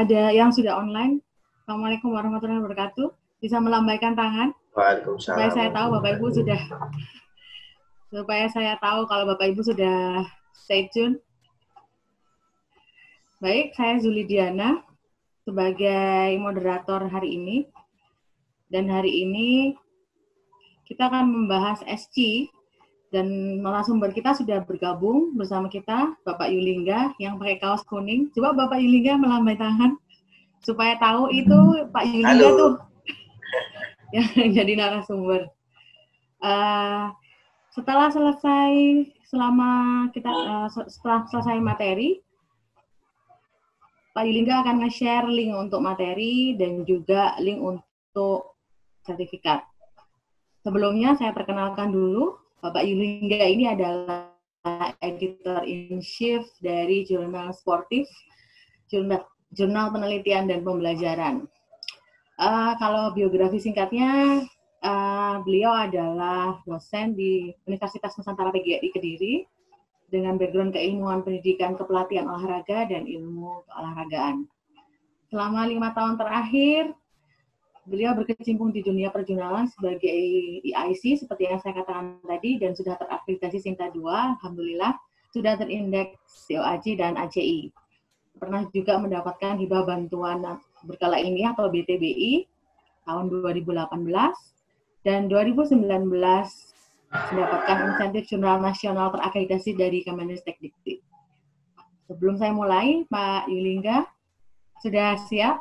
ada yang sudah online? Assalamualaikum warahmatullahi wabarakatuh. Bisa melambaikan tangan? Waalaikumsalam. Supaya saya tahu kalau Bapak Ibu sudah stay tune. Baik, saya Zuli Diana sebagai moderator hari ini. Dan hari ini kita akan membahas SC dan narasumber kita sudah bergabung bersama kita, Bapak Yulingga yang pakai kaos kuning. Coba Bapak Yulingga melambai tangan supaya tahu itu Pak Yulingga tuh yang jadi narasumber. Setelah selesai materi, Pak Yulingga akan nge-share link untuk materi dan juga link untuk sertifikat. Sebelumnya saya perkenalkan dulu, Bapak Yulingga ini adalah editor-in-chief dari Jurnal Sportif, Jurnal Penelitian dan Pembelajaran. Kalau biografi singkatnya, beliau adalah dosen di Universitas Nusantara PGRI Kediri dengan background keilmuan pendidikan kepelatihan olahraga dan ilmu keolahragaan. Selama 5 tahun terakhir, beliau berkecimpung di dunia perjurnalan sebagai EIC, seperti yang saya katakan tadi, dan sudah terakreditasi Sinta 2, Alhamdulillah, sudah terindeks COAC dan ACI. Pernah juga mendapatkan hibah bantuan berkala ini atau BTBI tahun 2018, dan 2019 mendapatkan insentif jurnal nasional terakreditasi dari Kemendikbud. Sebelum saya mulai, Pak Yulingga, sudah siap?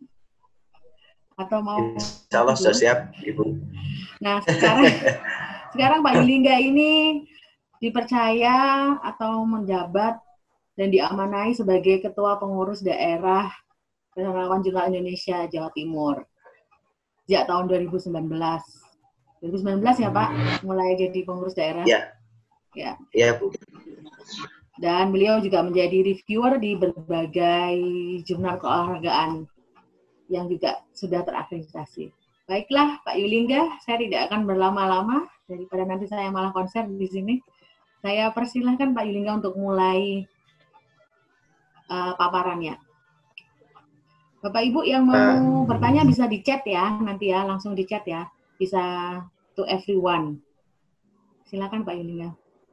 Atau mau? Insya Allah sudah siap, Ibu. Nah, sekarang Pak Yulingga ini dipercaya atau menjabat dan diamanai sebagai Ketua Pengurus Daerah Relawan Jurnal Indonesia Jawa Timur sejak tahun 2019. 2019 ya Pak, mulai jadi pengurus daerah? Ya. Ya, Bu. Dan beliau juga menjadi reviewer di berbagai jurnal keolahragaan yang juga sudah terakreditasi. Baiklah, Pak Yulingga, saya tidak akan berlama-lama daripada nanti saya malah konser di sini. Saya persilahkan Pak Yulingga untuk mulai paparannya. Bapak Ibu yang mau bertanya bisa di chat ya, nanti ya, langsung di chat ya. Bisa to everyone. Silakan Pak Yulingga.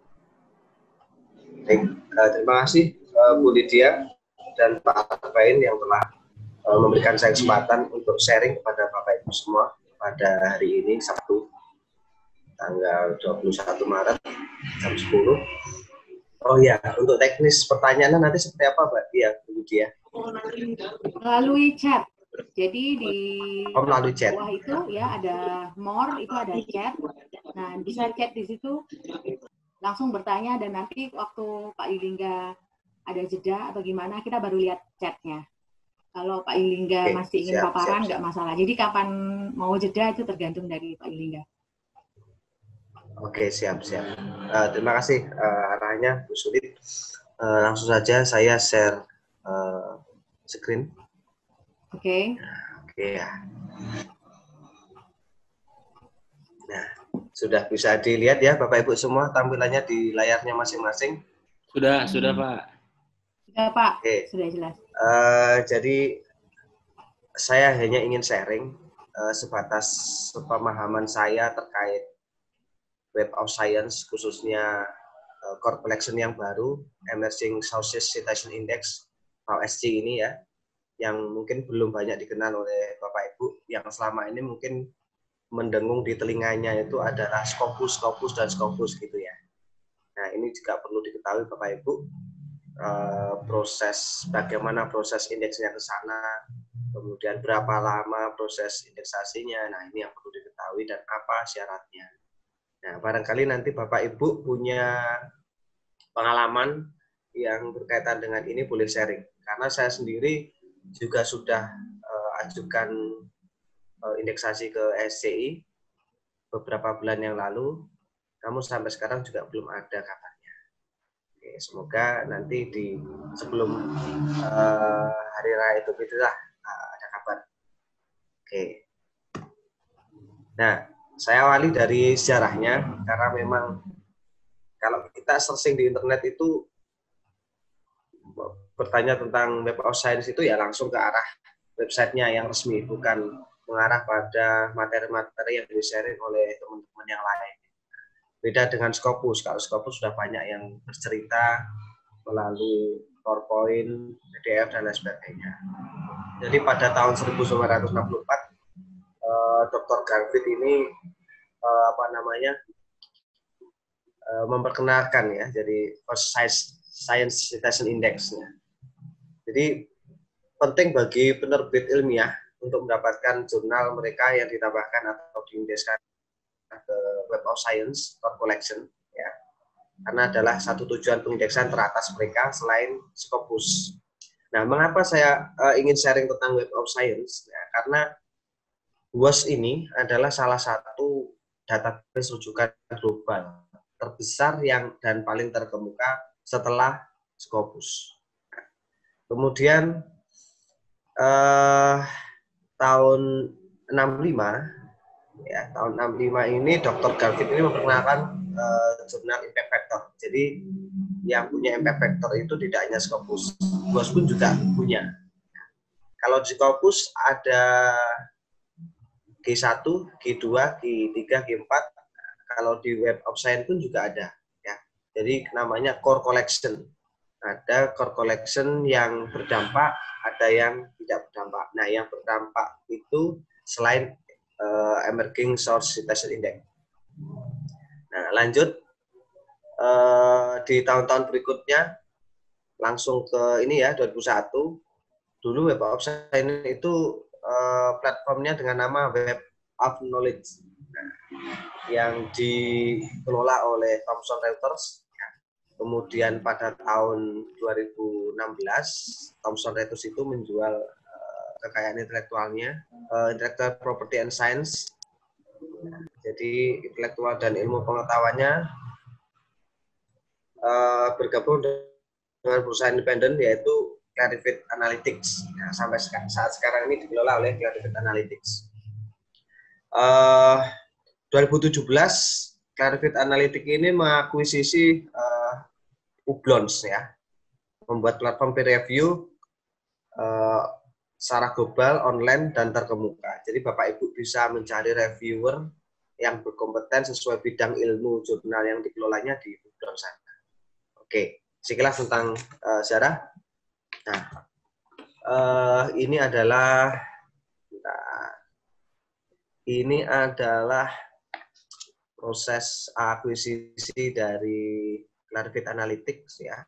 Baik, terima kasih Bu Lydia dan Pak Fain yang telah memberikan saya kesempatan untuk sharing kepada Bapak Ibu semua pada hari ini, Sabtu, tanggal 21 Maret, jam 10. Oh ya, untuk teknis pertanyaannya nanti seperti apa, Mbak? Iya, Bu Lydia. Melalui chat. Jadi di melalui chat. bawah itu ya ada more, itu ada chat. Nah, bisa chat di situ, langsung bertanya, dan nanti waktu Pak Yulingga ada jeda atau gimana, kita baru lihat chatnya. Kalau Pak Yulingga masih ingin paparan, nggak masalah. Jadi kapan mau jeda itu tergantung dari Pak Yulingga. Oke, siap. Terima kasih arahnya, Bu Sulit. Langsung saja saya share screen. Oke. Ya. Nah, sudah bisa dilihat ya Bapak Ibu semua tampilannya di layarnya masing-masing? Sudah Pak. Sudah Pak, sudah jelas. Jadi saya hanya ingin sharing sebatas pemahaman saya terkait Web of Science, khususnya core collection yang baru, Emerging Sources Citation Index atau SC ini ya, yang mungkin belum banyak dikenal oleh Bapak Ibu, yang selama ini mungkin mendengung di telinganya itu adalah Scopus gitu ya. Nah, ini juga perlu diketahui Bapak Ibu, bagaimana proses indeksnya ke sana, kemudian berapa lama proses indeksasinya. Nah, ini yang perlu diketahui dan apa syaratnya. Nah, barangkali nanti Bapak Ibu punya pengalaman yang berkaitan dengan ini boleh sharing. Karena saya sendiri juga sudah ajukan indeksasi ke SCI beberapa bulan yang lalu, namun sampai sekarang juga belum ada kabarnya. Oke, semoga nanti sebelum Hari Raya Idul Fitri ada kabar. Oke. Nah, saya awali dari sejarahnya, karena memang kalau kita searching di internet itu bertanya tentang Web of Science itu ya langsung ke arah websitenya yang resmi, bukan mengarah pada materi-materi yang di-sharing oleh teman-teman yang lain. Beda dengan Scopus. Kalau Scopus sudah banyak yang bercerita melalui PowerPoint, PDF, dan lain sebagainya. Jadi pada tahun 1964, Dr. Garfield ini memperkenalkan ya, jadi Science Citation Index. Jadi penting bagi penerbit ilmiah untuk mendapatkan jurnal mereka yang ditambahkan atau diindekskan ke Web of Science or Collection, ya, karena adalah satu tujuan pengindeksan teratas mereka selain Scopus. Nah, mengapa saya ingin sharing tentang Web of Science? Ya, karena WOS ini adalah salah satu database rujukan global terbesar dan paling terkemuka setelah Scopus. Kemudian tahun 65, ya, tahun 65 ini Dr. Garfield ini memperkenalkan jurnal Impact Factor. Jadi yang punya Impact Factor itu tidak hanya Scopus, WOS pun juga punya. Kalau di Scopus ada G1, G2, G3, G4. Kalau di Web of Science pun juga ada, ya. Jadi namanya core collection. Ada core collection yang berdampak, ada yang tidak berdampak. Nah, yang berdampak itu selain Emerging Source Citation Index. Nah, lanjut di tahun-tahun berikutnya langsung ke ini ya, 2001. Dulu Web of Science itu platformnya dengan nama Web of Knowledge, yang dikelola oleh Thomson Reuters. Kemudian pada tahun 2016, Thomson Reuters itu menjual kekayaan intelektualnya, Intellectual Property and Science. Jadi intelektual dan ilmu pengetahuannya bergabung dengan perusahaan independen yaitu Clarivate Analytics. Nah, sampai saat sekarang ini dikelola oleh Clarivate Analytics. 2017 Clarivate Analytics ini mengakuisisi Ublons, ya, membuat platform peer review secara global, online, dan terkemuka. Jadi Bapak Ibu bisa mencari reviewer yang berkompeten sesuai bidang ilmu jurnal yang dikelolanya di Ublons sana. Oke, sekilas tentang sejarah. Nah, ini adalah proses akuisisi dari Clarivate Analytics, ya.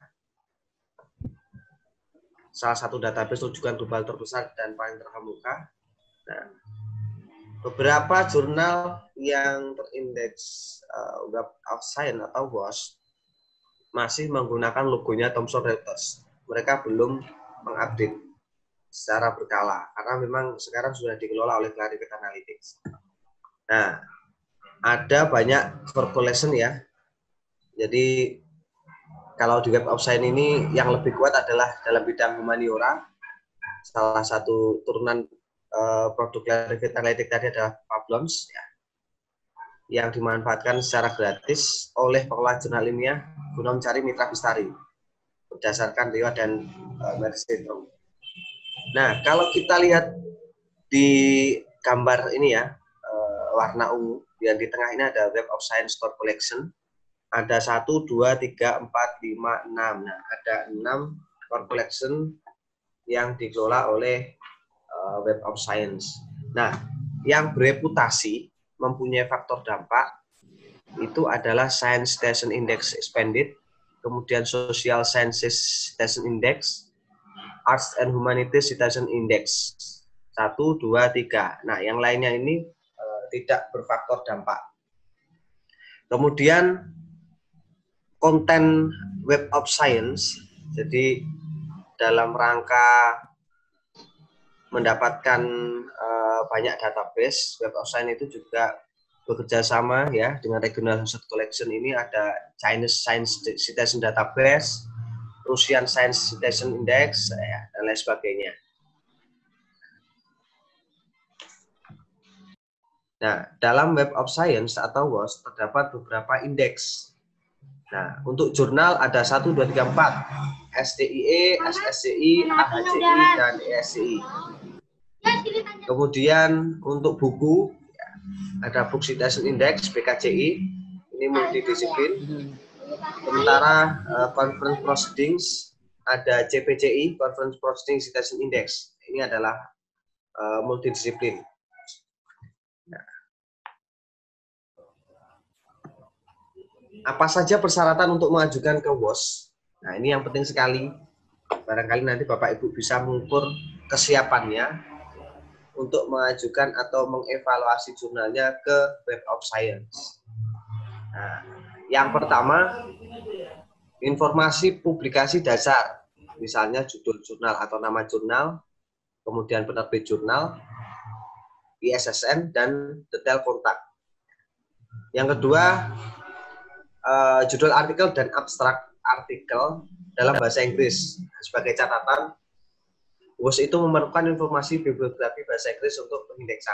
Salah satu database rujukan global terbesar dan paling terkemuka. Nah, beberapa jurnal yang terindeks Web of Science atau WOS masih menggunakan logonya Thomson Reuters. Mereka belum mengupdate secara berkala karena memang sekarang sudah dikelola oleh Clarivate Analytics. Nah, ada banyak core collection, ya. Jadi kalau di Web of Science ini yang lebih kuat adalah dalam bidang humaniora. Salah satu turunan produk Clarivate Analytics tadi adalah Publons, ya, yang dimanfaatkan secara gratis oleh pengelola jurnal ilmiah guna mencari mitra bestari berdasarkan RIWA dan Mercedes. Nah, kalau kita lihat di gambar ini, ya, warna ungu, yang di tengah ini ada Web of Science Core Collection. Ada 1, 2, 3, 4, 5, 6. Nah, ada 6 core collection yang dikelola oleh Web of Science. Nah, yang bereputasi mempunyai faktor dampak itu adalah Science Citation Index Expanded, kemudian Social Sciences Citation Index, Arts and Humanities Citation Index. 1, 2, 3. Nah, yang lainnya ini tidak berfaktor dampak. Kemudian konten Web of Science, jadi dalam rangka mendapatkan banyak database, Web of Science itu juga bekerja sama, ya, dengan Regional Research Collection. Ini ada Chinese Science Citation Database, Russian Science Citation Index, ya, dan lain sebagainya. Nah, dalam Web of Science atau WOS terdapat beberapa indeks. Nah, untuk jurnal ada 1, 2, 3, 4. STIE, SSCI, AHCI, dan ESCI. Kemudian untuk buku, ada Book Citation Index, BKCI. Ini multidisiplin. Sementara Conference Proceedings, ada CPCI, Conference Proceedings Citation Index. Ini adalah multidisiplin. Nah, apa saja persyaratan untuk mengajukan ke WOS? Nah, ini yang penting sekali. Barangkali nanti Bapak Ibu bisa mengukur kesiapannya untuk mengajukan atau mengevaluasi jurnalnya ke Web of Science. Nah, yang pertama, informasi publikasi dasar, misalnya judul jurnal atau nama jurnal, kemudian penerbit jurnal, ISSN, dan detail kontak. Yang kedua, judul artikel dan abstrak artikel dalam bahasa Inggris. Sebagai catatan, WOS itu memerlukan informasi bibliografi bahasa Inggris untuk pengindeksan.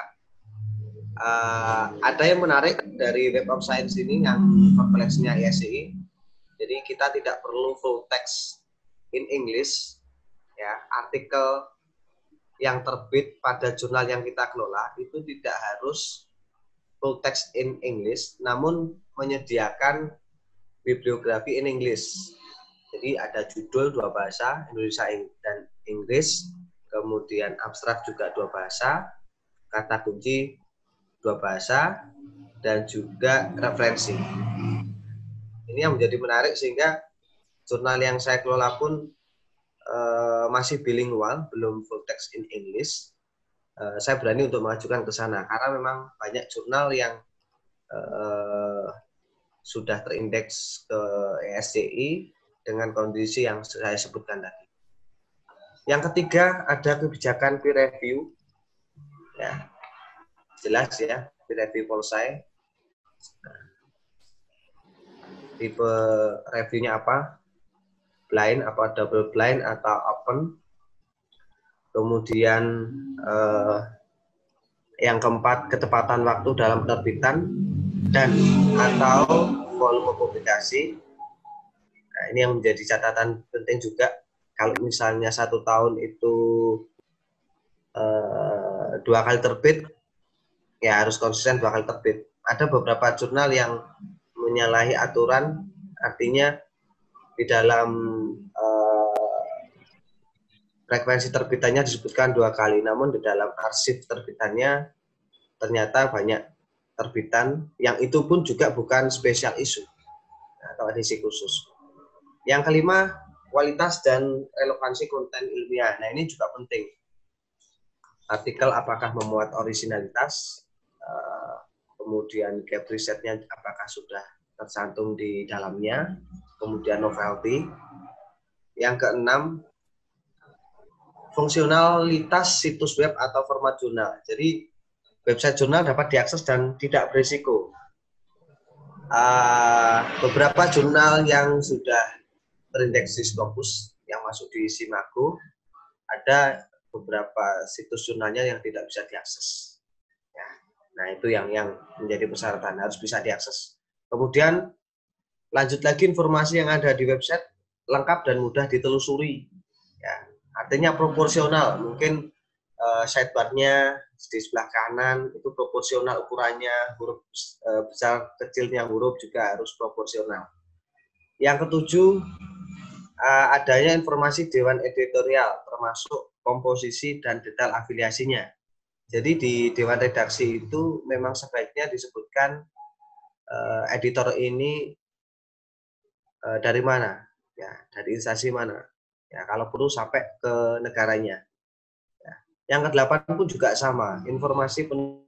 Ada yang menarik dari Web of Science ini yang kompleksnya ISCI. Jadi kita tidak perlu full text in English, ya. Artikel yang terbit pada jurnal yang kita kelola itu tidak harus full text in English, namun menyediakan bibliografi in English. Jadi ada judul 2 bahasa, Indonesia dan Inggris, kemudian abstrak juga 2 bahasa, kata kunci 2 bahasa, dan juga referensi. Ini yang menjadi menarik sehingga jurnal yang saya kelola pun masih bilingual, belum full text in English. Saya berani untuk mengajukan ke sana karena memang banyak jurnal yang sudah terindeks ke ESCI dengan kondisi yang saya sebutkan tadi. Yang ketiga, ada kebijakan peer review. Ya, jelas ya, peer review Polsci. Tipe reviewnya apa? Blind, apa double blind, atau open. Kemudian yang keempat, ketepatan waktu dalam penerbitan dan atau volume publikasi. Nah, ini yang menjadi catatan penting juga. Kalau misalnya 1 tahun itu 2 kali terbit, ya harus konsisten 2 kali terbit. Ada beberapa jurnal yang menyalahi aturan, artinya di dalam frekuensi terbitannya disebutkan 2 kali, namun di dalam arsip terbitannya ternyata banyak terbitan yang itu pun juga bukan special issue atau edisi khusus. Yang kelima, kualitas dan relevansi konten ilmiah. Nah, ini juga penting. Artikel apakah memuat originalitas, kemudian gap risetnya apakah sudah tercantum di dalamnya, kemudian novelty. Yang keenam, fungsionalitas situs web atau format jurnal. Jadi website jurnal dapat diakses dan tidak berisiko. Beberapa jurnal yang sudah terindeks di Scopus yang masuk di Simago, ada beberapa situs jurnalnya yang tidak bisa diakses. Ya, nah itu yang menjadi persyaratan, harus bisa diakses. Kemudian lanjut lagi, informasi yang ada di website lengkap dan mudah ditelusuri. Ya, artinya proporsional. Mungkin sidebar-nya di sebelah kanan itu proporsional ukurannya, huruf besar kecilnya huruf juga harus proporsional. Yang ketujuh, adanya informasi dewan editorial termasuk komposisi dan detail afiliasinya. Jadi di dewan redaksi itu memang sebaiknya disebutkan editor ini dari mana, ya, dari instansi mana, ya, kalau perlu sampai ke negaranya. Ya. Yang ke-8 pun juga sama, informasi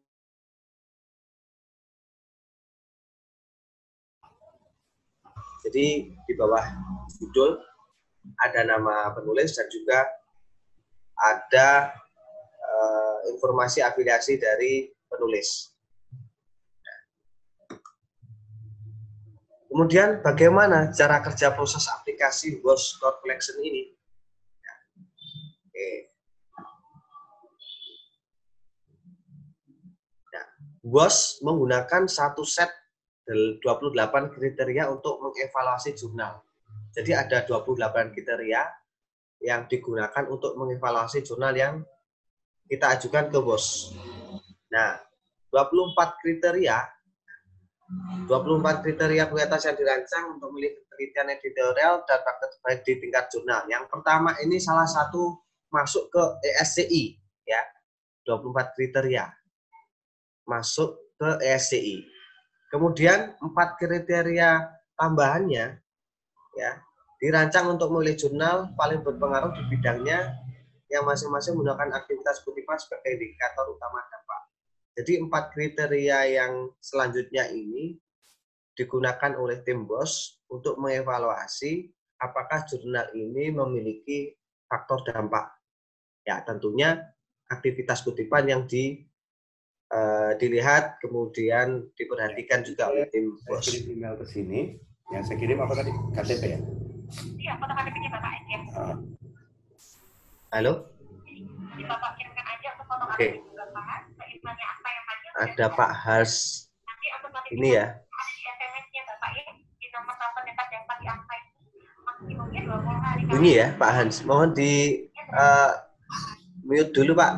jadi di bawah judul ada nama penulis dan juga ada informasi afiliasi dari penulis. Kemudian bagaimana cara kerja proses aplikasi WOS Core Collection ini? Oke. Nah, WOS menggunakan satu set 28 kriteria untuk mengevaluasi jurnal. Jadi ada 28 kriteria yang digunakan untuk mengevaluasi jurnal yang kita ajukan ke BOS. Nah, 24 kriteria prioritas yang dirancang untuk memiliki penelitian editorial dan praktek terbaik di tingkat jurnal. Yang pertama ini salah satu masuk ke ESCI, ya. 24 kriteria masuk ke ESCI. Kemudian 4 kriteria tambahannya, ya, dirancang untuk memilih jurnal paling berpengaruh di bidangnya yang masing-masing menggunakan aktivitas kutipan sebagai indikator utama dampak. Jadi 4 kriteria yang selanjutnya ini digunakan oleh tim BOS untuk mengevaluasi apakah jurnal ini memiliki faktor dampak. Ya, tentunya aktivitas kutipan yang dilihat kemudian diperhatikan juga oleh tim BOS. Saya kirim email ke sini. Yang saya kirim apa tadi? KTP ya? Iya, foto KTP-nya Bapak aja. Halo? Bapak kirimkan aja untuk foto Oke. KTP Bapak. Emailnya apa yang aja. Ada Pak Hars Nanti otomatis ini ya. ada di SMS-nya Bapak ya. Di nomor telepon yang terdapat di angka itu. Maksimumnya 20 hari. Bunyi ya Pak Hans. Mohon di mute dulu Pak.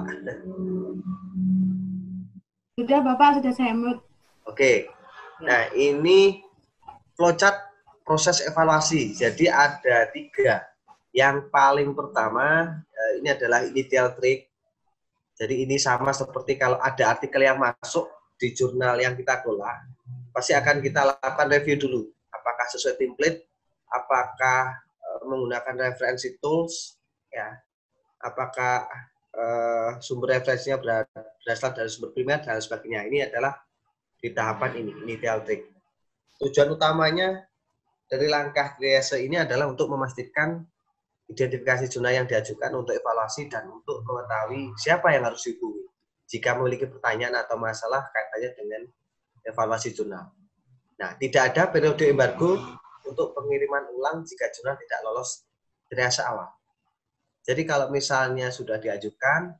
Sudah Bapak, sudah saya mute. Oke. Nah, ini flowchart proses evaluasi. Jadi ada 3. Yang paling pertama ini adalah initial trick. Jadi ini sama seperti kalau ada artikel yang masuk di jurnal yang kita kelola, pasti akan kita lakukan review dulu. Apakah sesuai template, apakah menggunakan referensi tools, ya, apakah sumber referensinya berasal dari sumber primer dan sebagainya. Ini adalah di tahapan ini, initial trick. Tujuan utamanya dari langkah triase ini adalah untuk memastikan identifikasi jurnal yang diajukan untuk evaluasi dan untuk mengetahui siapa yang harus dihubungi jika memiliki pertanyaan atau masalah kaitannya dengan evaluasi jurnal. Nah, tidak ada periode embargo untuk pengiriman ulang jika jurnal tidak lolos triase awal. Jadi kalau misalnya sudah diajukan,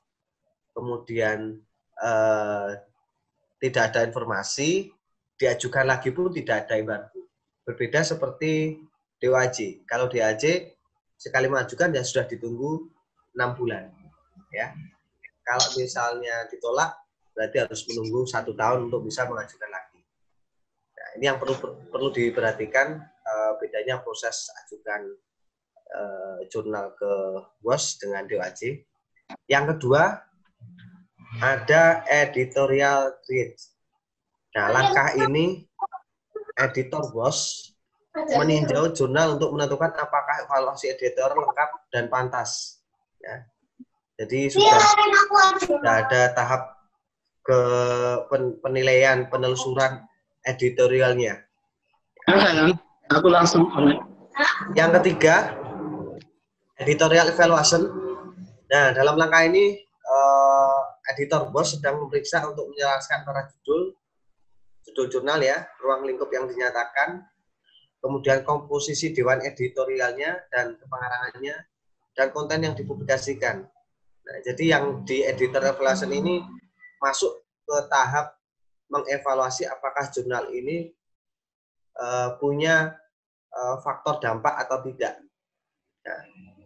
kemudian tidak ada informasi, diajukan lagi pun tidak ada embargo. Berbeda seperti DOAJ. Kalau DOAJ sekali mengajukan ya sudah ditunggu 6 bulan. Ya. Kalau misalnya ditolak, berarti harus menunggu 1 tahun untuk bisa mengajukan lagi. Nah, ini yang perlu diperhatikan bedanya proses ajukan jurnal ke BOS dengan DOAJ. Yang kedua, ada editorial create. Nah, langkah ini editor BOS meninjau jurnal untuk menentukan apakah evaluasi editor lengkap dan pantas. Ya. Jadi sudah ada tahap ke penilaian, penelusuran editorialnya. Aku langsung. Yang ketiga, editorial evaluation. Nah, dalam langkah ini editor BOS sedang memeriksa untuk menjelaskan para judul jurnal ya, ruang lingkup yang dinyatakan, kemudian komposisi dewan editorialnya dan kepengarangannya, dan konten yang dipublikasikan. Nah, jadi yang di editorial evaluation ini masuk ke tahap mengevaluasi apakah jurnal ini punya faktor dampak atau tidak. Nah,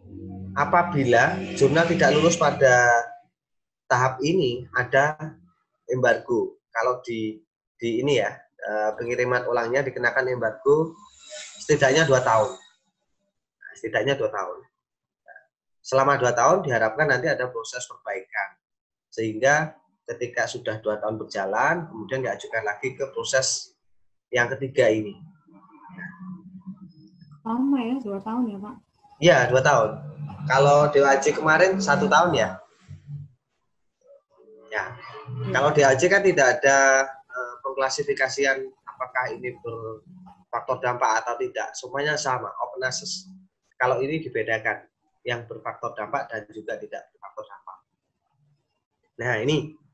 apabila jurnal tidak lulus pada tahap ini, ada embargo. Kalau di ini ya, pengiriman ulangnya dikenakan embargo setidaknya 2 tahun. Nah, setidaknya 2 tahun. Nah, selama 2 tahun diharapkan nanti ada proses perbaikan. Sehingga ketika sudah 2 tahun berjalan, kemudian diajukan lagi ke proses yang ketiga ini. Lama ya, 2 tahun ya Pak? Iya, 2 tahun. Kalau DOAJ kemarin 1 tahun ya. Ya. Kalau DOAJ kan tidak ada pengklasifikasian apakah ini berfaktor dampak atau tidak. Semuanya sama, open access. Kalau ini dibedakan, yang berfaktor dampak dan juga tidak berfaktor dampak. Nah, ini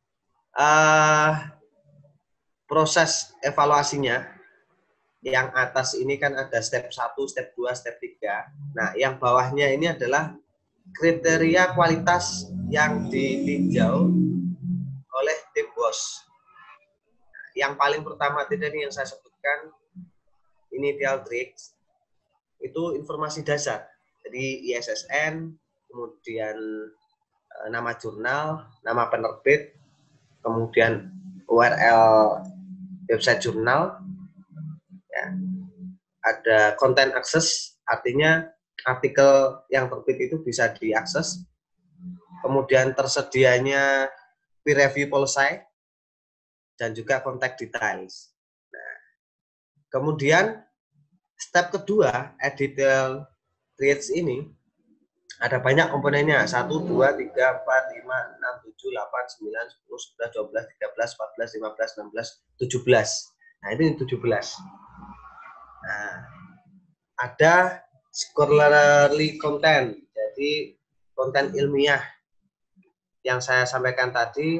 proses evaluasinya. Yang atas ini kan ada step 1, step 2, step 3. Nah, yang bawahnya ini adalah kriteria kualitas yang ditinjau oleh tim BOS. Yang paling pertama tadi yang saya sebut menyebutkan initial traits itu informasi dasar. Jadi ISSN, kemudian nama jurnal, nama penerbit, kemudian URL website jurnal, ya. Ada content access, artinya artikel yang terbit itu bisa diakses. Kemudian tersedianya peer review policy dan juga contact details. Nah, kemudian step kedua, editorial traits ini ada banyak komponennya. 1, 2, 3, 4, 5, 6, 7, 8, 9, 10, 11, 12, 13, 14, 15, 16, 17. Nah, ini 17. Nah, ada scholarly content, jadi konten ilmiah yang saya sampaikan tadi,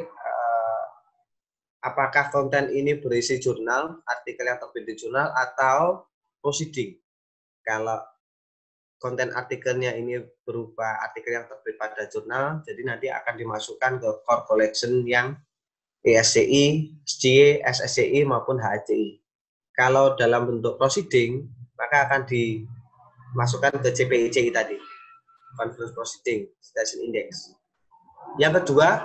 apakah konten ini berisi jurnal, artikel yang terbit di jurnal, atau proceeding. Kalau konten artikelnya ini berupa artikel yang terbit pada jurnal, jadi nanti akan dimasukkan ke core collection yang ESCI, SCI, SSCI maupun HACI. Kalau dalam bentuk proceeding, maka akan dimasukkan ke CPICI tadi, Conference Proceeding Citation Index. Yang kedua,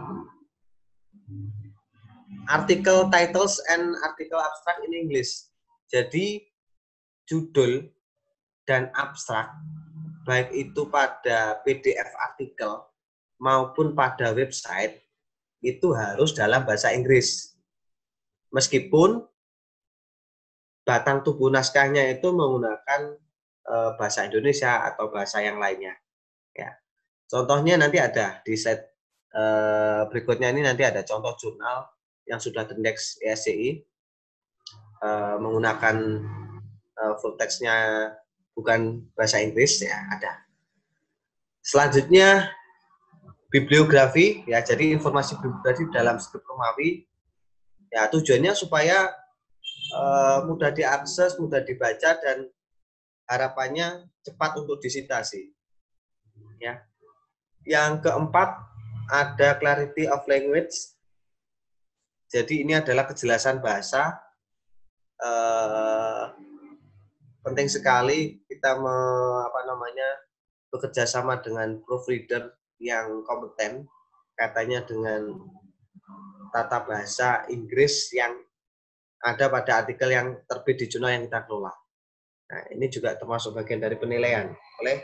article titles and article abstract in English. Jadi judul dan abstrak, baik itu pada PDF artikel maupun pada website, itu harus dalam bahasa Inggris. Meskipun batang tubuh naskahnya itu menggunakan bahasa Indonesia atau bahasa yang lainnya. Ya. Contohnya nanti ada di slide berikutnya ini, nanti ada contoh jurnal yang sudah terindeks ESCI menggunakan full text-nya bukan bahasa Inggris, ya ada. Selanjutnya bibliografi, ya, jadi informasi bibliografi dalam skrip Romawi, ya tujuannya supaya mudah diakses, mudah dibaca, dan harapannya cepat untuk disitasi. Ya. Yang keempat ada clarity of language. Jadi ini adalah kejelasan bahasa. Penting sekali kita bekerja sama dengan proofreader yang kompeten, katanya dengan tata bahasa Inggris yang ada pada artikel yang terbit di jurnal yang kita kelola. Nah, ini juga termasuk bagian dari penilaian oleh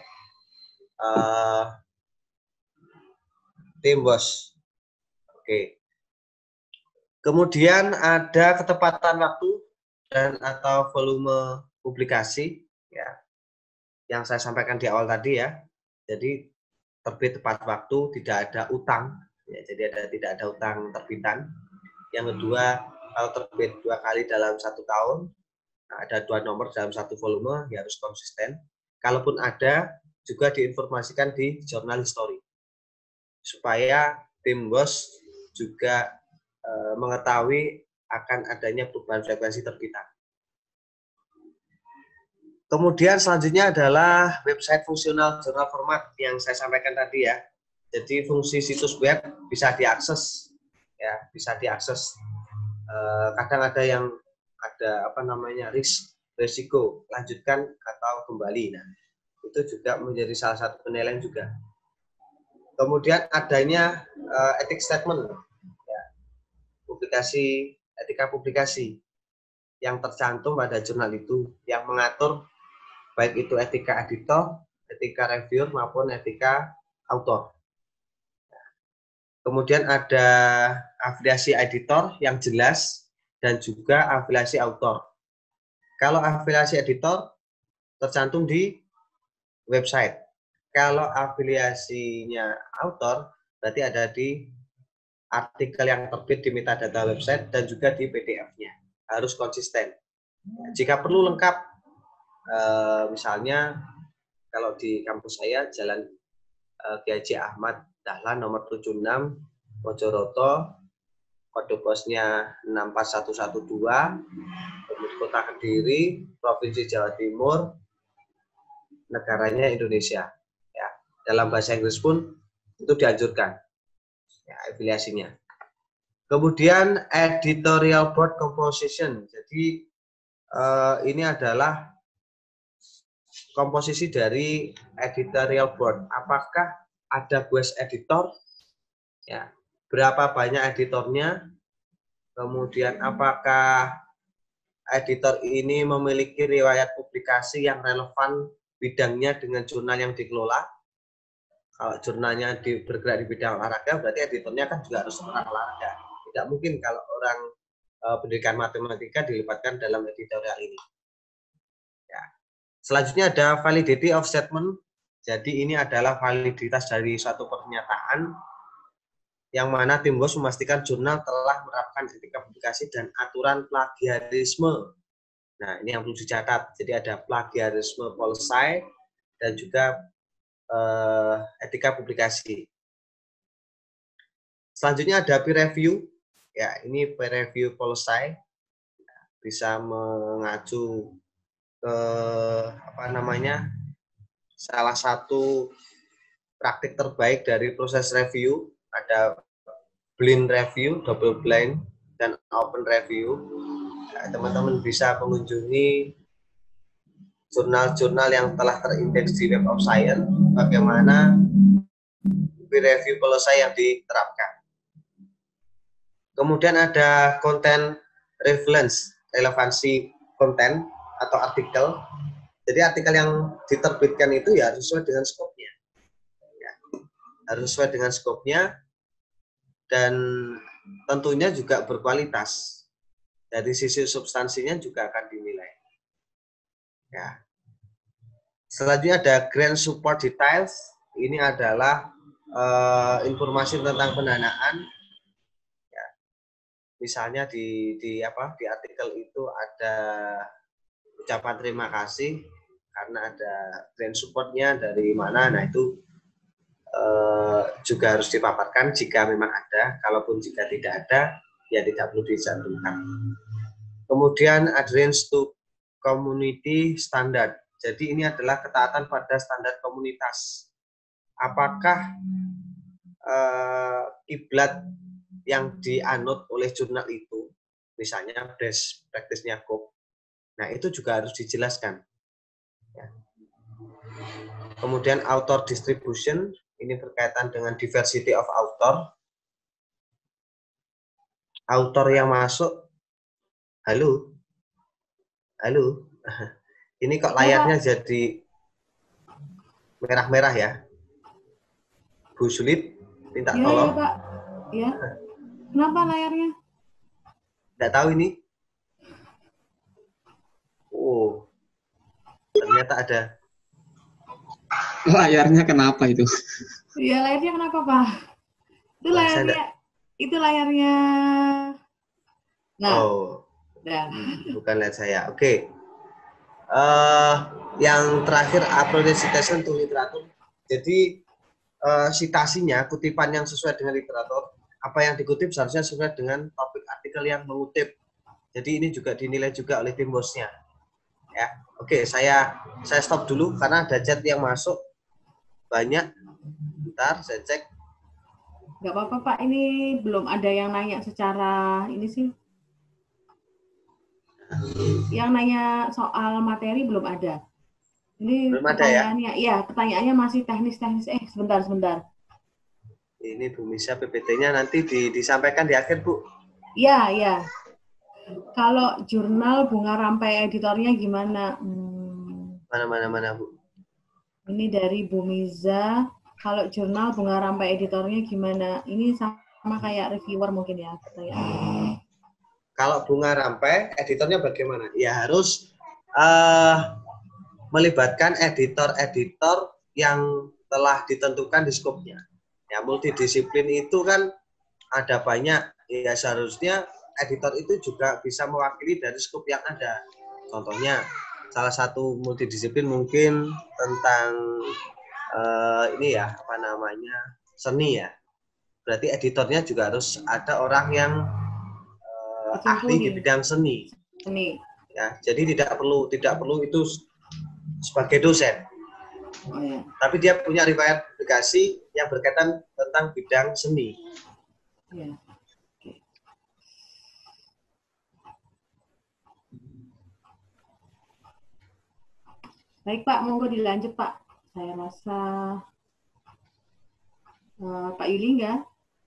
tim BOS. Oke. Kemudian ada ketepatan waktu dan atau volume publikasi, ya, yang saya sampaikan di awal tadi, ya. Jadi terbit tepat waktu, tidak ada utang, ya, jadi tidak ada utang terbitan. Yang kedua, kalau terbit 2 kali dalam 1 tahun, nah, ada 2 nomor dalam 1 volume, ya harus konsisten. Kalaupun ada, juga diinformasikan di jurnal history, supaya tim BOS juga mengetahui akan adanya perubahan frekuensi terbitan. Kemudian selanjutnya adalah website fungsional jurnal format yang saya sampaikan tadi, ya. Jadi fungsi situs web bisa diakses, ya, bisa diakses. Kadang ada yang ada risiko lanjutkan atau kembali. Nah, itu juga menjadi salah satu penilaian juga. Kemudian adanya ethics statement, ya, etika publikasi yang tercantum pada jurnal itu, yang mengatur baik itu etika editor, etika reviewer maupun etika autor. Kemudian ada afiliasi editor yang jelas dan juga afiliasi autor. Kalau afiliasi editor tercantum di website. Kalau afiliasinya autor berarti ada di artikel yang terbit di metadata website dan juga di PDF-nya. Harus konsisten. Jika perlu lengkap, misalnya kalau di kampus saya Jalan Kiai Haji Ahmad Dahlan nomor 76 Mojoroto, kode posnya 64112, Kota Kediri, Provinsi Jawa Timur, negaranya Indonesia. Ya, dalam bahasa Inggris pun itu dianjurkan, ya, afiliasinya. Kemudian editorial board composition. Jadi ini adalah komposisi dari editorial board. Apakah ada guest editor? Ya, berapa banyak editornya? Kemudian apakah editor ini memiliki riwayat publikasi yang relevan bidangnya dengan jurnal yang dikelola? Kalau jurnalnya bergerak di bidang olahraga, berarti editornya kan juga harus orang olahraga. Tidak mungkin kalau orang pendidikan matematika dilibatkan dalam editorial ini. Ya. Selanjutnya ada validity of statement. Jadi ini adalah validitas dari suatu pernyataan yang mana tim host memastikan jurnal telah menerapkan etika publikasi dan aturan plagiarisme. Nah, ini yang perlu dicatat. Jadi ada plagiarisme policy dan juga etika publikasi. Selanjutnya ada peer review. Ya, ini peer review policy. Bisa mengacu ke salah satu praktik terbaik dari proses review. Ada blind review, double blind, dan open review. Teman-teman bisa mengunjungi jurnal-jurnal yang telah terindeks di Web of Science, bagaimana peer review policy yang diterapkan. Kemudian ada content relevance, relevansi konten atau artikel. Jadi artikel yang diterbitkan itu ya harus sesuai dengan skopnya. Ya, harus sesuai dengan skopnya dan tentunya juga berkualitas. Dari sisi substansinya juga akan dinilai. Ya. Selanjutnya ada grant support details. Ini adalah informasi tentang pendanaan. Ya. Misalnya di artikel itu ada ucapan terima kasih karena ada grant supportnya dari mana. Nah itu juga harus dipaparkan jika memang ada. Kalaupun jika tidak ada, ya tidak perlu dicantumkan. Kemudian adherence to community standard. Jadi ini adalah ketaatan pada standar komunitas. Apakah kiblat yang dianut oleh jurnal itu, misalnya best practice-nya COP, nah itu juga harus dijelaskan. Ya. Kemudian author distribution, ini berkaitan dengan diversity of author. Author yang masuk, halo, ini kok layarnya jadi merah-merah ya, Bu Sulit, minta tolong. Ya, Pak. Ya. Kenapa layarnya? Tidak tahu ini. Oh, ternyata ada. Layarnya kenapa itu? Iya, layarnya kenapa, Pak? Itu layarnya. Nah, oh, udah. Bukan layar saya. Oke. Yang terakhir appropriate citation to literatur. Jadi citasinya, kutipan yang sesuai dengan literatur. Apa yang dikutip seharusnya sesuai dengan topik artikel yang mengutip. Jadi ini juga dinilai juga oleh tim hostnya. Ya, oke, saya stop dulu karena ada chat yang masuk banyak. Bentar, saya cek. Nggak apa-apa, Pak. Ini belum ada yang nanya secara ini sih. Yang nanya soal materi belum ada. Ini belum ada ya? Iya, pertanyaannya masih teknis-teknis. Sebentar. Ini Bu Misa PPT-nya nanti disampaikan di akhir, Bu. Iya. Kalau jurnal Bunga Rampai editornya gimana? Mana, Bu? Ini dari Bu Miza. Kalau jurnal Bunga Rampai editornya gimana? Ini sama kayak reviewer mungkin ya pertanyaannya. Kalau Bunga Rampai editornya bagaimana? Ya harus melibatkan editor-editor yang telah ditentukan di skopnya. Ya multidisiplin itu kan ada banyak. Ya seharusnya editor itu juga bisa mewakili dari skop yang ada. Contohnya salah satu multidisiplin mungkin tentang seni ya. Berarti editornya juga harus ada orang yang ahli di bidang seni. Ya, jadi tidak perlu itu sebagai dosen. Oh, ya. Tapi dia punya riwayat publikasi yang berkaitan tentang bidang seni. Ya. Baik Pak, monggo dilanjut Pak. Saya rasa Pak Yulingga.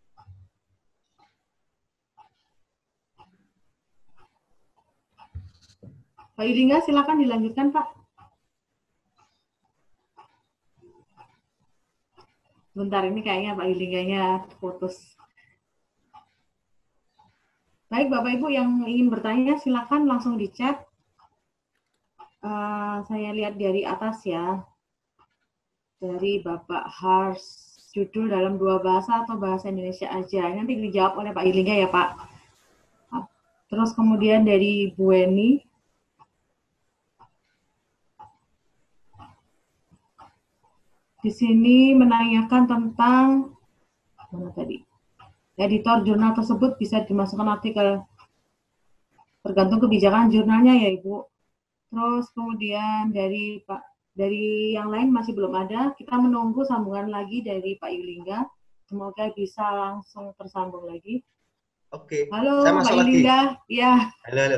Pak Yulingga silakan dilanjutkan Pak. Bentar, ini kayaknya Pak Yulingganya putus. Baik Bapak Ibu yang ingin bertanya silakan langsung di chat. Saya lihat dari atas ya. Dari Bapak Hars, judul dalam 2 bahasa atau bahasa Indonesia aja. Nanti dijawab oleh Pak Yulingga ya Pak. Terus kemudian dari Bu Eni. Di sini menanyakan tentang mana tadi? Editor jurnal tersebut bisa dimasukkan artikel tergantung kebijakan jurnalnya ya Ibu. Terus kemudian dari yang lain masih belum ada. Kita menunggu sambungan lagi dari Pak Yulingga. Semoga bisa langsung tersambung lagi. Oke. Halo Saya Pak masuk lagi. Yulingga. Ya. Halo.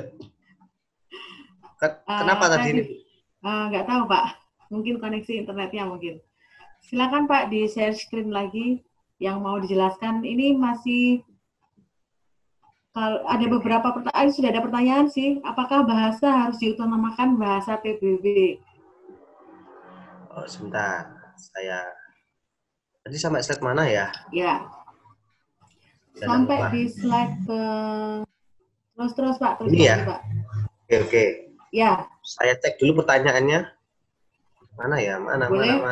Kenapa tadi ini? Nggak tahu Pak. Mungkin koneksi internetnya mungkin. Silakan Pak di share screen lagi yang mau dijelaskan. Ini masih kalau ada beberapa pertanyaan, sudah ada pertanyaan sih. Apakah bahasa harus diutamakan bahasa PBB? Oh, sebentar. Tadi sampai slide mana ya? Ya. Sampai di slide ke terus Pak, terus ini lagi ya? Pak. Oke. Ya. Saya cek dulu pertanyaannya. Mana ya? Mana?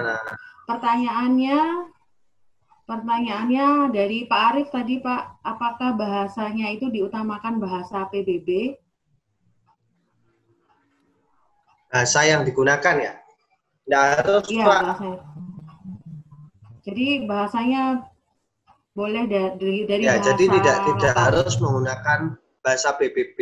Pertanyaannya dari Pak Arief tadi Pak, apakah bahasanya itu diutamakan bahasa PBB? Bahasa yang digunakan ya? Nggak harus iya, Pak. Bahasanya. Jadi bahasanya boleh dari ya, bahasa jadi tidak lokal. harus menggunakan bahasa PBB.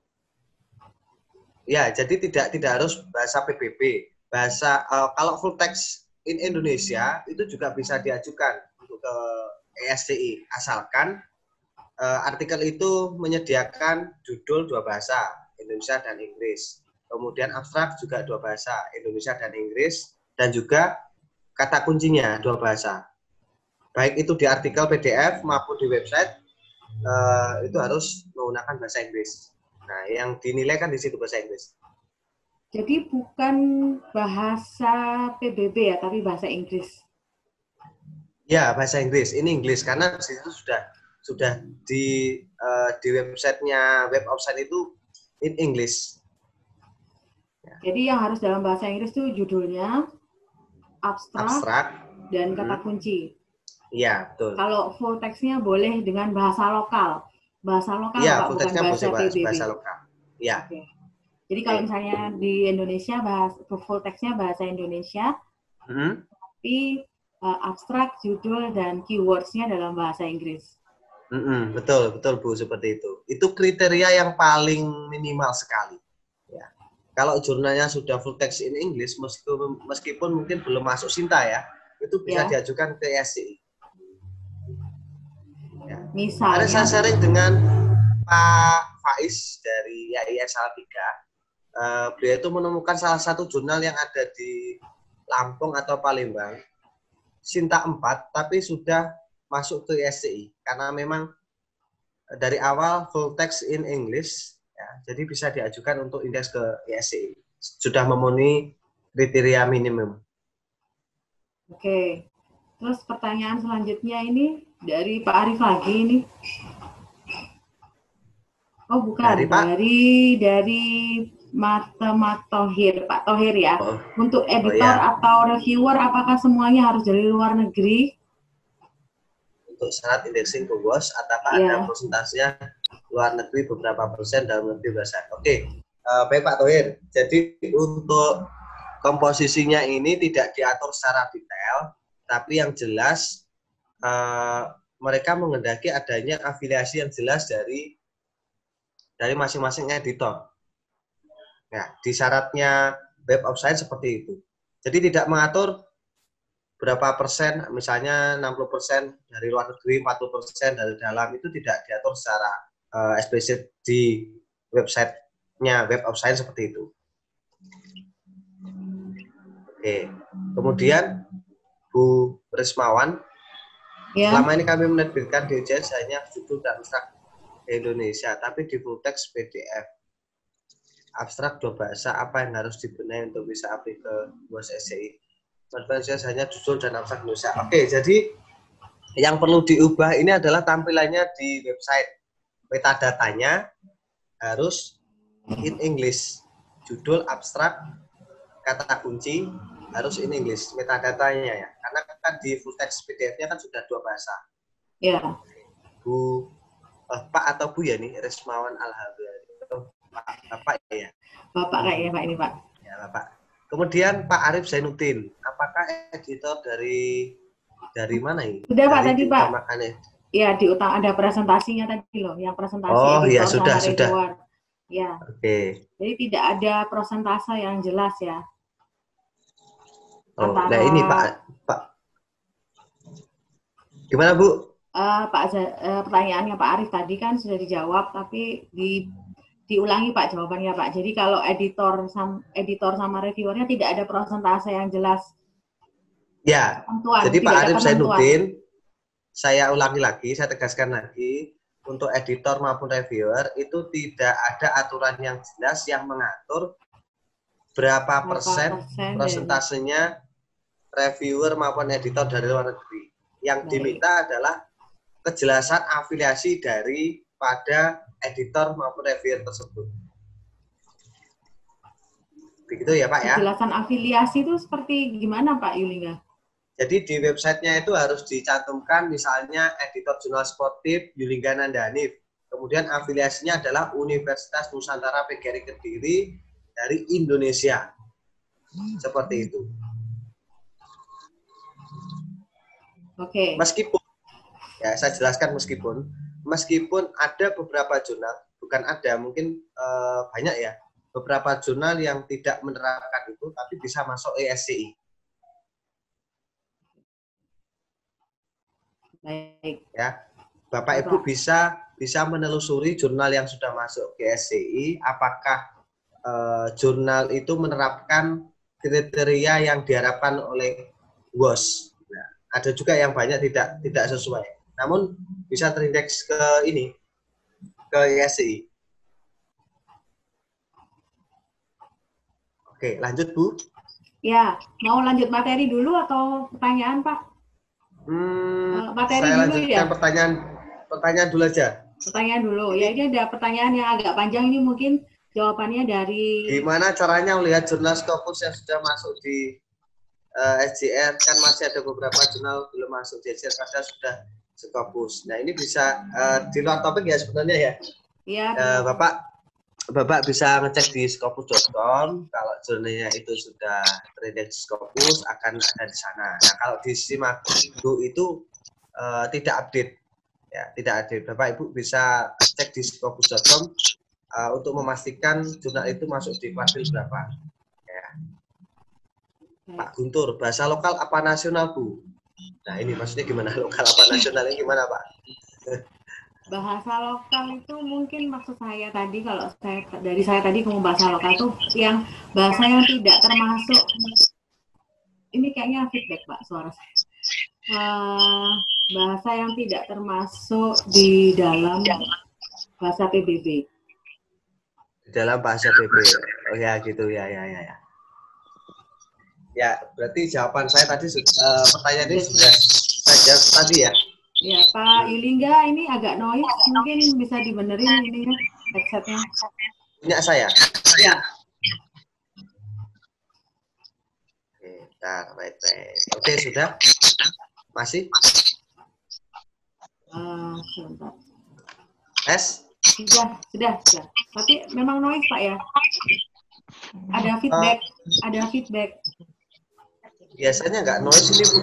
Ya, jadi tidak harus bahasa PBB. Bahasa kalau full text in Indonesia itu juga bisa diajukan untuk ke ESCI asalkan artikel itu menyediakan judul 2 bahasa, Indonesia dan Inggris. Kemudian abstrak juga 2 bahasa, Indonesia dan Inggris, dan juga kata kuncinya 2 bahasa. Baik itu di artikel PDF maupun di website itu harus menggunakan bahasa Inggris. Nah, yang dinilai kan di situ bahasa Inggris. Jadi bukan bahasa PBB ya, tapi bahasa Inggris. Ya, bahasa Inggris. Ini Inggris karena di situ sudah di websitenya Web of Science itu in English. Ya. Jadi yang harus dalam bahasa Inggris itu judulnya, abstrak dan kata kunci. Iya, betul. Kalau full text-nya boleh dengan bahasa lokal. Bahasa lokal ya, Pak, bukan bahasa PBB. Bahasa lokal. Iya. Okay. Jadi kalau misalnya di Indonesia full text-nya bahasa Indonesia, tapi abstrak, judul, dan keywords-nya dalam bahasa Inggris. Betul Bu, seperti itu. Itu kriteria yang paling minimal sekali. Ya. Kalau jurnalnya sudah full text in English, meskipun mungkin belum masuk Sinta ya, itu bisa diajukan ke ESCI. Ya. Misalnya. Saya sharing dengan Pak Faiz dari IAIN Salatiga. Beliau itu menemukan salah satu jurnal yang ada di Lampung atau Palembang, Sinta 4, tapi sudah masuk ke ESCI karena memang dari awal full text in English, ya, jadi bisa diajukan untuk indeks ke ESCI. Sudah memenuhi kriteria minimum. Oke, terus pertanyaan selanjutnya ini dari Pak Arief lagi ini. Oh bukan, dari Tohir, Pak Tohir ya. Untuk editor atau reviewer, apakah semuanya harus dari luar negeri? Untuk syarat indexing ke WOS, apakah ada persentasenya luar negeri beberapa persen, dalam negeri berapa? Oke, baik Pak Tohir. Jadi untuk komposisinya ini tidak diatur secara detail, tapi yang jelas mereka menghendaki adanya afiliasi yang jelas dari masing-masing editor. Nah, di syaratnya Web of Science seperti itu. Jadi tidak mengatur berapa persen, misalnya 60% dari luar negeri, 40% dari dalam, itu tidak diatur secara eksplisit di websitenya Web of Science seperti itu. Oke. Kemudian Bu Rismawan, Ya. selama ini kami menerbitkan DJS hanya judul dan abstrak Indonesia, tapi di full text PDF. Abstrak dua bahasa, apa yang harus dibenahi untuk bisa update ke UAS SCI? Penerbitkan hanya judul dan abstrak Indonesia. Oke, jadi yang perlu diubah ini adalah tampilannya di website. Metadatanya harus in English. Judul, abstrak, kata kunci harus in English. Metadatanya ya. Karena kan di full text PDF-nya kan sudah dua bahasa. Ya. Bu, Pak atau Bu ya nih, Rismawan Al-Habari. Bapak ya? Bapak kayaknya Pak ini Pak. Ya, Bapak. Kemudian Pak Arif Zainuddin. Apakah editor dari mana ini? Sudah Pak Dari tadi Pak. Ya, di utang ada presentasinya tadi loh, yang presentasi oh, editor ya, sudah. reviewer. Ya. Oke. Jadi tidak ada prosentase yang jelas ya. Oh, nah ini Pak. Gimana Bu? Pertanyaannya Pak Arif tadi kan sudah dijawab, tapi diulangi Pak jawabannya Pak. Jadi kalau editor sama reviewernya tidak ada prosentase yang jelas. Ya. Ketentuan, jadi Pak Arif Zainuddin, saya ulangi lagi, saya tegaskan lagi, untuk editor maupun reviewer itu tidak ada aturan yang jelas yang mengatur berapa persen prosentasenya reviewer maupun editor dari luar negeri. Yang diminta adalah kejelasan afiliasi daripada editor maupun reviewer tersebut. Begitu ya Pak ya? Kejelasan afiliasi itu seperti gimana Pak Yulingga? Jadi di websitenya itu harus dicantumkan misalnya editor jurnal sportif Yulingga Nandanif. Kemudian afiliasinya adalah Universitas Nusantara PGRI Kediri dari Indonesia. Seperti itu. Oke. Meskipun, ya saya jelaskan meskipun ada beberapa jurnal, bukan ada, mungkin banyak ya, beberapa jurnal yang tidak menerapkan itu, tapi bisa masuk ESCI. Baik. Ya, Bapak Ibu bisa menelusuri jurnal yang sudah masuk ke SCI, apakah jurnal itu menerapkan kriteria yang diharapkan oleh WOS. Nah, ada juga yang banyak tidak sesuai. Namun bisa terindeks ke SCI. Oke, lanjut Bu. Ya, mau lanjut materi dulu atau pertanyaan Pak? Materi saya dulu lanjutkan ya. Pertanyaan dulu aja. Pertanyaan dulu. Ya, ini ada pertanyaan yang agak panjang, ini mungkin jawabannya dari. Gimana caranya melihat jurnal Scopus yang sudah masuk di SJR? Kan masih ada beberapa jurnal belum masuk di SJR padahal sudah Scopus. Nah, ini bisa di luar topik ya sebenarnya ya. Iya. Bapak bisa ngecek di scopus.com, kalau jurnalnya itu sudah terindeks Scopus akan ada di sana. Nah, kalau di Simago itu tidak update, ya tidak update. Bapak Ibu bisa cek di scopus.com untuk memastikan jurnal itu masuk di kuartil berapa. Ya. Pak Guntur, bahasa lokal apa nasional Bu? Nah ini maksudnya gimana, lokal apa nasional ini gimana Pak? Bahasa lokal itu mungkin maksud saya tadi, kalau saya tadi ngomong bahasa lokal itu yang bahasa yang tidak termasuk, ini kayaknya feedback Pak suara saya, bahasa yang tidak termasuk di dalam bahasa PBB. Di dalam bahasa PBB, oh ya gitu ya. Ya berarti jawaban saya tadi pertanyaan ini sudah saya jawab tadi ya. Ya Pak Yulingga, ini agak noise, mungkin bisa dibenerin ini headsetnya. Punya saya? Ya. Oke, bentar, baik. Oke, sudah? Masih? Sebentar. S? Sudah. Tapi memang noise Pak ya? Ada feedback. Biasanya nggak noise ini Bu.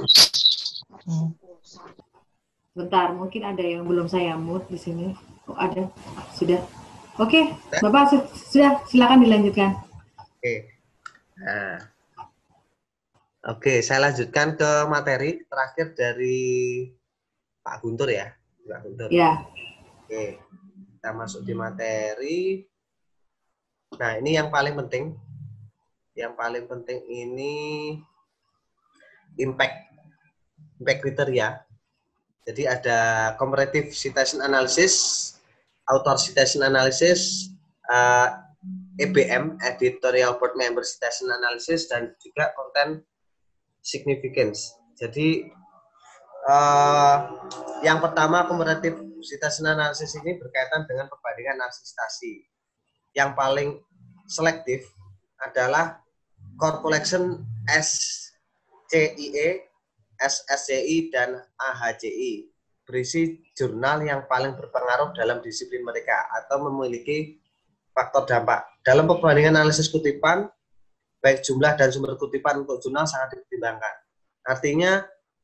Bentar, mungkin ada yang belum saya mute di sini. Oh, ada. Sudah. Oke, Bapak sudah, silakan dilanjutkan. Oke. Nah. Oke, saya lanjutkan ke materi terakhir dari Pak Guntur ya. Pak Guntur. Ya. Oke. Kita masuk di materi. Nah, ini yang paling penting. Yang paling penting ini impact criteria. Jadi ada comparative citation analysis, author citation analysis, EBM, editorial board member citation analysis, dan juga content significance. Jadi yang pertama comparative citation analysis ini berkaitan dengan perbandingan analisis citasi. Yang paling selektif adalah core collection SCIE, SSCI, dan AHCI, berisi jurnal yang paling berpengaruh dalam disiplin mereka atau memiliki faktor dampak. Dalam perbandingan analisis kutipan, baik jumlah dan sumber kutipan untuk jurnal sangat dipertimbangkan. Artinya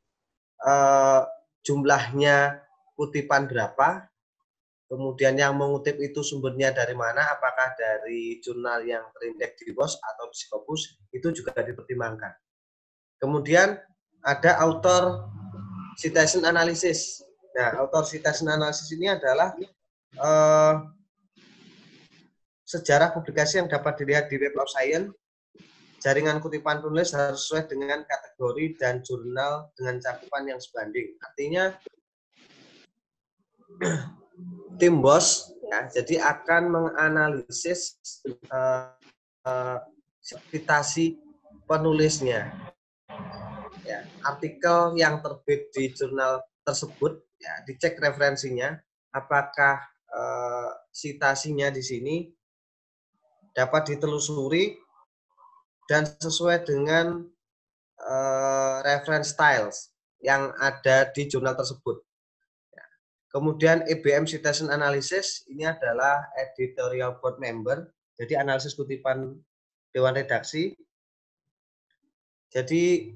jumlahnya kutipan berapa, kemudian yang mengutip itu sumbernya dari mana, apakah dari jurnal yang terindeks di WOS atau di Scopus, itu juga dipertimbangkan. Kemudian ada author citation analysis. Nah, author citation analysis ini adalah sejarah publikasi yang dapat dilihat di Web of Science. Jaringan kutipan penulis harus sesuai dengan kategori dan jurnal dengan cakupan yang sebanding. Artinya tim WOS ya, jadi akan menganalisis citasi penulisnya. Ya, artikel yang terbit di jurnal tersebut, ya, dicek referensinya, apakah citasinya di sini dapat ditelusuri dan sesuai dengan reference styles yang ada di jurnal tersebut. Ya. Kemudian EBM citation analysis ini adalah editorial board member, jadi analisis kutipan dewan redaksi. Jadi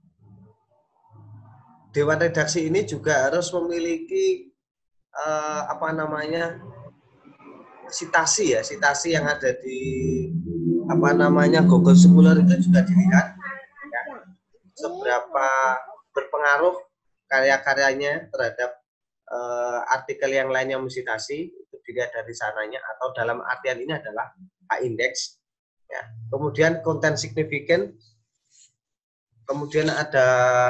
dewan redaksi ini juga harus memiliki citasi ya, citasi yang ada di Google Scholar itu juga dilihat ya, seberapa berpengaruh karya-karyanya terhadap artikel yang lain yang mensitasi, itu dilihat dari sananya, atau dalam artian ini adalah H-index ya. Kemudian content significant, kemudian ada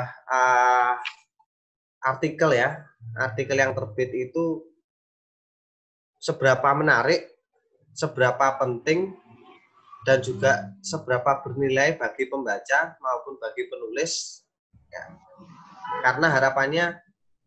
artikel ya, artikel yang terbit itu seberapa menarik, seberapa penting, dan juga seberapa bernilai bagi pembaca maupun bagi penulis ya. Karena harapannya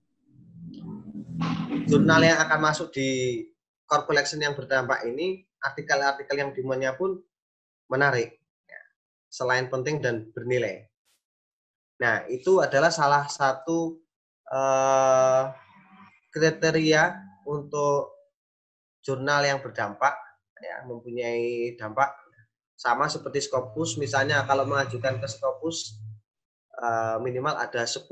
jurnal yang akan masuk di core collection yang berdampak ini, artikel-artikel yang dimuatnya pun menarik ya, selain penting dan bernilai. Nah, itu adalah salah satu kriteria untuk jurnal yang berdampak ya, mempunyai dampak sama seperti Scopus. Misalnya kalau mengajukan ke Scopus minimal ada 10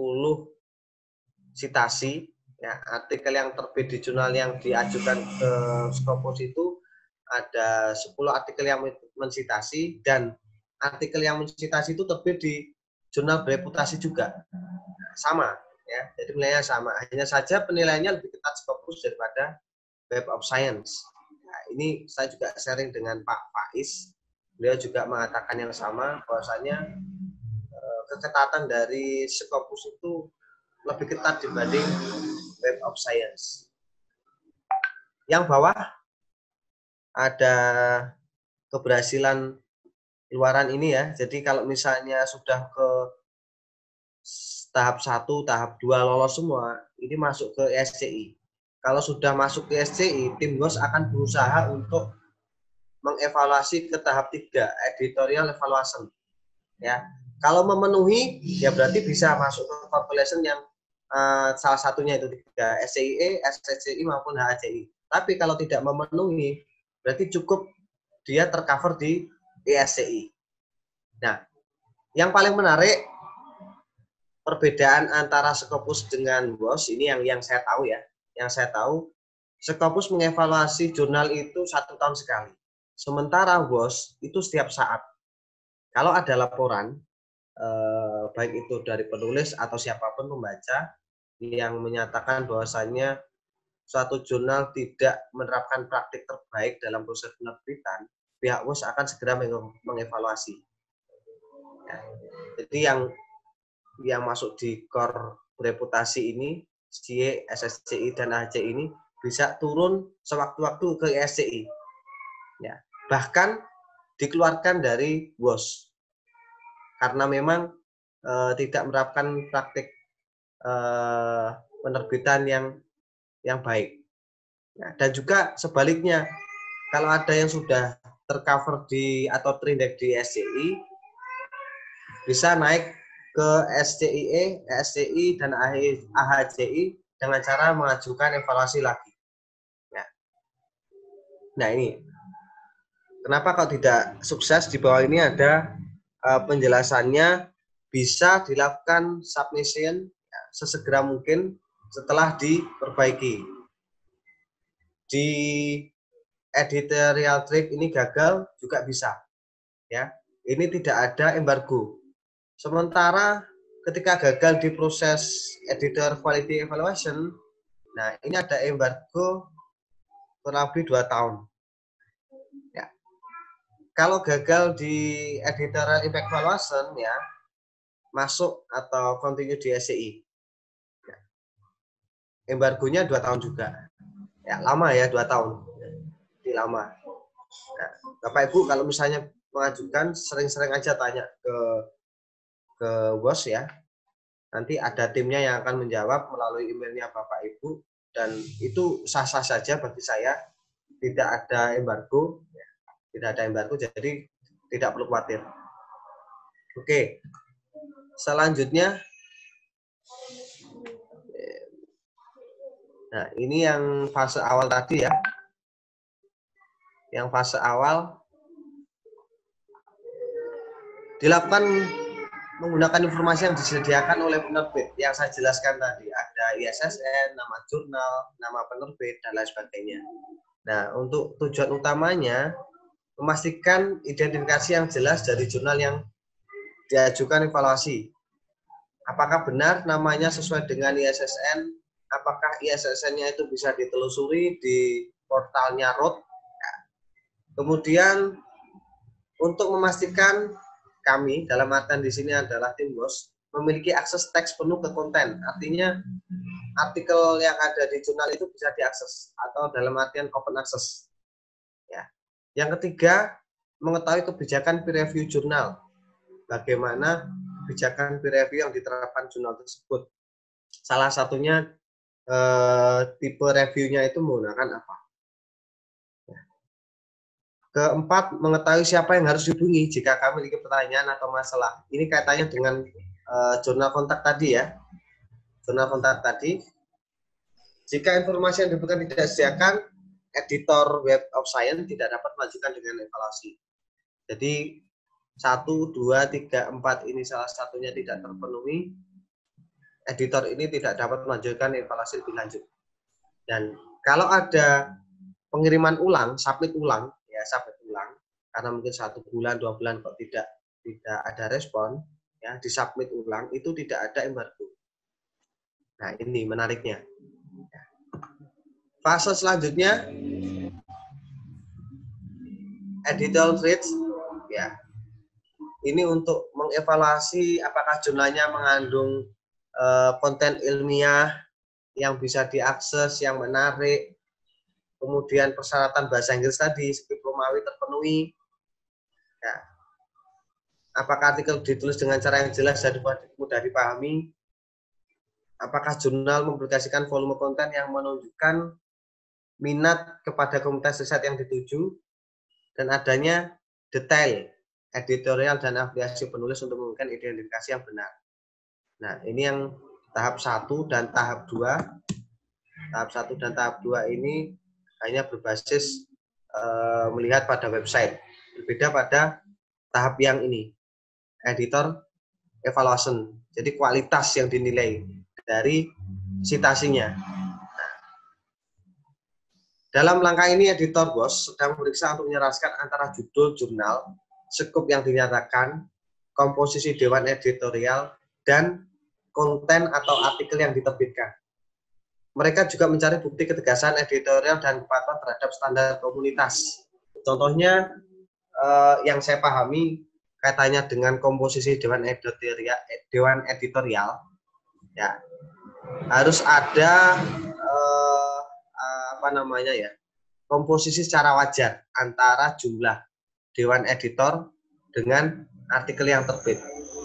citasi ya, artikel yang terbit di jurnal yang diajukan ke Scopus itu ada 10 artikel yang mensitasi, dan artikel yang mensitasi itu terbit di jurnal bereputasi juga sama ya, jadi nilainya sama, hanya saja penilaiannya lebih ketat Scopus daripada Web of Science. Nah, ini saya juga sharing dengan Pak Faiz, beliau juga mengatakan yang sama, bahwasanya keketatan dari Scopus itu lebih ketat dibanding Web of Science. Yang bawah ada keberhasilan luaran ini ya, jadi kalau misalnya sudah ke tahap 1, tahap 2 lolos semua, ini masuk ke SCI. Kalau sudah masuk ke SCI, tim WOS akan berusaha untuk mengevaluasi ke tahap 3, editorial evaluation. Ya, kalau memenuhi, ya berarti bisa masuk ke population yang salah satunya itu 3, SCIE, SSCI maupun HACI. Tapi kalau tidak memenuhi, berarti cukup dia tercover di ESCI. Nah, yang paling menarik perbedaan antara Scopus dengan WOS ini yang saya tahu ya. Yang saya tahu, Scopus mengevaluasi jurnal itu 1 tahun sekali. Sementara WOS itu setiap saat. Kalau ada laporan, baik itu dari penulis atau siapapun pembaca yang menyatakan bahwasannya suatu jurnal tidak menerapkan praktik terbaik dalam proses penerbitan, pihak WOS akan segera mengevaluasi. Ya. Jadi yang masuk di core reputasi ini, SCI, SSCI, dan AHCI ini bisa turun sewaktu-waktu ke SCI. Ya. Bahkan dikeluarkan dari WOS. Karena memang tidak menerapkan praktik penerbitan yang baik. Ya. Dan juga sebaliknya, kalau ada yang sudah tercover atau terindeks di SCI, bisa naik ke SCIE, SCI, dan AHCI dengan cara mengajukan evaluasi lagi. Ya. Nah ini, kenapa kalau tidak sukses? Di bawah ini ada penjelasannya, bisa dilakukan submission ya, sesegera mungkin setelah diperbaiki. Di editorial trick ini gagal juga bisa. Ya, ini tidak ada embargo. Sementara ketika gagal di proses editor quality evaluation, nah ini ada embargo kurang lebih 2 tahun. Ya. Kalau gagal di editorial impact evaluation, ya masuk atau continue di SCI. Ya. Embargonya 2 tahun juga. Ya lama ya, 2 tahun. Jadi lama. Nah, Bapak Ibu kalau misalnya mengajukan, sering-sering aja tanya ke WOS ya. Nanti ada timnya yang akan menjawab melalui emailnya Bapak Ibu, dan itu sah-sah saja bagi saya, tidak ada embargo, jadi tidak perlu khawatir. Oke, selanjutnya, nah ini yang fase awal tadi ya, yang fase awal dilakukan menggunakan informasi yang disediakan oleh penerbit yang saya jelaskan tadi. Ada ISSN, nama jurnal, nama penerbit, dan lain sebagainya. Nah, untuk tujuan utamanya, memastikan identifikasi yang jelas dari jurnal yang diajukan evaluasi. Apakah benar namanya sesuai dengan ISSN? Apakah ISSN-nya itu bisa ditelusuri di portalnya ROT? Kemudian, untuk memastikan kami, dalam artian di sini adalah tim WOS, memiliki akses teks penuh ke konten. Artinya artikel yang ada di jurnal itu bisa diakses atau dalam artian open access. Ya. Yang ketiga, mengetahui kebijakan peer review jurnal. Bagaimana kebijakan peer review yang diterapkan jurnal tersebut. Salah satunya tipe reviewnya itu menggunakan apa. Keempat, mengetahui siapa yang harus dihubungi jika kami memiliki pertanyaan atau masalah. Ini kaitannya dengan jurnal kontak tadi ya. Jurnal kontak tadi. Jika informasi yang diberikan tidak disediakan, editor Web of Science tidak dapat melanjutkan dengan evaluasi. Jadi 1, 2, 3, 4 ini salah satunya tidak terpenuhi, editor ini tidak dapat melanjutkan evaluasi lebih lanjut. Dan kalau ada pengiriman ulang, submit ulang, karena mungkin 1 bulan, 2 bulan kok tidak ada respon, ya disubmit ulang, itu tidak ada embargo. Nah ini menariknya. Fase selanjutnya, editorial treats, ya ini untuk mengevaluasi apakah jurnalnya mengandung konten ilmiah yang bisa diakses, yang menarik, kemudian persyaratan bahasa Inggris tadi, skrip Romawi terpenuhi. Ya. Apakah artikel ditulis dengan cara yang jelas dan mudah dipahami? Apakah jurnal mempublikasikan volume konten yang menunjukkan minat kepada komunitas riset yang dituju, dan adanya detail editorial dan afiliasi penulis untuk memberikan identifikasi yang benar. Nah, ini yang tahap 1 dan tahap 2. Tahap 1 dan tahap 2 ini hanya berbasis melihat pada website. Berbeda pada tahap yang ini, editor evaluation. Jadi kualitas yang dinilai dari citasinya. Nah, dalam langkah ini editor WOS sedang memeriksa untuk menyelaraskan antara judul jurnal, skup yang dinyatakan, komposisi dewan editorial, dan konten atau artikel yang diterbitkan. Mereka juga mencari bukti ketegasan editorial dan kepatuhan terhadap standar komunitas. Contohnya yang saya pahami, kaitannya dengan komposisi dewan editorial, ya harus ada komposisi secara wajar antara jumlah dewan editor dengan artikel yang terbit.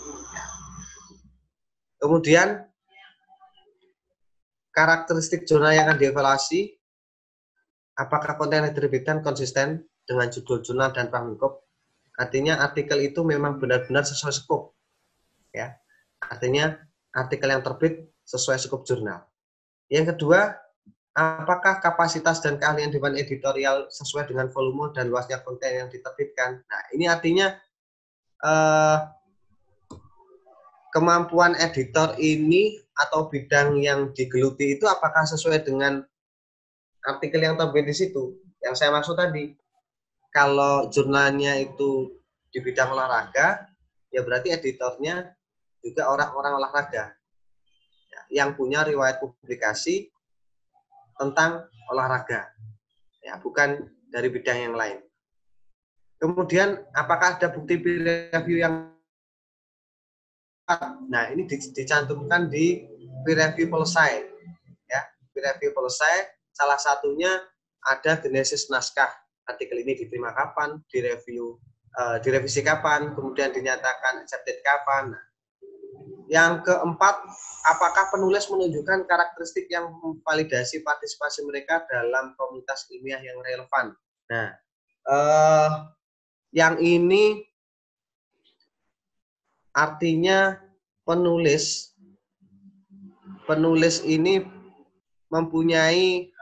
Kemudian karakteristik jurnal yang akan dievaluasi, apakah konten yang diterbitkan konsisten dengan judul jurnal dan pramengkop. Artinya artikel itu memang benar-benar sesuai skop, ya. Artinya artikel yang terbit sesuai skop jurnal. Yang kedua, apakah kapasitas dan keahlian dewan editorial sesuai dengan volume dan luasnya konten yang diterbitkan. Nah, ini artinya kemampuan editor ini atau bidang yang digeluti itu apakah sesuai dengan artikel yang terbit di situ. Yang saya maksud tadi, kalau jurnalnya itu di bidang olahraga, ya berarti editornya juga orang-orang olahraga yang punya riwayat publikasi tentang olahraga, ya bukan dari bidang yang lain. Kemudian apakah ada bukti peer review yang, nah ini dicantumkan di peer review selesai, ya peer review selesai. Salah satunya ada genesis naskah artikel ini diterima kapan, direvisi kapan, kemudian dinyatakan accepted kapan. Nah, yang keempat, apakah penulis menunjukkan karakteristik yang memvalidasi partisipasi mereka dalam komunitas ilmiah yang relevan. Nah, yang ini artinya penulis ini mempunyai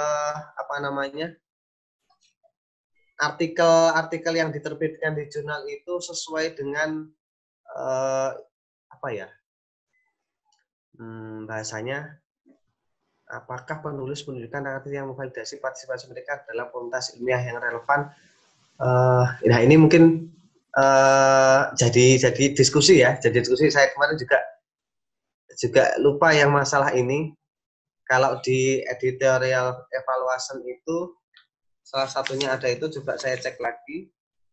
artikel yang diterbitkan di jurnal itu sesuai dengan bahasanya, apakah penulis menunjukkan karakteristik yang memvalidasi partisipasi mereka dalam komunitas ilmiah yang relevan. Nah ini mungkin jadi diskusi ya, saya kemarin juga lupa yang masalah ini. Kalau di editorial evaluation itu salah satunya ada itu, coba saya cek lagi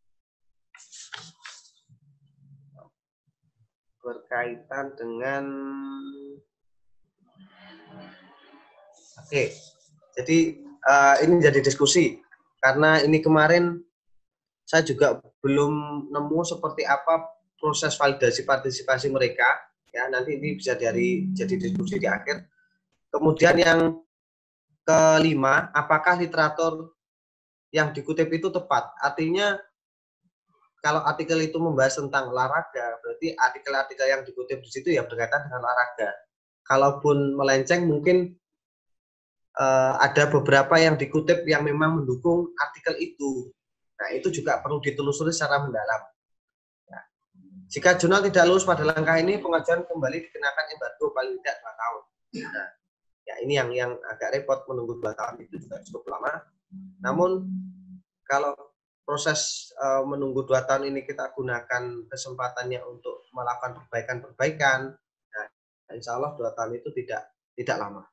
berkaitan dengan jadi ini jadi diskusi karena ini kemarin saya juga belum nemu seperti apa proses validasi partisipasi mereka, ya nanti ini bisa jadi diskusi di akhir. Kemudian yang kelima, apakah literatur yang dikutip itu tepat? Artinya kalau artikel itu membahas tentang olahraga, berarti artikel-artikel yang dikutip di situ ya berkaitan dengan olahraga. Kalaupun melenceng, mungkin ada beberapa yang dikutip yang memang mendukung artikel itu. Nah, itu juga perlu ditelusuri secara mendalam. Nah, jika jurnal tidak lulus pada langkah ini, pengajuan kembali dikenakan embargo paling tidak 2 tahun. Nah, ya ini yang agak repot, menunggu 2 tahun itu juga cukup lama. Namun kalau proses menunggu 2 tahun ini kita gunakan kesempatannya untuk melakukan perbaikan, nah, insya Allah 2 tahun itu tidak lama.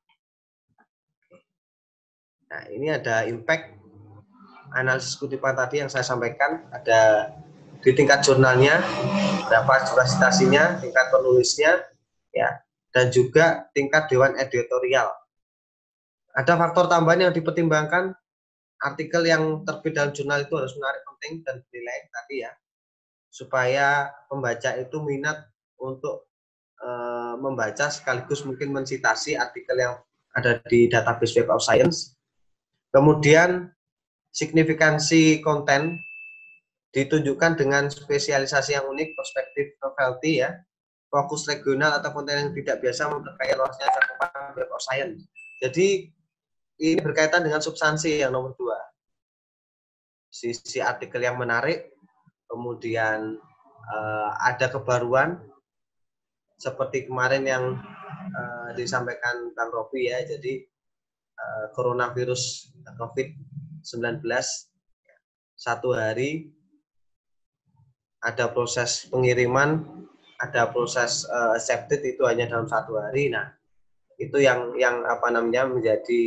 Nah, ini ada impact analisis kutipan tadi yang saya sampaikan, ada di tingkat jurnalnya, berapa jumlah citasinya, tingkat penulisnya, ya, dan juga tingkat dewan editorial. Ada faktor tambahan yang dipertimbangkan, artikel yang terbit dalam jurnal itu harus menarik, penting, dan bernilai tadi ya, supaya pembaca itu minat untuk membaca sekaligus mungkin mensitasi artikel yang ada di database Web of Science. Kemudian signifikansi konten ditunjukkan dengan spesialisasi yang unik, perspektif novelty ya, fokus regional atau konten yang tidak biasa memperkaya luasnya cakupan Web of Science. Jadi ini berkaitan dengan substansi yang nomor 2. Sisi artikel yang menarik, kemudian ada kebaruan seperti kemarin yang disampaikan Kang Robi ya. Jadi coronavirus COVID-19 1 hari ada proses pengiriman, ada proses accepted itu hanya dalam 1 hari. Nah, itu yang menjadi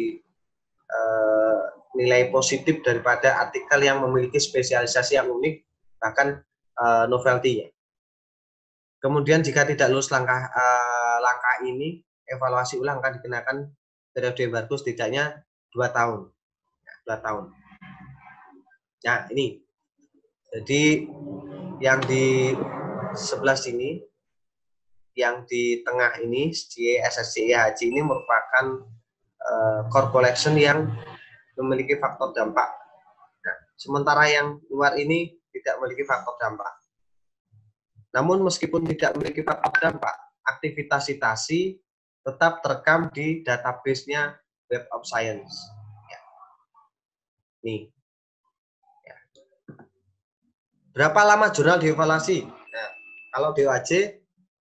nilai positif daripada artikel yang memiliki spesialisasi yang unik, bahkan novelty ya. Kemudian jika tidak lulus langkah ini, evaluasi ulang akan dikenakan periode embargo setidaknya 2 tahun. 2 tahun. Nah, ini. Jadi yang di sebelah sini, yang di tengah ini, SSCI Haji ini merupakan core collection yang memiliki faktor dampak. Nah, sementara yang luar ini tidak memiliki faktor dampak. Namun meskipun tidak memiliki faktor dampak, aktivitas citasi tetap terekam di database-nya Web of Science. Ya. Nih. Ya. Berapa lama jurnal dievaluasi? Nah, kalau DOAJ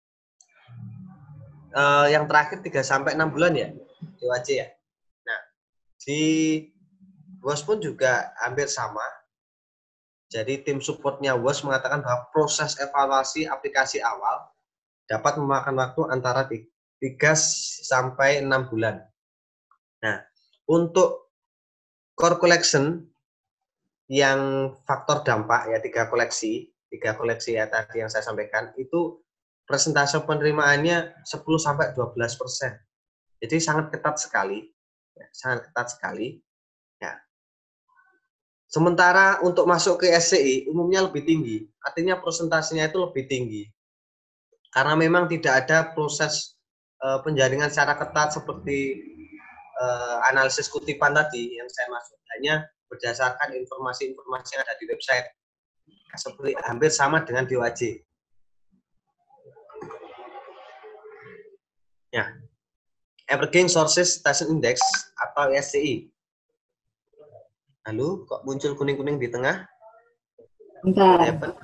yang terakhir 3-6 bulan ya, DOAJ ya. Nah, di WOS pun juga hampir sama. Jadi tim supportnya WOS mengatakan bahwa proses evaluasi aplikasi awal dapat memakan waktu antara 3-6 bulan. Nah, untuk core collection yang faktor dampak ya 3 koleksi ya tadi yang saya sampaikan itu persentase penerimaannya 10-12%. Jadi sangat ketat sekali, ya, sangat ketat sekali. Ya. Sementara untuk masuk ke SCI umumnya lebih tinggi, artinya persentasenya itu lebih tinggi. Karena memang tidak ada proses penjaringan secara ketat seperti analisis kutipan tadi yang saya maksud, hanya berdasarkan informasi-informasi yang ada di website. Seperti hampir sama dengan DOAJ. Ya. Evergreen Sources Citation Index atau SCI. Lalu kok muncul kuning-kuning di tengah? Bentar.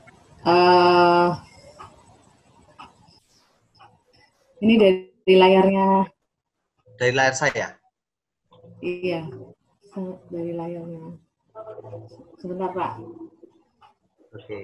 Ini dari layarnya. Dari layar saya? Iya, dari layarnya. Sebentar, Pak. Oke.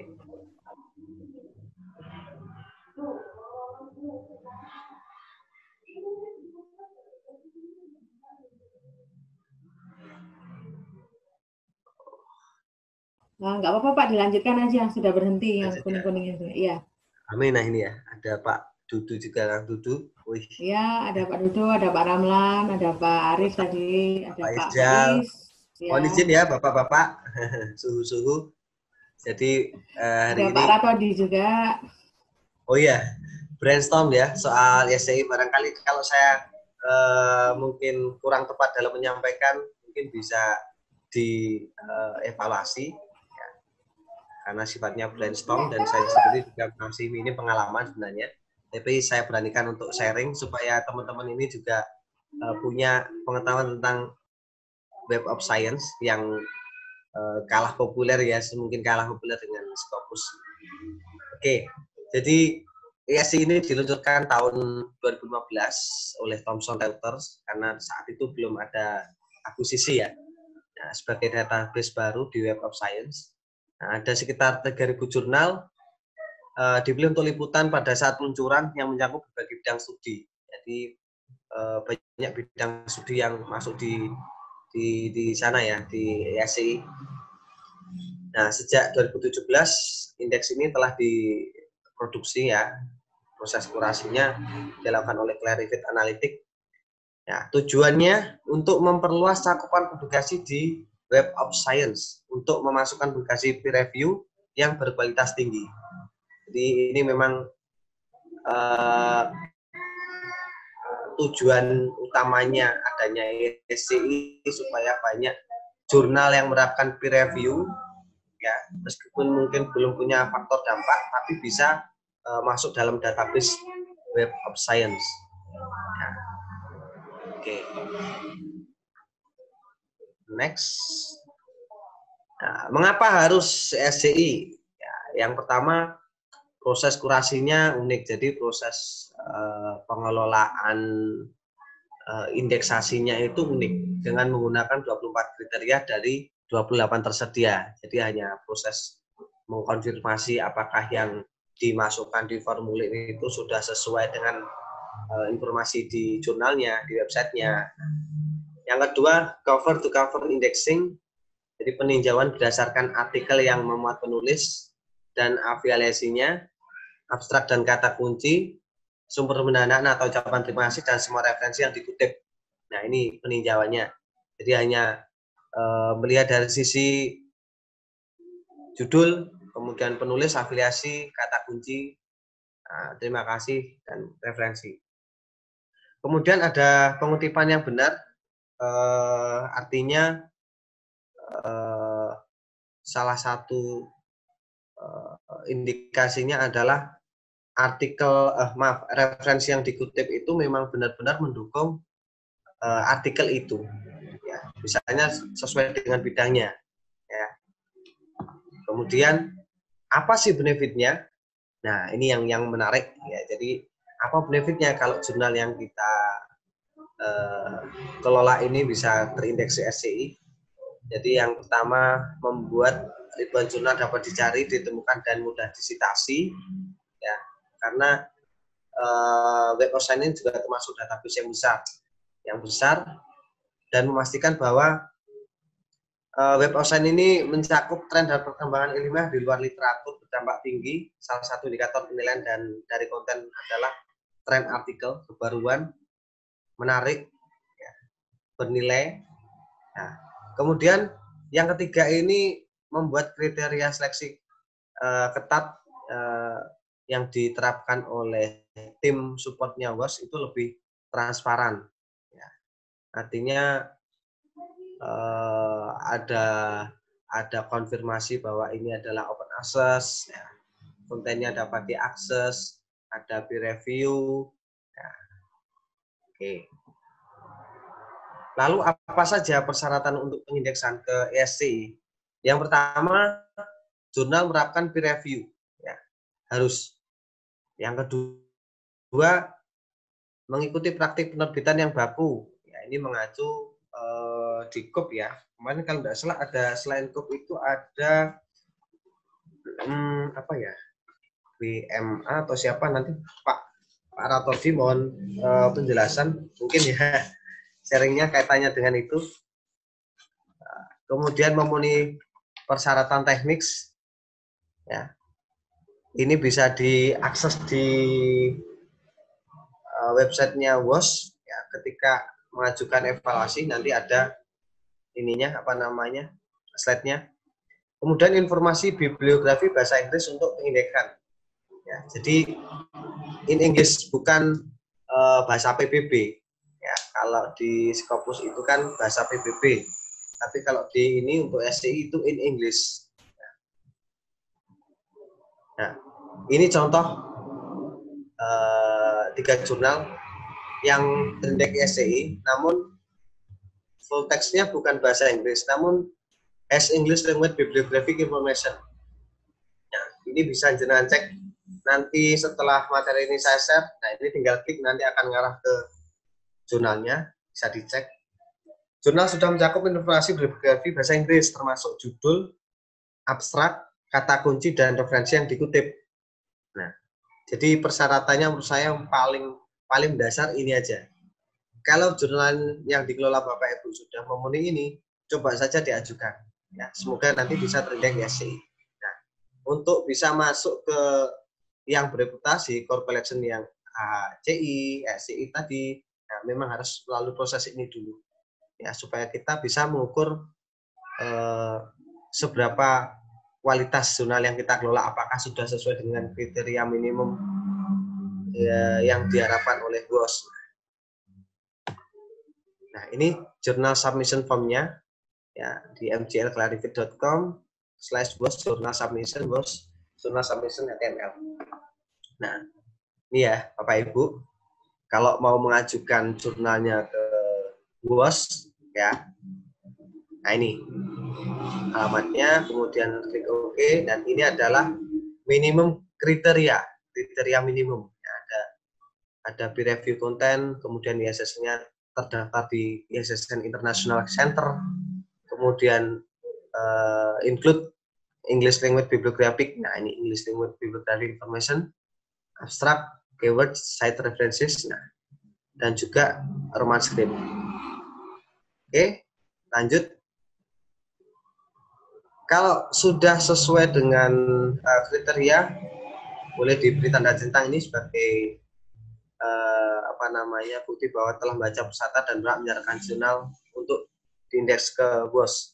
Nah, nggak apa-apa Pak, dilanjutkan aja, sudah berhenti yang kuning-kuning itu. Iya. Amin, nah ini ya, ada Pak Dudu juga, Kang Dudu. Wih. Iya, ada Pak Dudu, ada Pak Ramlan, ada Pak Arif tadi, ada Pak Ijal. Faiz. Ya. Mohon izin ya Bapak-Bapak, suhu-suhu. Jadi hari ada ini. Pak Ratodi juga. Oh iya, brainstorm ya soal SCI. Barangkali kalau saya mungkin kurang tepat dalam menyampaikan, mungkin bisa dievaluasi. Karena sifatnya brainstorm dan saya sendiri juga masih ini pengalaman sebenarnya, tapi saya beranikan untuk sharing supaya teman-teman ini juga punya pengetahuan tentang Web of Science yang kalah populer ya, mungkin kalah populer dengan Scopus. Oke, jadi ESC ini diluncurkan tahun 2015 oleh Thomson Reuters karena saat itu belum ada akuisisi ya, nah, sebagai database baru di Web of Science. Nah, ada sekitar 3.000 jurnal dipilih untuk liputan pada saat peluncuran yang mencakup berbagai bidang studi. Jadi banyak bidang studi yang masuk di sana ya, di ESCI. Nah, sejak 2017 indeks ini telah diproduksi ya, proses kurasinya dilakukan oleh Clarivate Analytics. Ya, tujuannya untuk memperluas cakupan publikasi di Web of Science untuk memasukkan publikasi peer review yang berkualitas tinggi. Jadi ini memang tujuan utamanya adanya ESCI supaya banyak jurnal yang menerapkan peer review ya, meskipun mungkin belum punya faktor dampak tapi bisa masuk dalam database Web of Science. Ya. Oke. Next. Nah, mengapa harus SCI? Ya, yang pertama, proses kurasinya unik. Jadi proses pengelolaan indeksasinya itu unik dengan menggunakan 24 kriteria dari 28 tersedia. Jadi hanya proses mengkonfirmasi apakah yang dimasukkan di formulir itu sudah sesuai dengan informasi di jurnalnya, di websitenya. Yang kedua, cover to cover indexing, jadi peninjauan berdasarkan artikel yang memuat penulis dan afiliasinya, abstrak dan kata kunci, sumber pendanaan atau ucapan terima kasih, dan semua referensi yang dikutip. Nah, ini peninjauannya. Jadi hanya melihat dari sisi judul, kemudian penulis, afiliasi, kata kunci, terima kasih, dan referensi. Kemudian ada pengutipan yang benar, artinya salah satu indikasinya adalah referensi yang dikutip itu memang benar-benar mendukung artikel itu. Ya, misalnya sesuai dengan bidangnya. Ya. Kemudian apa sih benefitnya? Nah, ini yang menarik ya. Jadi apa benefitnya kalau jurnal yang kita kelola ini bisa terindeks SCI? Jadi yang pertama, membuat ribuan jurnal dapat dicari, ditemukan, dan mudah disitasi. Ya, karena Web of Science ini juga termasuk database yang besar, dan memastikan bahwa Web of Science ini mencakup tren dan perkembangan ilmiah di luar literatur berdampak tinggi. Salah satu indikator penilaian dan dari konten adalah tren artikel, kebaruan, menarik, ya, bernilai. Nah, kemudian yang ketiga ini membuat kriteria seleksi ketat yang diterapkan oleh tim supportnya WOS itu lebih transparan. Ya. Artinya ada konfirmasi bahwa ini adalah open access, ya. Kontennya dapat diakses, ada peer review. Ya. Oke. Lalu apa saja persyaratan untuk pengindeksan ke ESCI? Yang pertama, jurnal menerapkan peer review, ya, harus. Yang kedua, mengikuti praktik penerbitan yang baku. Ya, ini mengacu di KUP ya. Kemarin kalau tidak salah ada selain KUP itu ada apa ya, BMA atau siapa, nanti Pak Ratodi mohon penjelasan mungkin ya, sharingnya kaitannya dengan itu. Kemudian memenuhi persyaratan teknis, ya, ini bisa diakses di websitenya WOS, ya, ketika mengajukan evaluasi nanti ada ininya, apa namanya, slide-nya. Kemudian informasi bibliografi bahasa Inggris untuk pengindeksan. Ya, jadi in English, bukan bahasa PBB. Ya, kalau di Scopus itu kan bahasa PBB. Tapi kalau di ini untuk SCI itu in English. Nah, ini contoh 3 jurnal yang terindeks SCI, namun full text-nya bukan bahasa Inggris, namun as English Language Bibliographic Information. Nah, ini bisa jenengan cek nanti setelah materi ini saya share. Nah, ini tinggal klik, nanti akan ngarah ke jurnalnya, bisa dicek. Jurnal sudah mencakup informasi bibliografi bahasa Inggris, termasuk judul, abstrak, kata kunci, dan referensi yang dikutip. Nah, jadi persyaratannya menurut saya yang paling dasar ini aja. Kalau jurnal yang dikelola Bapak Ibu sudah memenuhi ini, coba saja diajukan. Ya, semoga nanti bisa terindeks SCI. Nah, untuk bisa masuk ke yang bereputasi, core collection yang CI, SCI tadi, nah, memang harus melalui proses ini dulu. Ya, supaya kita bisa mengukur seberapa kualitas jurnal yang kita kelola, apakah sudah sesuai dengan kriteria minimum ya, yang diharapkan oleh WOS. Nah, ini jurnal submission form-nya ya, di mglclarivate.com/WOS jurnal submission WOS jurnal submission HTML. Nah, ini ya Bapak Ibu, kalau mau mengajukan jurnalnya ke WOS ya, nah ini alamatnya, kemudian klik OK, dan ini adalah minimum kriteria minimum. Ya, ada peer review konten, kemudian ISSN-nya terdaftar di ISSN International Center, kemudian include English Language Bibliographic. Nah, ini English Language Bibliographic Information, abstract, keywords, site references, nah, dan juga Roman script. Oke, lanjut. Kalau sudah sesuai dengan kriteria, boleh diberi tanda centang ini sebagai bukti bahwa telah membaca pusata dan berhak menjalankan jurnal untuk diindeks ke BOS.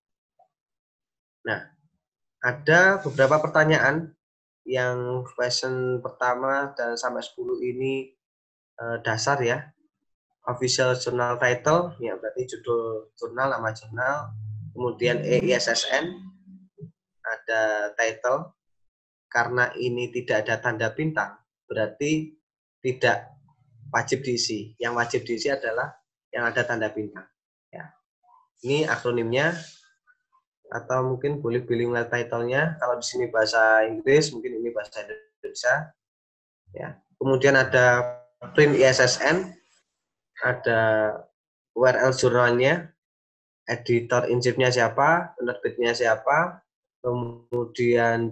Nah, ada beberapa pertanyaan yang question pertama dan sampai 10 ini dasar ya. Official journal title, ya berarti judul jurnal, nama jurnal. Kemudian EISSN, ada title. Karena ini tidak ada tanda bintang, berarti tidak wajib diisi. Yang wajib diisi adalah yang ada tanda bintang. Ya. Ini akronimnya, atau mungkin boleh bilingual title-nya. Kalau di sini bahasa Inggris, mungkin ini bahasa Indonesia. Ya. Kemudian ada print ISSN, ada URL jurnalnya, editor in chief-nya siapa, penerbitnya siapa, kemudian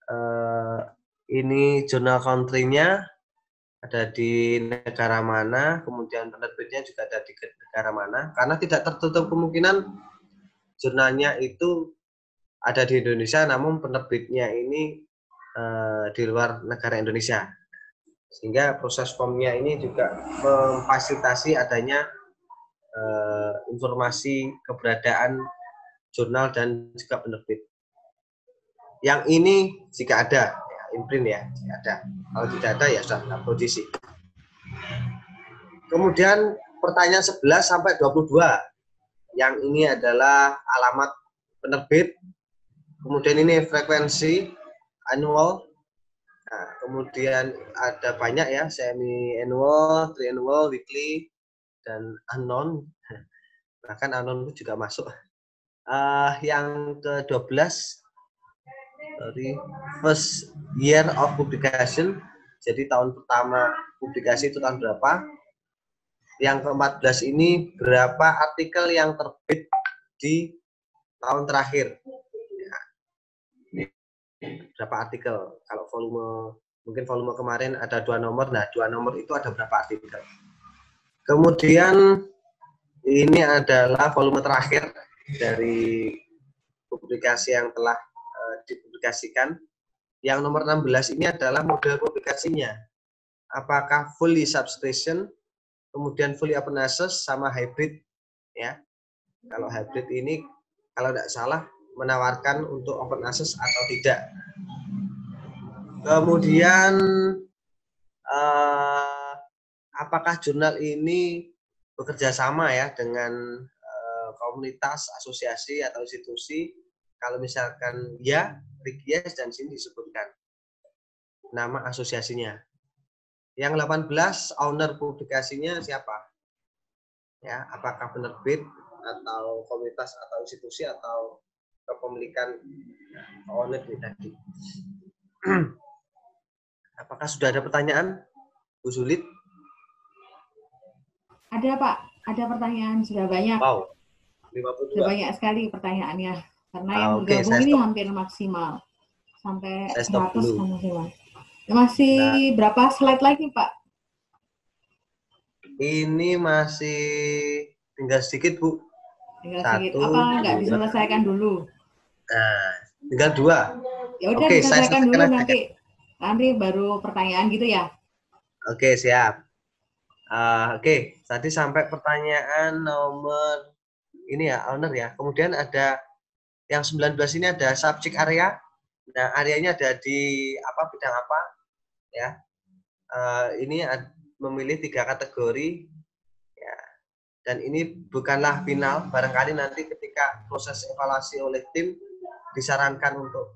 ini jurnal country-nya ada di negara mana, kemudian penerbitnya juga ada di negara mana, karena tidak tertutup kemungkinan jurnalnya itu ada di Indonesia, namun penerbitnya ini di luar negara Indonesia. Sehingga proses formnya ini juga memfasilitasi adanya informasi keberadaan jurnal dan juga penerbit. Yang ini jika ada, ya, imprint ya, jika ada. Kalau tidak ada ya sudah audisi. Kemudian pertanyaan 11 sampai 22. Yang ini adalah alamat penerbit. Kemudian ini frekuensi annual. Nah, kemudian ada banyak ya, semi annual, tri-annual, weekly, dan unknown. Bahkan unknown itu juga masuk. Yang ke-12 dari first year of publication, jadi tahun pertama publikasi itu tahun berapa. Yang ke-14 ini berapa artikel yang terbit di tahun terakhir. Ya. Berapa artikel, kalau volume, mungkin volume kemarin ada 2 nomor, nah 2 nomor itu ada berapa artikel. Kemudian ini adalah volume terakhir dari publikasi yang telah dipublikasikan. Yang nomor 16 ini adalah model publikasinya. Apakah fully subscription, kemudian fully open access, sama hybrid. Ya. Kalau hybrid ini, kalau tidak salah, menawarkan untuk open access atau tidak. Kemudian, apakah jurnal ini bekerja sama ya dengan komunitas, asosiasi, atau institusi? Kalau misalkan ya, yes, dan sini disebutkan nama asosiasinya. Yang 18, owner publikasinya siapa? Ya, apakah penerbit atau komunitas atau institusi atau kepemilikan owner tadi? Apakah sudah ada pertanyaan, Bu Sulit? Ada Pak, ada pertanyaan, sudah banyak. Wow, 52. Sudah banyak sekali pertanyaannya. Karena yang Oke, bergabung ini hampir maksimal. Sampai saya stop 100 dulu. maksimal. Masih berapa slide lagi Pak? Ini masih tinggal sedikit, Bu. Tinggal sedikit. Apa nggak diselesaikan dulu? Nah, tinggal 2. Ya udah diselesaikan dulu nanti baru pertanyaan gitu ya. Oke, siap. Oke, tadi sampai pertanyaan nomor ini ya, owner ya. Kemudian ada yang 19 ini ada subject area. Nah, areanya ada di apa, bidang apa ya. Ini memilih 3 kategori ya. Dan ini bukanlah final, barangkali nanti ketika proses evaluasi oleh tim disarankan untuk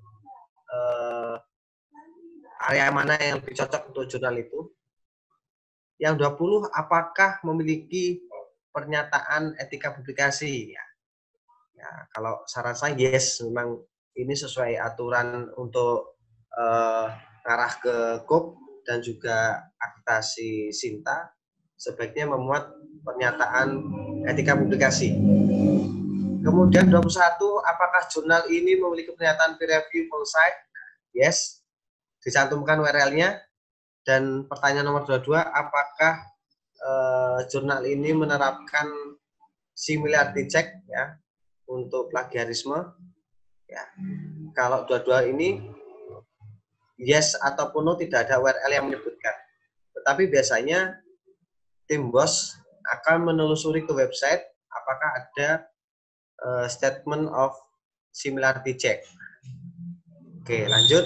area mana yang lebih cocok untuk jurnal itu. Yang 20, apakah memiliki pernyataan etika publikasi? Ya, kalau saran saya yes, memang ini sesuai aturan untuk ngarah ke KUP dan juga akreditasi SINTA, sebaiknya memuat pernyataan etika publikasi. Kemudian 21, apakah jurnal ini memiliki pernyataan peer review full site? Yes, dicantumkan URL-nya. Dan pertanyaan nomor 22, apakah jurnal ini menerapkan similarity check ya untuk plagiarisme? Ya. Kalau dua-dua ini yes ataupun no, tidak ada URL yang menyebutkan. Tetapi biasanya tim BOS akan menelusuri ke website apakah ada statement of similarity check. Oke, lanjut.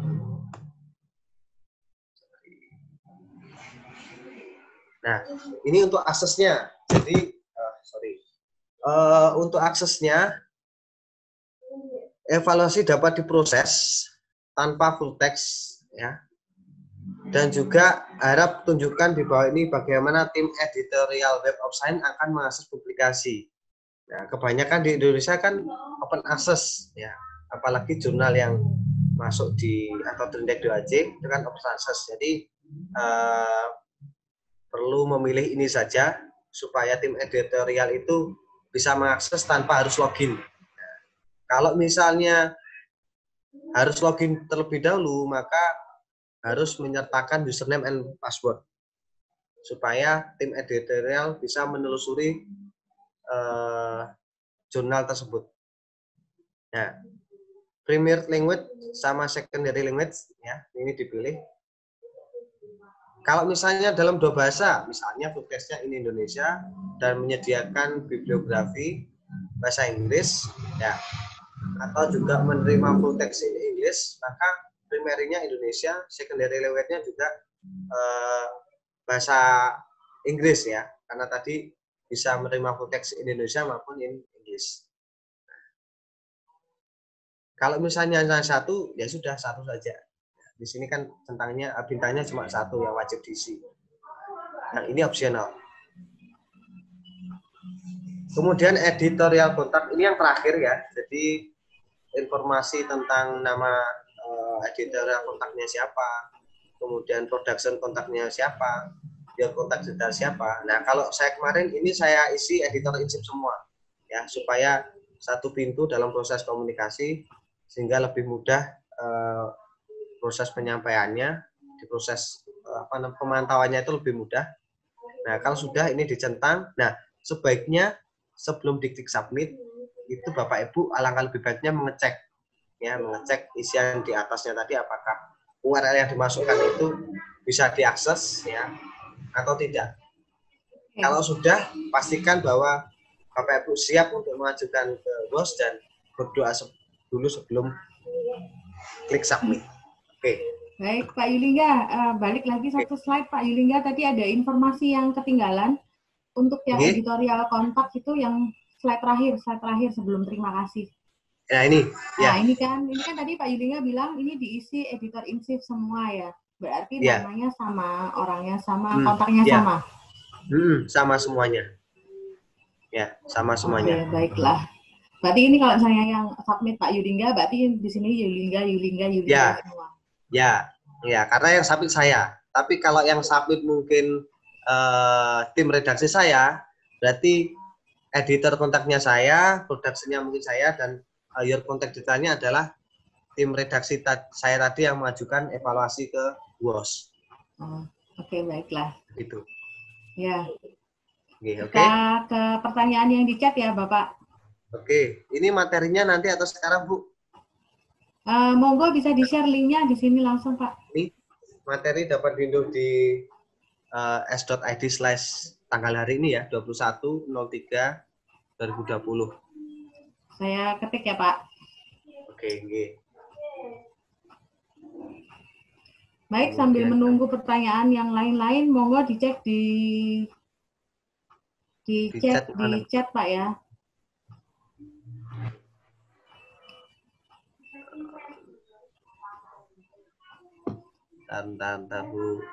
Nah, ini untuk aksesnya. Jadi, untuk aksesnya, evaluasi dapat diproses tanpa full text, ya. Dan juga harap tunjukkan di bawah ini bagaimana tim editorial Web of Science akan mengakses publikasi. Nah, kebanyakan di Indonesia kan open access, ya. Apalagi jurnal yang masuk di atau terindeks DOAJ itu kan open access. Jadi perlu memilih ini saja supaya tim editorial itu bisa mengakses tanpa harus login. Nah, kalau misalnya harus login terlebih dahulu, maka harus menyertakan username and password supaya tim editorial bisa menelusuri jurnal tersebut. Nah, primary language sama secondary language, ya, ini dipilih. Kalau misalnya dalam dua bahasa, misalnya full text-nya ini Indonesia dan menyediakan bibliografi bahasa Inggris, ya, atau juga menerima full text in English, maka primary-nya Indonesia, secondary language-nya juga bahasa Inggris, ya, karena tadi bisa menerima full text in Indonesia maupun in English. Kalau misalnya hanya satu, ya sudah satu saja. Di sini kan bintangnya cuma satu yang wajib diisi. Nah, ini opsional. Kemudian editorial kontak ini yang terakhir, ya. Jadi informasi tentang nama editorial kontaknya siapa, kemudian production kontaknya siapa, dia kontak detail siapa. Nah, kalau saya kemarin ini saya isi editor insip semua, ya, supaya satu pintu dalam proses komunikasi sehingga lebih mudah proses penyampaiannya, di proses pemantauannya itu lebih mudah. Nah, kalau sudah ini dicentang, nah sebaiknya sebelum diklik submit itu Bapak Ibu alangkah lebih baiknya mengecek, ya, mengecek isian di atasnya tadi apakah URL yang dimasukkan itu bisa diakses, ya, atau tidak. Kalau sudah, pastikan bahwa Bapak Ibu siap untuk mengajukan ke BOS dan berdoa dulu sebelum klik submit. Oke. Baik, Pak Yulingga, balik lagi satu slide, Pak Yulingga. Tadi ada informasi yang ketinggalan untuk yang editorial kontak itu yang slide terakhir sebelum terima kasih. Ya, ini. Nah, ini kan tadi Pak Yulingga bilang ini diisi editor insip semua, ya. Berarti namanya sama, orangnya sama, kontaknya sama. Sama semuanya. Ya, sama semuanya. Oke, baiklah. Berarti ini kalau misalnya yang submit Pak Yulingga, berarti di sini Yulingga semua. Ya, karena yang submit saya. Tapi kalau yang submit mungkin tim redaksi saya, berarti editor kontaknya saya, produksinya mungkin saya, dan your contact detailnya adalah tim redaksi saya tadi yang mengajukan evaluasi ke BOS. Oke, baiklah. Gitu. Ya. Oke. Kita ke pertanyaan yang di chat, ya, Bapak. Oke, ini materinya nanti atau sekarang, Bu? Monggo bisa di-share linknya di sini langsung, Pak. Ini materi dapat diunduh di s.id/tanggal hari ini, ya, 21.03.2020. Saya ketik ya, Pak. Oke. Baik, sambil menunggu pertanyaan yang lain-lain, monggo dicek di chat, Pak, ya. Bentar, Bu.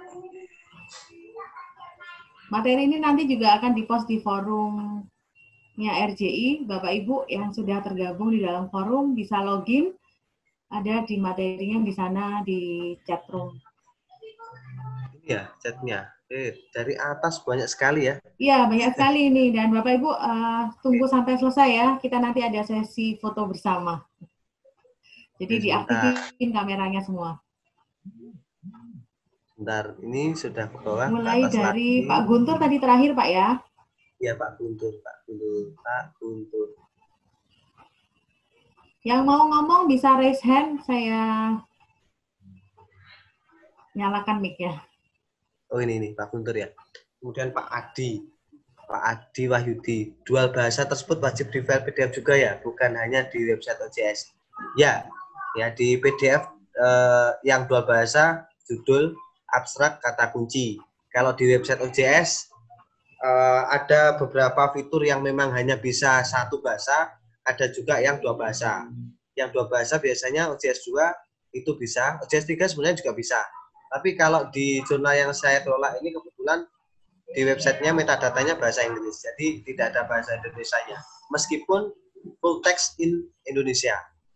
Materi ini nanti juga akan dipost di forumnya RJI. Bapak Ibu yang sudah tergabung di dalam forum bisa login. Ada di materinya di sana di chat room. Ya, chatnya. Dari atas banyak sekali, ya. Iya, banyak sekali ini. Dan Bapak Ibu tunggu sampai selesai, ya. Kita nanti ada sesi foto bersama. Jadi diaktifin kameranya semua. Bentar, ini sudah ke bawah. Mulai dari lagi. Pak Guntur tadi terakhir, Pak, ya? Iya, Pak Guntur. Yang mau ngomong bisa raise hand, saya nyalakan mic ya. Oh ini Pak Guntur ya. Kemudian Pak Adi Wahyudi. Dual bahasa tersebut wajib di file PDF juga ya, bukan hanya di website OJS. Ya, di PDF yang dual bahasa, judul, abstrak, kata kunci. Kalau di website OJS ada beberapa fitur yang memang hanya bisa satu bahasa, ada juga yang dua bahasa. Yang dua bahasa biasanya OJS 2 itu bisa, OJS 3 sebenarnya juga bisa. Tapi kalau di jurnal yang saya kelola ini kebetulan di websitenya metadatanya bahasa Inggris, jadi tidak ada bahasa Indonesianya, meskipun full text in Indonesia.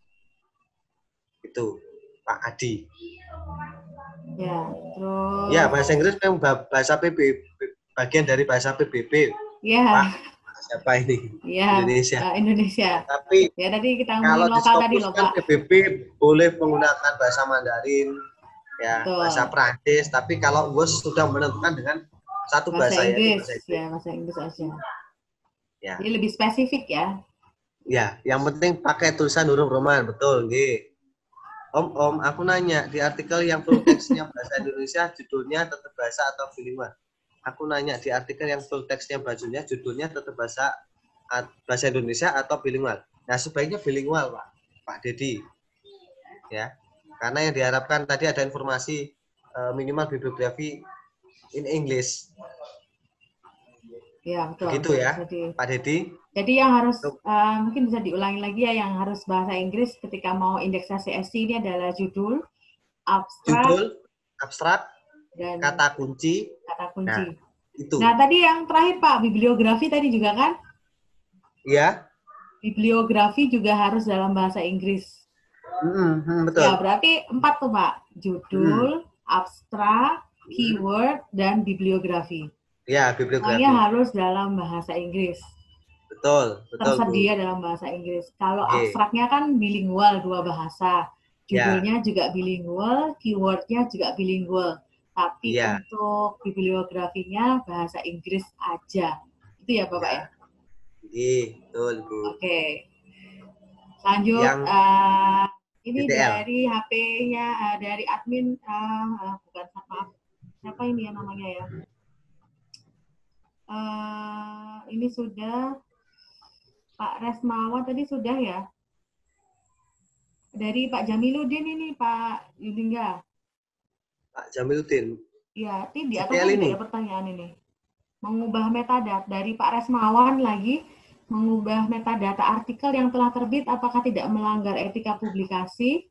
Itu Pak Adi. Ya, terus. Ya, bahasa Inggris memang bahasa PBB, bagian dari bahasa PBB. Ya. Pak, siapa ini? Ya, Indonesia. Indonesia. Tapi ya tadi kita kalau ngomongin lokal tadi loh Pak. PBB boleh menggunakan bahasa Mandarin, ya, Betul. bahasa Prancis. Tapi kalau WUS sudah menentukan dengan satu bahasa Inggris, ya, bahasa Inggris aja. Ya. Jadi lebih spesifik ya. Ya, yang penting pakai tulisan huruf Roman, betul, nggih. Om, aku nanya di artikel yang full text-nya bahasa Indonesia, judulnya tetap bahasa atau bilingual? Aku nanya di artikel yang full text-nya bajunya, judulnya tetap bahasa Indonesia atau bilingual? Nah, sebaiknya bilingual, Pak Dedi. Ya, karena yang diharapkan tadi ada informasi minimal bibliografi in English. Ya, betul. Begitu ya, Pak Dedi. Jadi yang harus mungkin bisa diulangi lagi ya, yang harus bahasa Inggris ketika mau indeksasi SC ini adalah judul, abstrak, dan kata kunci. Nah, itu. Nah, tadi yang terakhir Pak, bibliografi tadi juga kan? Iya. Bibliografi juga harus dalam bahasa Inggris. Betul. Ya, berarti 4 tuh Pak. Judul, abstrak, keyword, dan bibliografi. Ya, bibliografi. Semuanya harus dalam bahasa Inggris. Betul. Tersedia dalam bahasa Inggris. Kalau abstraknya kan bilingual, 2 bahasa. Judulnya juga bilingual, keywordnya juga bilingual. Tapi untuk bibliografinya bahasa Inggris aja. Itu ya Bapak ya? Betul, Bu. Oke. Lanjut. Ini DTL. Dari HP-nya, dari admin, bukan, maaf. Siapa ini ya namanya ya? Ini sudah Pak Resmawan tadi sudah ya. Dari Pak Jamiluddin ini Pak Yudhingga. Pak Jamiluddin. Ya, di atas ada pertanyaan ini. Mengubah metadata dari Pak Resmawan lagi, mengubah metadata artikel yang telah terbit apakah tidak melanggar etika publikasi?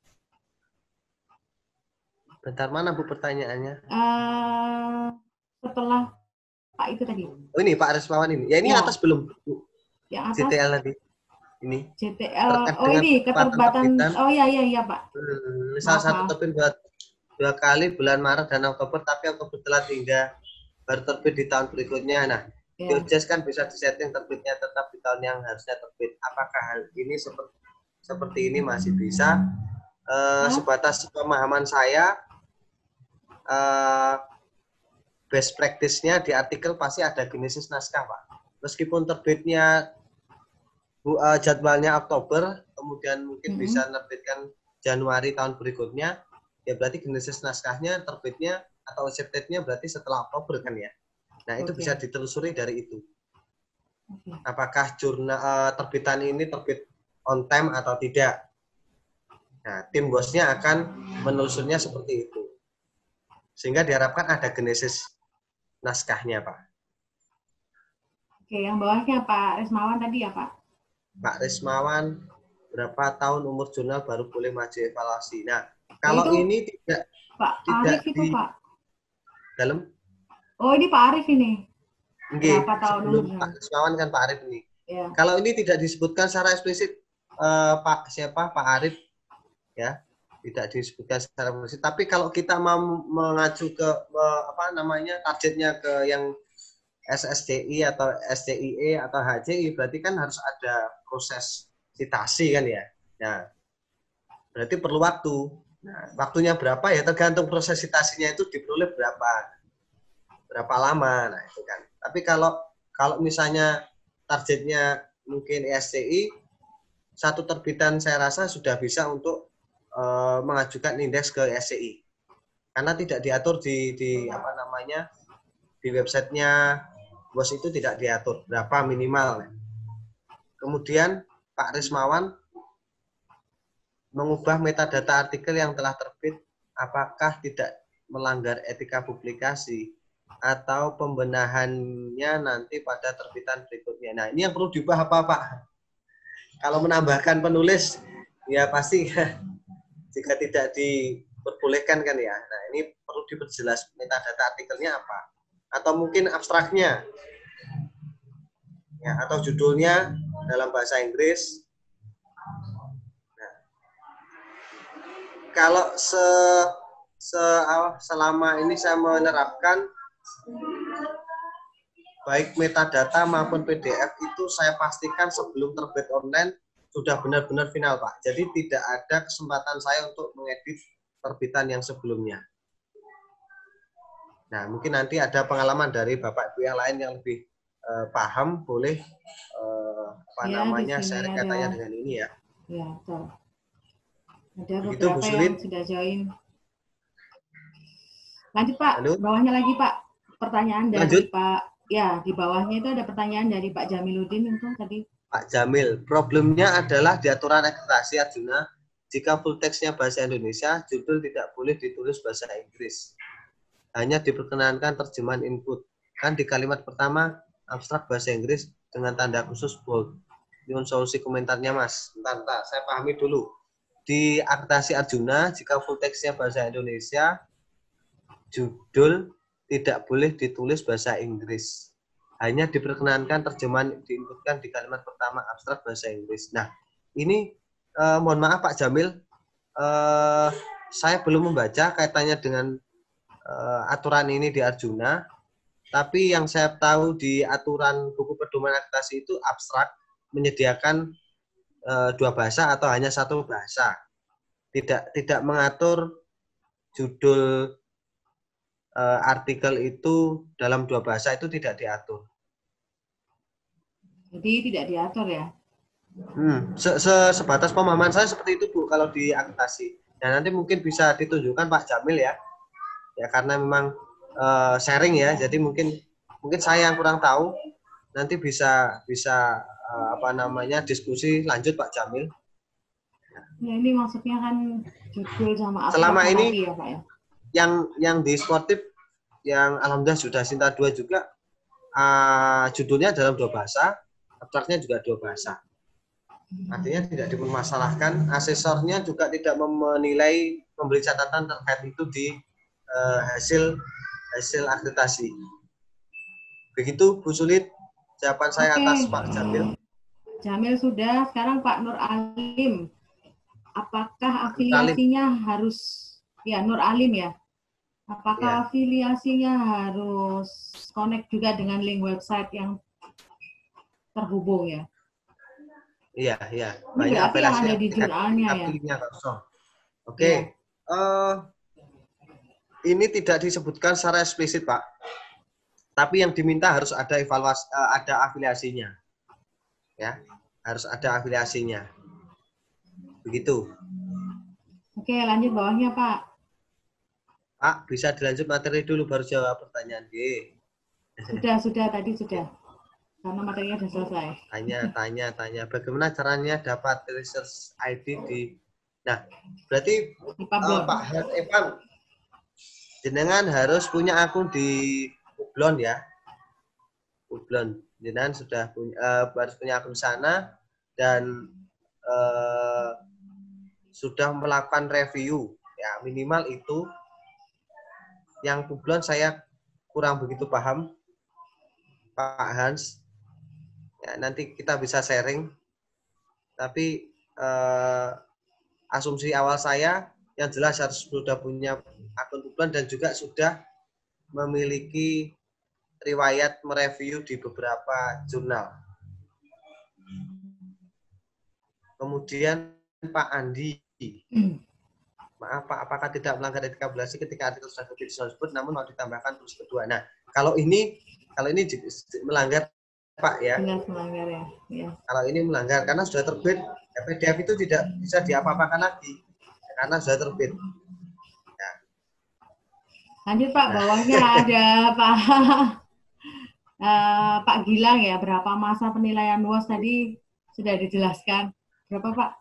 Bentar, mana Bu pertanyaannya? Setelah Pak itu tadi. Oh ini Pak Resmawan ini. Ya ini atas belum Bu. Yang atas. JTL tadi. Ini. JTL. Oh ini keterbatan. Oh iya Pak. Salah satu terbit buat 2 kali bulan Maret dan Oktober, tapi Oktober telah hingga baru terbit di tahun berikutnya. Nah, di OJS kan bisa disetting terbitnya tetap di tahun yang harusnya terbit. Apakah hal ini seperti ini masih bisa? Sebatas pemahaman saya, best practice-nya di artikel pasti ada genesis naskah, Pak. Meskipun terbitnya jadwalnya Oktober, kemudian mungkin bisa menerbitkan Januari tahun berikutnya, ya berarti genesis naskahnya terbitnya atau accepted-nya berarti setelah Oktober kan ya. Nah, itu bisa ditelusuri dari itu. Apakah jurnal terbitan ini terbit on time atau tidak. Nah, tim bosnya akan menelusurnya seperti itu. Sehingga diharapkan ada genesis naskahnya, Pak. Oke, yang bawahnya Pak Resmawan tadi ya, Pak? Pak Resmawan, berapa tahun umur jurnal baru boleh maju evaluasi? Nah, kalau itu, ini tidak Pak Arif itu, Pak. Dalam? Oh, ini Pak Arif ini. Berapa tahun umur? Pak Resmawan kan Pak Arif ini. Ya. Kalau ini tidak disebutkan secara eksplisit Pak Arif ya, tidak disebutkan secara eksplisit. Tapi kalau kita mau mengacu ke targetnya ke yang SSDI atau SDIE atau HCI, berarti kan harus ada proses citasi kan ya. Nah, berarti perlu waktu. Nah, waktunya berapa ya tergantung proses citasinya itu diperoleh berapa lama. Nah, itu kan. Tapi kalau misalnya targetnya mungkin SCI satu terbitan saya rasa sudah bisa untuk mengajukan indeks ke SCI. Karena tidak diatur di apa namanya di websitenya BOS itu tidak diatur berapa minimal. Kemudian Pak Rismawan mengubah metadata artikel yang telah terbit, apakah tidak melanggar etika publikasi atau pembenahannya nanti pada terbitan berikutnya. Nah, ini yang perlu diubah apa, Pak? Kalau menambahkan penulis, ya pasti jika tidak diperbolehkan kan ya. Nah, ini perlu diperjelas metadata artikelnya apa. Atau mungkin abstraknya, ya, atau judulnya dalam bahasa Inggris. Nah, kalau selama ini saya menerapkan baik metadata maupun PDF itu saya pastikan sebelum terbit online sudah benar-benar final, Pak. Jadi tidak ada kesempatan saya untuk mengedit terbitan yang sebelumnya. Nah, mungkin nanti ada pengalaman dari Bapak Ibu yang lain yang lebih paham, boleh sharing katanya dengan ini ya. Ya, betul. Ada Begitu, beberapa Bu Sulin. yang sudah join. Lanjut Pak, Halo? bawahnya lagi Pak. Pertanyaan dari Lanjut. Pak, ya di bawahnya itu ada pertanyaan dari Pak Jamiluddin itu tadi. Pak Jamil, problemnya adalah di aturan akreditasi Arjuna, jika full text-nya bahasa Indonesia, judul tidak boleh ditulis bahasa Inggris. Hanya diperkenankan terjemahan input. Kan di kalimat pertama, abstrak bahasa Inggris dengan tanda khusus bold. Nyun solusi komentarnya, Mas. Bentar, saya pahami dulu. Di akreditasi Arjuna, jika full text-nya bahasa Indonesia, judul tidak boleh ditulis bahasa Inggris. Hanya diperkenankan terjemahan diinputkan di kalimat pertama abstrak bahasa Inggris. Nah, ini mohon maaf Pak Jamil, saya belum membaca kaitannya dengan aturan ini di Arjuna, tapi yang saya tahu di aturan buku pedoman akreditasi itu abstrak menyediakan dua bahasa atau hanya satu bahasa. Tidak mengatur judul artikel itu dalam dua bahasa itu tidak diatur. Jadi tidak diatur ya? Sebatas pemahaman saya seperti itu Bu kalau di akreditasi. Nah nanti mungkin bisa ditunjukkan Pak Jamil ya. Ya karena memang sharing ya. Jadi mungkin saya yang kurang tahu. Nanti bisa diskusi lanjut Pak Jamil. Ya ini maksudnya kan judul sama abstrak selama ini ya Pak ya? Yang di sportif yang alhamdulillah sudah Sinta 2 juga judulnya dalam dua bahasa, abstraknya juga dua bahasa. Artinya tidak dipermasalahkan, asesornya juga tidak menilai, memberi catatan terkait itu di hasil akreditasi. Begitu Bu Sulit, jawaban saya atas Pak Jamil. Jamil sudah, sekarang Pak Nur Alim. Apakah afiliasinya harus, ya Nur Alim ya? Apakah afiliasinya harus connect juga dengan link website yang terhubung ya? Iya. Ini berarti yang ada di jurnalnya ya? Oke. Ini tidak disebutkan secara eksplisit Pak. Tapi yang diminta harus ada evaluasi, ada afiliasinya. Ya, harus ada afiliasinya. Begitu. Oke, lanjut bawahnya Pak. Pak, bisa dilanjut materi dulu baru jawab pertanyaan. Sudah, tadi sudah. Karena materinya sudah selesai. Tanya. Bagaimana caranya dapat research ID di... Nah, berarti Pak Evan, jenengan harus punya akun di Publon ya. Publon. Jenengan sudah harus punya akun sana dan sudah melakukan review. Ya, minimal itu. Yang Publon saya kurang begitu paham, Pak Hans. Ya, nanti kita bisa sharing. Tapi asumsi awal saya yang jelas harus sudah punya akun Publon dan juga sudah memiliki riwayat mereview di beberapa jurnal. Kemudian Pak Andi. Maaf Pak, apakah tidak melanggar etika publikasi ketika artikel sudah terbit disebut namun mau ditambahkan tulis kedua. Nah, kalau ini melanggar Pak ya. Jelas melanggar ya. Ya. Kalau ini melanggar karena sudah terbit, PDF itu tidak bisa diapa-apakan lagi karena sudah terbit. Ya. Lanjut Pak, bawahnya ada Pak Pak Gilang ya, berapa masa penilaian WOS tadi sudah dijelaskan. Berapa Pak?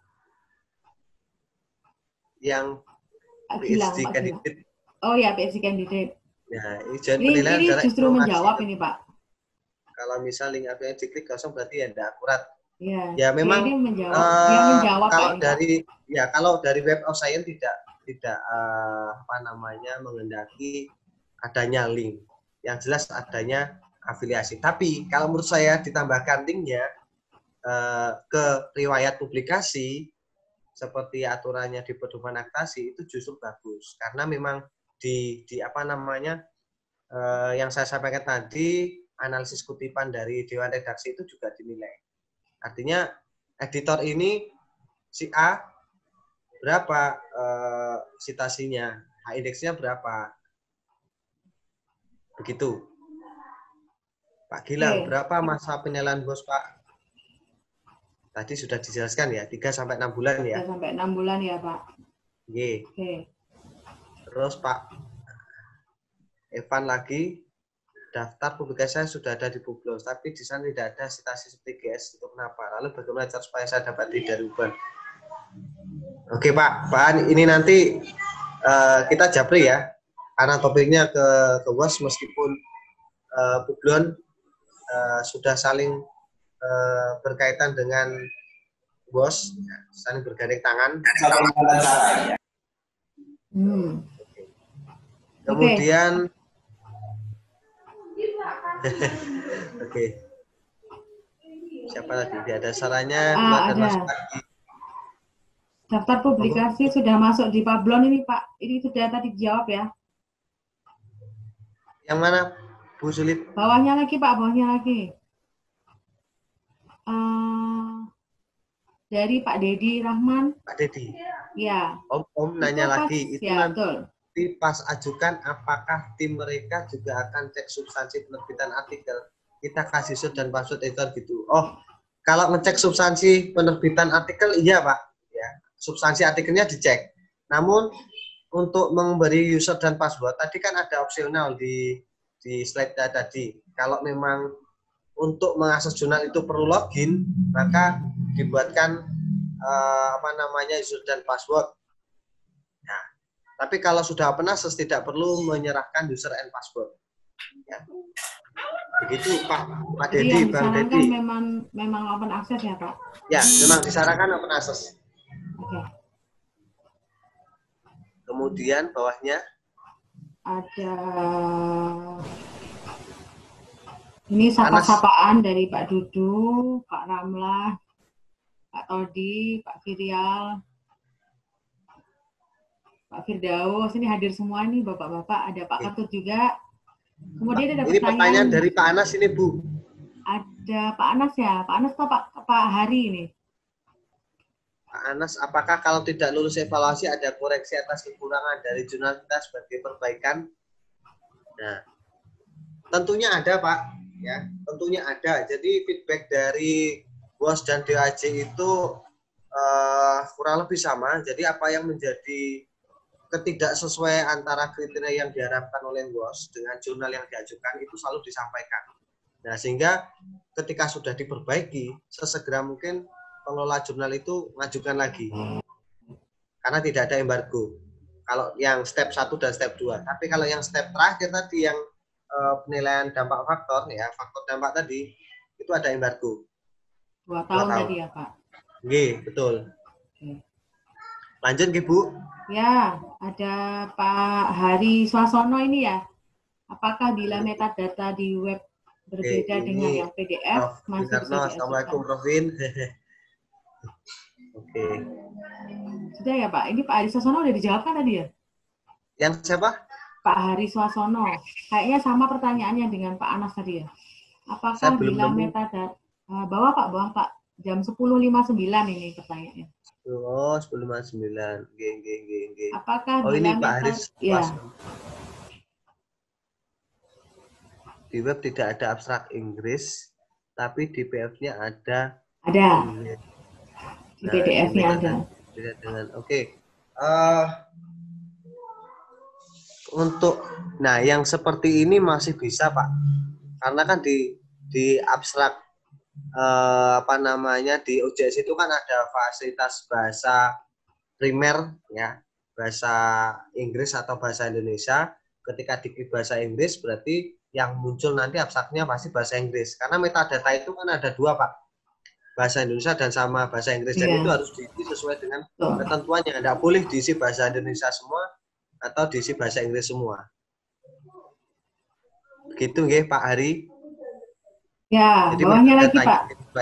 Yang Pak Gilang, PhD Pak Gilang. candidate. Oh ya, PhD candidate. Ya, Ini justru menjawab ini Pak. Kalau misal link API diklik kosong berarti ya tidak akurat. Ya, Ya memang ini menjawab. Dia menjawab kalau Pak, dari Pak. Ya kalau dari Web of Science tidak menghendaki adanya link. Yang jelas adanya afiliasi. Tapi kalau menurut saya ditambahkan linknya ke riwayat publikasi seperti aturannya di pedoman aktasi itu justru bagus karena memang di yang saya sampaikan tadi analisis kutipan dari Dewan Redaksi itu juga dinilai. Artinya editor ini si A berapa citasinya, H-indeksnya berapa. Begitu. Pak Gilang, berapa masa penilaian bos Pak? Tadi sudah dijelaskan ya, 3 sampai 6 bulan ya. 3 sampai 6 bulan ya, Pak. Oke. Terus Pak Evan lagi, daftar publikasi saya sudah ada di Bublos, tapi di sana tidak ada citasi seperti GS. Itu kenapa? Lalu bagaimana cara supaya saya dapat dari Uban? Oke Pak, ini nanti kita japri ya, karena topiknya ke WOS meskipun Bublon sudah saling berkaitan dengan WOS, saling bergandeng tangan. Kemudian, oke. Siapa lagi? Tidak ada sarannya. Ada. Daftar publikasi sudah masuk di Pablon ini Pak. Ini sudah tadi dijawab ya. Yang mana Bu Sulit? Bawahnya lagi Pak, bawahnya lagi. Dari Pak Dedi Rahman. Pak Dedi. Ya. Om nanya itu lagi. Pas, itu ya, nanti betul. Pas ajukan, apakah tim mereka juga akan cek substansi penerbitan artikel? Kita kasih shot dan password editor gitu. Oh, kalau ngecek substansi penerbitan artikel, iya Pak. Ya, substansi artikelnya dicek. Namun untuk memberi user dan password, tadi kan ada opsional di slide tadi. Kalau memang untuk mengakses jurnal itu perlu login, maka dibuatkan user dan password. Nah, tapi kalau sudah open access tidak perlu menyerahkan user and password. Ya. Begitu Pak Dedi, Bang Dedi. Memang open access ya Pak? Ya, memang disarankan open access. Oke. Kemudian bawahnya ada ini sapa-sapaan dari Pak Dudu, Pak Ramlah, Pak Todi, Pak Firial, Pak Firdaus. Ini hadir semua nih Bapak-bapak. Ada Pak Ketut juga. Kemudian ada pertanyaan dari Pak Anas ini Bu. Ada Pak Anas ya. Pak Anas atau Pak Hari ini? Pak Anas, apakah kalau tidak lulus evaluasi ada koreksi atas kekurangan dari jurnal kita sebagai perbaikan? Nah, tentunya ada Pak. Ya, tentunya ada. Jadi feedback dari WOS dan DAJ itu kurang lebih sama. Jadi apa yang menjadi ketidaksesuaian antara kriteria yang diharapkan oleh WOS dengan jurnal yang diajukan itu selalu disampaikan. Nah, sehingga ketika sudah diperbaiki, sesegera mungkin pengelola jurnal itu ngajukan lagi. Karena tidak ada embargo. Kalau yang step 1 dan step 2. Tapi kalau yang step terakhir tadi yang penilaian dampak faktor, ya faktor dampak tadi, itu ada embargo. 2 tahun tadi ya Pak? Oke, betul. Lanjut Bu. Ya, ada Pak Hari Swasono ini ya. Apakah bila metadata di web berbeda dengan yang PDF masih bisa diajukan? Assalamualaikum Profin. Oke. Sudah ya Pak, ini Pak Hari Swasono udah dijawabkan tadi ya? Yang siapa? Pak Hari Swasono. Kayaknya sama pertanyaannya dengan Pak Anas tadi ya. Apakah bila metadata bawah Pak, jam 10.59 ini pertanyaannya. Oh, 10.59. G. Apakah ini Pak Haris. Ya. Di web tidak ada abstrak Inggris, tapi di PDF-nya ada. Ada. Di Nah, PDF-nya ini ada. beda dengan untuk yang seperti ini masih bisa Pak, karena kan di abstrak di OJS itu kan ada fasilitas bahasa primer ya, bahasa Inggris atau bahasa Indonesia. Ketika diklik bahasa Inggris berarti yang muncul nanti abstraknya pasti bahasa Inggris, karena metadata itu kan ada 2 Pak, bahasa Indonesia dan sama bahasa Inggris, dan itu harus diisi sesuai dengan ketentuannya. Tidak boleh diisi bahasa Indonesia semua atau diisi bahasa Inggris semua. Begitu nggih Pak Hari? Ya, jadi bawahnya lagi Pak.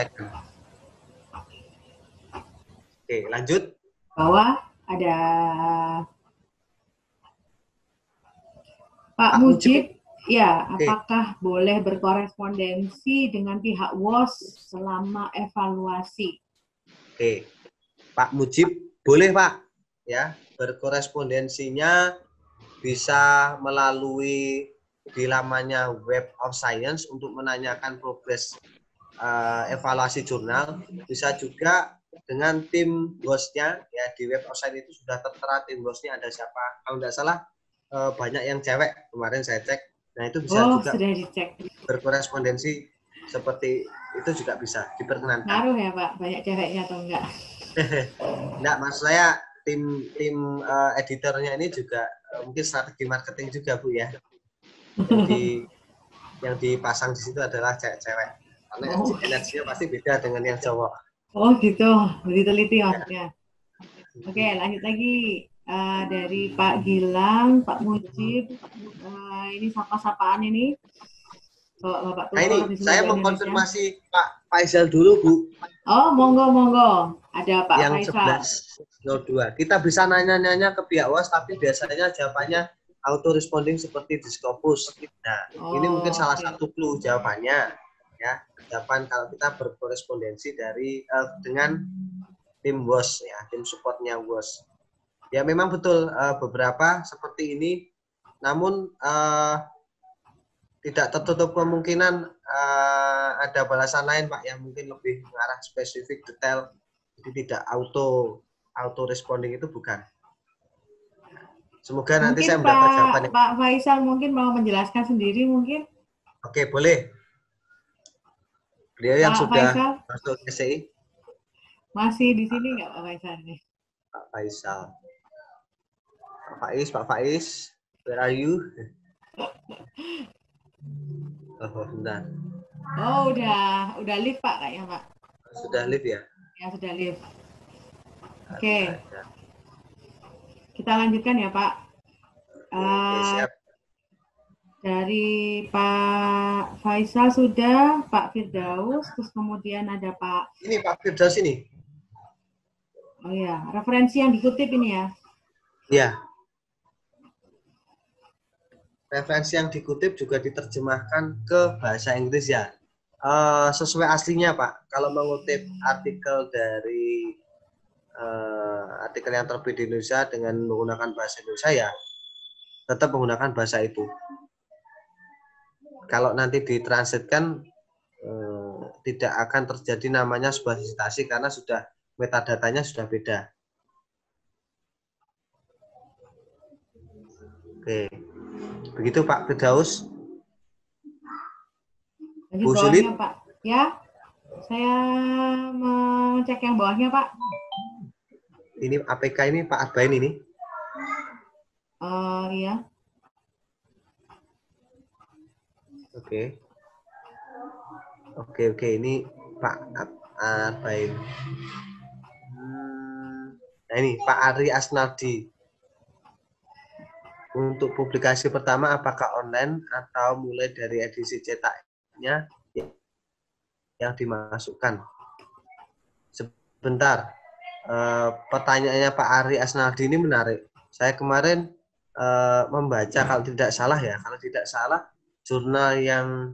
Oke, lanjut. Bawah ada Pak Mujib. Ya, apakah boleh berkorespondensi dengan pihak WOS selama evaluasi? Oke, Pak Mujib boleh Pak, ya, berkorespondensinya bisa melalui di lamanya Web of Science untuk menanyakan progres evaluasi jurnal, bisa juga dengan tim WOS-nya, ya, di Web of Science itu sudah tertera tim WOS-nya ada siapa. Kalau tidak salah banyak yang cewek, kemarin saya cek. Nah, itu bisa juga sudah dicek. Berkorespondensi seperti itu juga bisa diperkenankan. Ngaruh ya Pak, banyak ceweknya atau enggak? Enggak, maksud saya tim editornya ini juga mungkin strategi marketing juga Bu ya. Yang dipasang di situ adalah cewek-cewek. Karena energinya pasti beda dengan yang cowok. Oh gitu, diteliti maksudnya. Oke, lanjut lagi. Dari Pak Gilang, Pak Mujib, ini sapa-sapaan ini. Bapak ini saya mengkonfirmasi Pak Faisal dulu Bu. Oh, monggo. Ada Pak yang Faisal. 1102. Kita bisa nanya-nanya ke pihak WOS, tapi biasanya jawabannya auto responding seperti di Scopus. Nah, ini mungkin salah satu clue jawabannya. Ya, jawaban kalau kita berkorespondensi dengan tim WOS, ya, tim supportnya WOS. Ya, memang betul beberapa seperti ini, namun tidak tertutup kemungkinan ada balasan lain Pak yang mungkin lebih mengarah spesifik detail. Jadi tidak auto responding itu bukan. Semoga nanti saya mendapat jawabannya. Pak Faisal mungkin mau menjelaskan sendiri mungkin. Oke, boleh. Beliau yang Pak sudah Faisal masuk SCI. masih di sini nggak Pak Faisal nih? Pak Faisal. Pak Faiz, where are you? Oh, bentar. Oh, udah live Pak kayaknya Pak. Sudah live ya? Ya, sudah live. Oke. Kita lanjutkan ya Pak. Siap. Dari Pak Faisal sudah, Pak Firdaus, terus kemudian ada Pak. Ini Pak Firdaus ini. Oh ya, referensi yang dikutip ini ya? Iya. Referensi yang dikutip juga diterjemahkan ke bahasa Inggris ya. Sesuai aslinya Pak. Kalau mengutip artikel dari artikel yang terbit di Indonesia dengan menggunakan bahasa Indonesia ya, tetap menggunakan bahasa itu. Kalau nanti ditranslatekan tidak akan terjadi namanya sebuah citasi karena sudah metadatanya sudah beda. Oke. Begitu Pak Firdaus. Bu Sulit. Pak. Ya, saya mengecek yang bawahnya Pak. Ini APK ini Pak Arbain ini. Iya. Oke, ini Pak Arbain. Nah ini Pak Ari Asnaldi. Untuk publikasi pertama apakah online atau mulai dari edisi cetaknya yang dimasukkan? Sebentar, pertanyaannya Pak Ari Asnaldi ini menarik. Saya kemarin membaca kalau tidak salah jurnal yang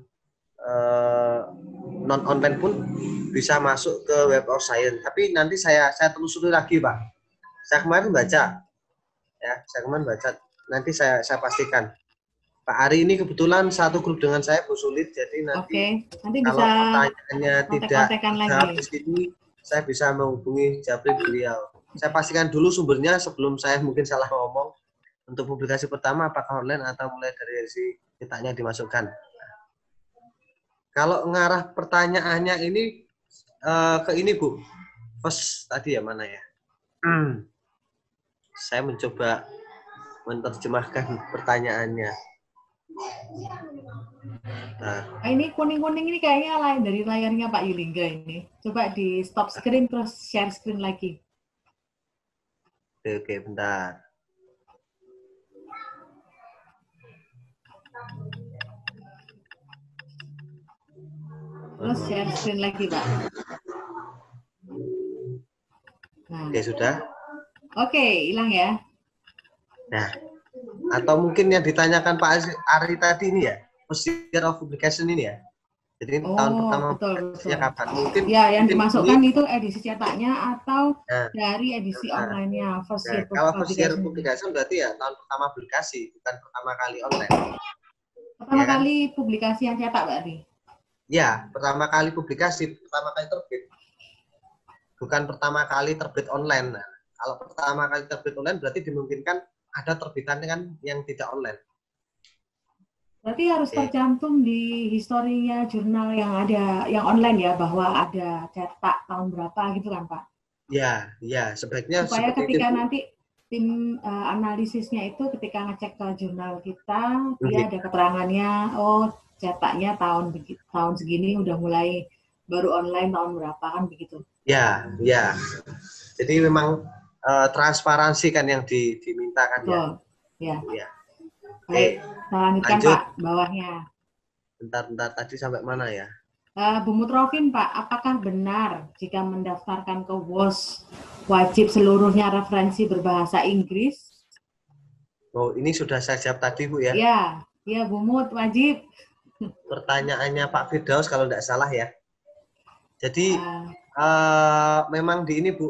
non online pun bisa masuk ke Web of Science. Tapi nanti saya telusuri lagi Pak. Saya kemarin baca. Nanti saya pastikan. Pak Ari ini kebetulan satu grup dengan saya, Bu Sulit. Jadi nanti nanti kalau bisa pertanyaannya tidak kontek-kontekan dijawab lagi. di sini, saya bisa menghubungi Japri beliau. Saya pastikan dulu sumbernya sebelum saya mungkin salah ngomong. Untuk publikasi pertama, apakah online atau mulai dari si cetaknya dimasukkan. Kalau ngarah pertanyaannya ini ke ini, Bu. First tadi ya, mana ya? Saya mencoba menerjemahkan pertanyaannya. Nah, Ini kuning-kuning ini kayaknya lain dari layarnya Pak Yulingga ini. Coba di stop screen terus share screen lagi. oke, bentar. Terus share screen lagi, Pak. Nah. Oke, sudah. Oke, hilang ya. Nah, atau mungkin yang ditanyakan Pak Ari tadi ini ya, first year of publication ini ya. Jadi tahun pertama betul. kapan? Mungkin ya yang mungkin dimasukkan ini, itu edisi cetaknya atau dari edisi online-nya first year kalau first year publication. publication berarti ya tahun pertama publikasi, bukan pertama kali online. Pertama kali publikasi yang cetak berarti? Ya, pertama kali publikasi, pertama kali terbit. Bukan pertama kali terbit online. Nah, kalau pertama kali terbit online berarti dimungkinkan ada terbitannya kan yang tidak online. Berarti harus tercantum di historinya jurnal yang ada, yang online ya, bahwa ada cetak tahun berapa gitu kan Pak? Ya, sebaiknya supaya ketika itu, nanti tim analisisnya itu ketika ngecek ke jurnal kita, dia ada keterangannya, oh cetaknya tahun segini udah mulai baru online tahun berapa kan begitu? Ya. Jadi memang transparansi kan yang dimintakan ya. Baik, lanjutkan Pak bawahnya. Bentar tadi sampai mana ya? Bu Mutrofin Pak, apakah benar jika mendaftarkan ke WOS wajib seluruhnya referensi berbahasa Inggris? Oh, ini sudah saya jawab tadi Bu ya? Iya Bu Mut, wajib. Pertanyaannya Pak Firdaus kalau tidak salah ya. Jadi memang di ini Bu,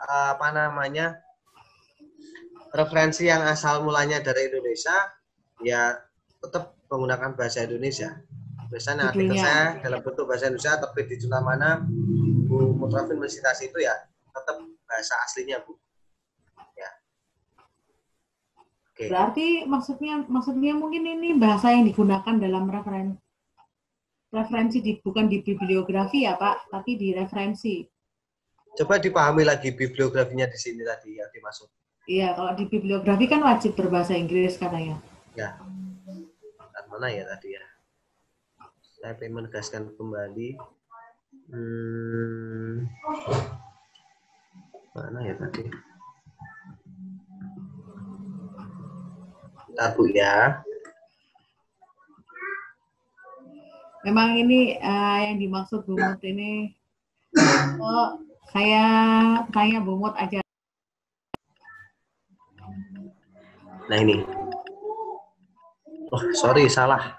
referensi yang asal mulanya dari Indonesia ya tetap menggunakan bahasa Indonesia. Misalnya artikel saya dalam bentuk bahasa Indonesia terbit di jurnal mana, Bu Mutrofin mensitasi itu ya tetap bahasa aslinya Bu. Ya. Berarti maksudnya mungkin ini bahasa yang digunakan dalam referensi bukan di bibliografi ya Pak, tapi di referensi. Coba dipahami lagi bibliografinya di sini tadi yang dimaksud. Iya, kalau di bibliografi kan wajib berbahasa Inggris katanya. Ya. Mana ya tadi ya? Saya ingin menegaskan kembali. Mana ya tadi? Bentar Bu ya. Memang ini yang dimaksud Bu Mut ini. Oh, saya tanya Bu Mut aja. Nah ini. Oh, sorry, salah.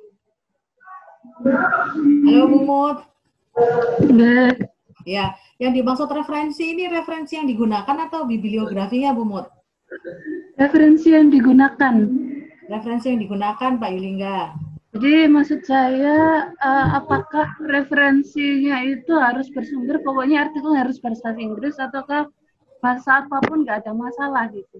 Halo Bu Mut. Ya, yang dimaksud referensi ini referensi yang digunakan atau bibliografinya Bu Mut? Referensi yang digunakan. Referensi yang digunakan Pak Yulingga. Jadi maksud saya apakah referensinya itu harus bersumber, pokoknya artikel harus bahasa Inggris ataukah bahasa apapun nggak ada masalah gitu.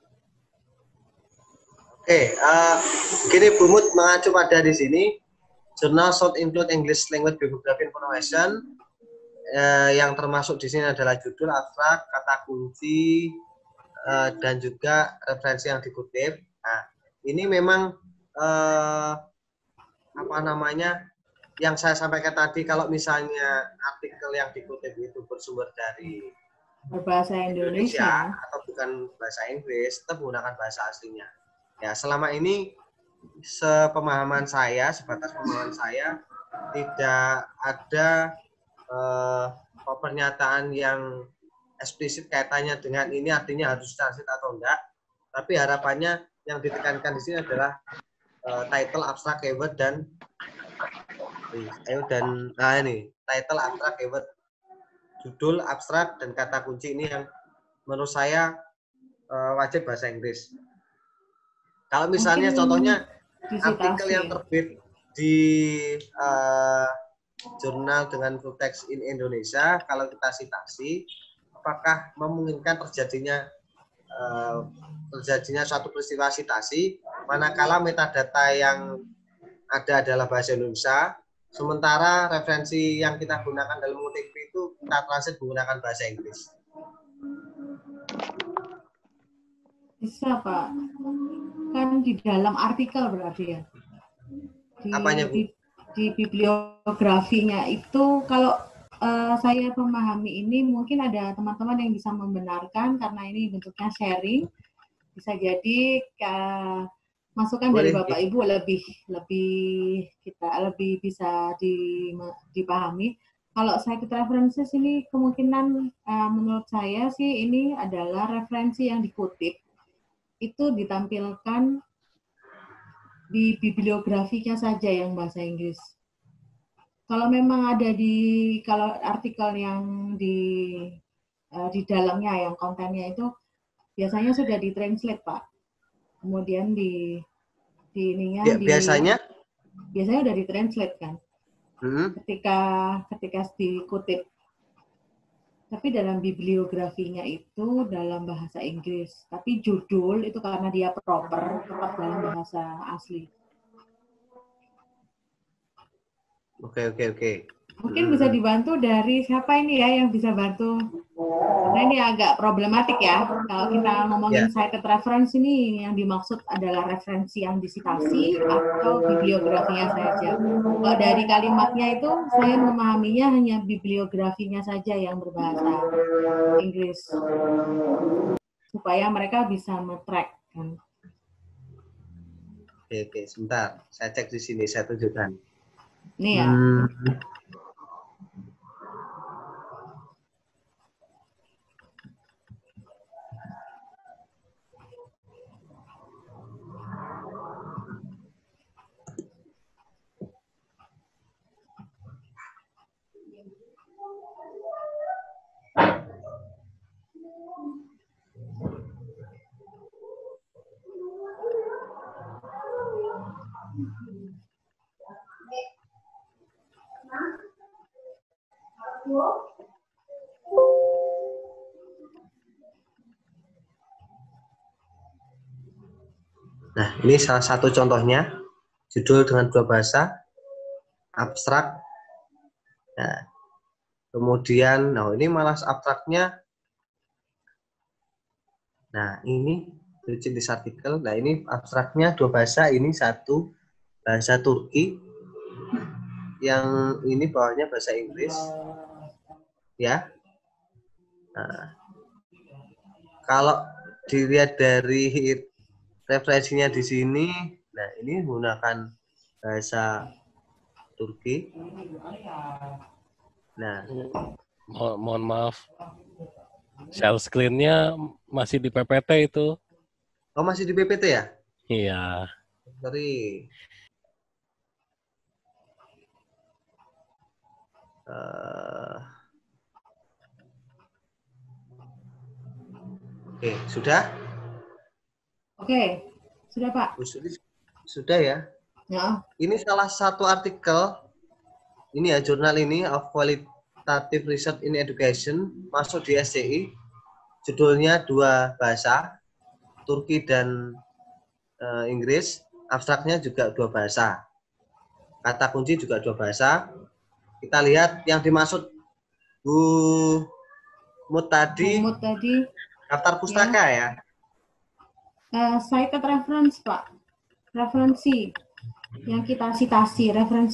Gini Bu Mut mengacu pada di sini, jurnal should include English language bibliography information, yang termasuk di sini adalah judul, abstrak, kata kunci, dan juga referensi yang dikutip. Nah, ini memang yang saya sampaikan tadi, kalau misalnya artikel yang dikutip itu bersumber dari berbahasa Indonesia atau bukan bahasa Inggris, tetap menggunakan bahasa aslinya. Ya, selama ini sebatas pemahaman saya tidak ada pernyataan yang eksplisit kaitannya dengan ini artinya harus transit atau enggak. Tapi harapannya yang ditekankan di sini adalah title, abstrak, keyword dan title, abstrak, keyword, judul, abstrak dan kata kunci ini yang menurut saya wajib bahasa Inggris. Kalau misalnya contohnya artikel yang disitasi. terbit di jurnal dengan full text in Indonesia, kalau kita citasi, apakah memungkinkan terjadinya suatu peristiwa citasi, manakala metadata yang ada adalah bahasa Indonesia, sementara referensi yang kita gunakan dalam UTP itu kita translate menggunakan bahasa Inggris. Bisa, Pak. Kan di dalam artikel berarti ya. Apanya, Bu? Di bibliografinya itu kalau saya memahami ini mungkin ada teman-teman yang bisa membenarkan karena ini bentuknya sharing. Bisa jadi masukan dari Bapak Ibu lebih bisa dipahami. Kalau cited references ini kemungkinan menurut saya sih ini adalah referensi yang dikutip itu ditampilkan di bibliografinya saja yang bahasa Inggris. Kalau memang ada kalau artikel yang di dalamnya yang kontennya itu biasanya sudah ditranslate, Pak. Kemudian biasanya udah ditranslate kan. Ketika dikutip. Tapi dalam bibliografinya itu dalam bahasa Inggris. Tapi judul itu karena dia proper tetap dalam bahasa asli. Oke. Mungkin bisa dibantu dari siapa ini ya yang bisa bantu? Karena ini agak problematik ya. Kalau kita ngomongin cited reference ini yang dimaksud adalah referensi yang disitasi atau bibliografinya saja. Kalau dari kalimatnya itu saya memahaminya hanya bibliografinya saja yang berbahasa Inggris. Supaya mereka bisa nge-track kan. Oke, sebentar. Saya cek di sini, saya tunjukkan. Ini ya. Nah, ini salah satu contohnya, judul dengan dua bahasa, abstrak. Nah, kemudian, ini malah abstraknya. Nah, ini jenis artikel. Nah, ini abstraknya dua bahasa, ini satu bahasa Turki, yang ini bawahnya bahasa Inggris. Ya. Nah, kalau dilihat dari referensinya di sini, nah ini menggunakan bahasa Turki. Nah, mohon maaf, share screen-nya masih di PPT itu. Oh, masih di PPT ya? Iya. Sorry. Oke, sudah? Oke, sudah Pak. Sudah ya? Ya. Ini salah satu artikel, ini ya jurnal ini, of Qualitative Research in Education, masuk di SCI, judulnya dua bahasa, Turki dan Inggris, abstraknya juga dua bahasa, kata kunci juga dua bahasa. Kita lihat yang dimaksud Bu Mut tadi, daftar pustaka ya? Cited reference, Pak. Referensi yang kita citasi,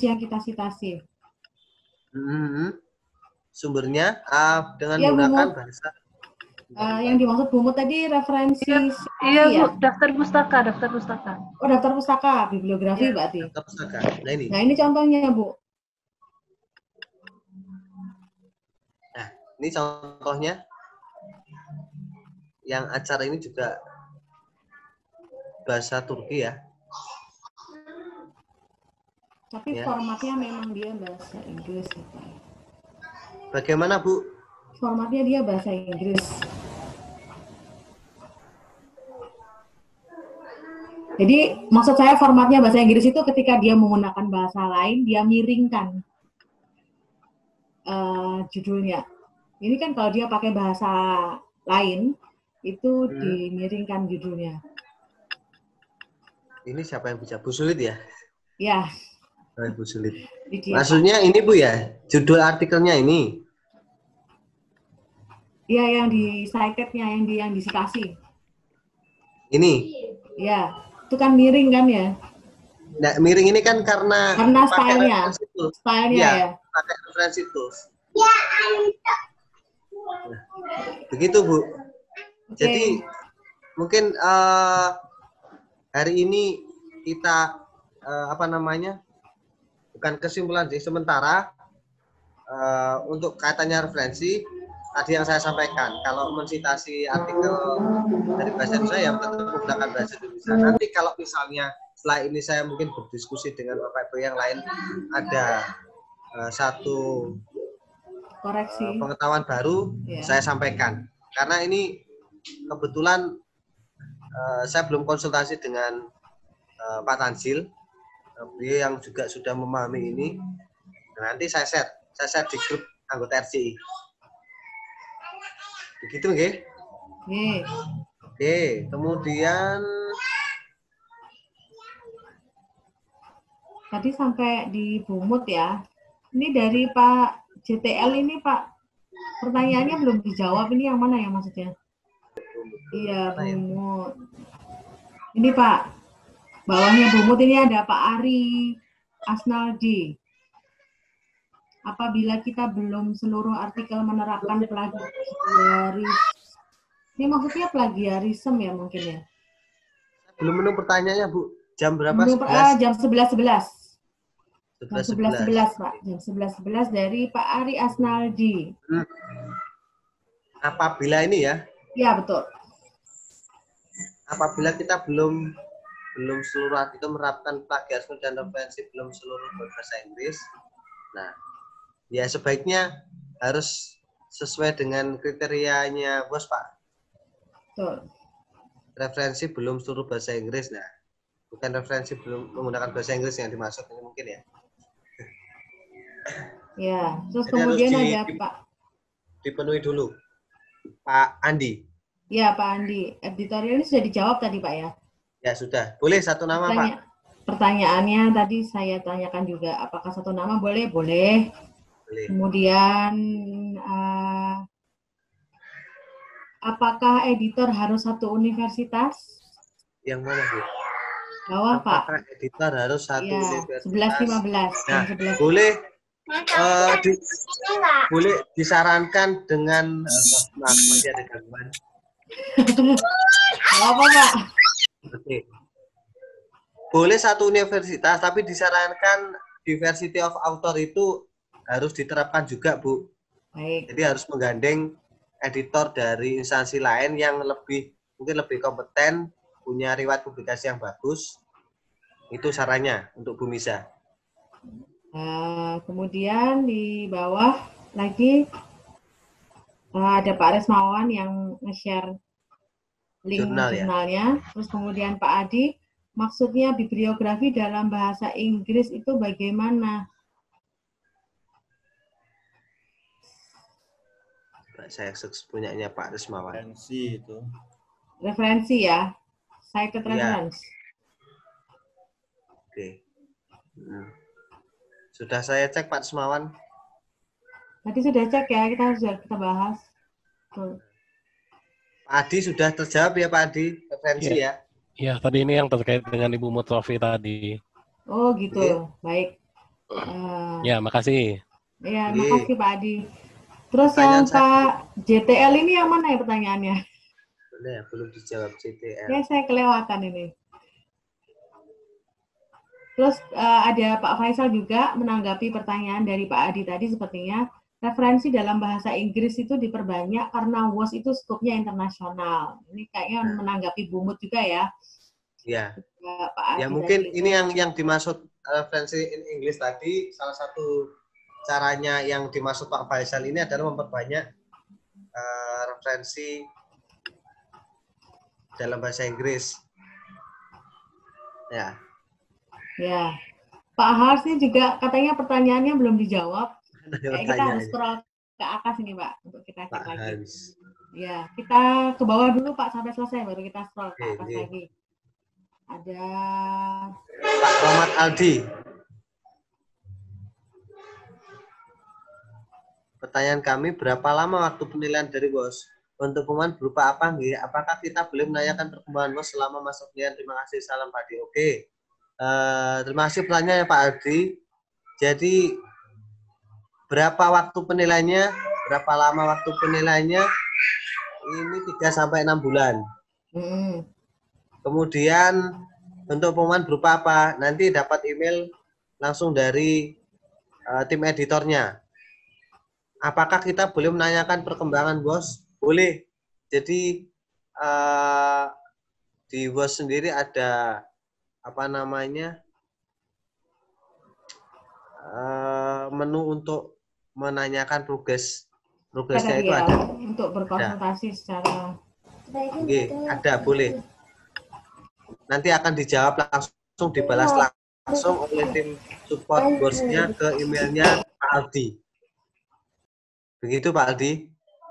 Sumbernya dengan ya, menggunakan bahasa. Yang dimaksud Bu Mut tadi referensi. Iya, Bu, daftar pustaka. Oh, daftar pustaka, bibliografi ya, berarti. Daftar pustaka. Nah, ini contohnya, Bu. Nah, ini contohnya. Yang acara ini juga bahasa Turki ya. Tapi ya, formatnya memang dia bahasa Inggris. Bagaimana, Bu? Formatnya dia bahasa Inggris. Jadi maksud saya formatnya bahasa Inggris itu ketika dia menggunakan bahasa lain, dia miringkan judulnya. Ini kan kalau dia pakai bahasa lain, itu dimiringkan judulnya. Ini siapa yang bisa? Bu Sulit ya? Ya. Bu Sulit. Dia, maksudnya Pak. Ini Bu ya, judul artikelnya ini. Iya, yang di cited-nya, yang di citasi. Ini? Ya, itu kan miring kan ya? Nah, miring ini kan karena stylenya. Stylenya ya. Pakai referensi tools. Nah, begitu Bu. Okay. Jadi mungkin hari ini kita bukan kesimpulan sih, sementara untuk kaitannya referensi tadi yang saya sampaikan, kalau mensitasi artikel dari bahasa Indonesia ya tetap menggunakan bahasa Indonesia. Nanti kalau misalnya setelah ini saya mungkin berdiskusi dengan Bapak Ibu yang lain, ada satu koreksi pengetahuan baru, saya sampaikan. Karena ini kebetulan saya belum konsultasi dengan Pak Tanzil, beliau yang juga sudah memahami ini. Nanti saya share di grup anggota RCI. Begitu nggih? Nggih. Oke, kemudian tadi sampai di Bumut ya. Ini dari Pak JTL ini Pak, pertanyaannya belum dijawab. Ini yang mana ya maksudnya? Iya, Bumut. Ini Pak, bawahnya Bumut ini ada Pak Ari Asnaldi. Apabila kita belum seluruh artikel menerapkan plagiarisme, ini maksudnya plagiarisme ya mungkin ya? Belum menunggu pertanyaannya Bu. Jam berapa? Jam 11.11. Jam 11.11 Pak. Jam 11.11 dari Pak Ari Asnaldi. Apabila ini ya? Ya betul. Apabila kita belum seluruh artikel menerapkan plagiarisme dan referensi belum seluruh bahasa Inggris, nah ya sebaiknya harus sesuai dengan kriterianya bos Pak. Betul. Referensi belum seluruh bahasa Inggris, nah bukan referensi belum menggunakan bahasa Inggris yang dimaksud ini mungkin ya. Ya, terus jadi kemudian ada Pak. Dipenuhi dulu, Pak Andi. Ya Pak Andi, editorial ini sudah dijawab tadi Pak ya? Ya sudah, boleh satu nama Pak. Pertanyaannya tadi saya tanyakan juga, apakah satu nama boleh? Boleh. Kemudian apakah editor harus satu universitas? Yang mana Bu? Bawah Pak. Apakah editor harus satu universitas? 11.15. Nah, boleh disarankan dengan maaf masih ada gangguan. Apa Pak? Oke. Boleh satu universitas, tapi disarankan diversity of author itu harus diterapkan juga, Bu. Baik. Jadi harus menggandeng editor dari instansi lain yang mungkin lebih kompeten, punya riwayat publikasi yang bagus. Itu sarannya untuk Bu Misa. Kemudian di bawah lagi ada Pak Resmawan yang nge-share link jurnalnya. Terus kemudian Pak Adi, maksudnya bibliografi dalam bahasa Inggris itu bagaimana? Saya punyanya Pak Resmawan. Referensi itu. Referensi ya, cited reference. Oke. Sudah saya cek Pak Resmawan. Tadi sudah cek ya, kita bahas. Tuh. Pak Adi sudah terjawab ya Pak Adi, referensi ya? Iya, tadi ini yang terkait dengan Ibu Mutrofi tadi. Oh gitu, baik. Ya, makasih. Ya, makasih Pak Adi. Terus yang Pak JTL ini yang mana ya pertanyaannya? Belum dijawab JTL. Ya, saya kelewatan ini. Terus ada Pak Faisal juga menanggapi pertanyaan dari Pak Adi tadi sepertinya. Referensi dalam bahasa Inggris itu diperbanyak karena WOS itu skopnya internasional. Ini kayaknya menanggapi Bumut juga ya. Iya. Pak Adi ya mungkin tadi ini yang dimaksud referensi in English tadi, salah satu caranya yang dimaksud Pak Faisal ini adalah memperbanyak referensi dalam bahasa Inggris. Ya. Ya. Pak Hars ini juga katanya pertanyaannya belum dijawab. Kita harus Pertanyaannya. scroll ke atas ini, Pak, untuk kita cek Pak lagi. Hans. Ya, kita ke bawah dulu, Pak, sampai selesai, baru kita scroll ke atas Oke. lagi. Ada Pak Romat Aldi. Pertanyaan kami, berapa lama waktu penilaian dari BOS? Untuk pengumuman berupa apa? Nggih? Apakah kita boleh menanyakan perkembangan BOS selama masa penilaian? Terima kasih, salam Pak Adi. Oke. Terima kasih pertanyaannya Pak Aldi. Jadi berapa waktu penilaiannya? Berapa lama waktu penilaiannya? Ini 3 sampai 6 bulan. Kemudian untuk pengumuman berupa apa? Nanti dapat email langsung dari tim editornya. Apakah kita boleh menanyakan perkembangan BOS? Boleh. Jadi di BOS sendiri ada apa namanya menu untuk menanyakan progresnya itu ya, ada. untuk berkonsultasi secara. Oke, ada, boleh. Nanti akan dijawab langsung, dibalas langsung oleh tim support BOS-nya ke emailnya Pak Aldi. Begitu Pak Aldi.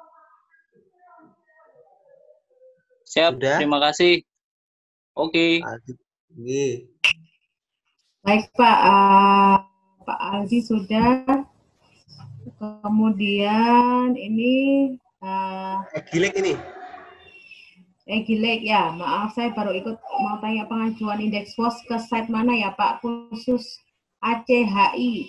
Siap, Sudah? terima kasih. Oke. Pak Aldi. Oke. Baik Pak, Pak Aldi sudah. Kemudian ini Gilek ini. Gilek ya, maaf saya baru ikut mau tanya pengajuan indeks WOS ke site mana ya Pak, khusus ACHI.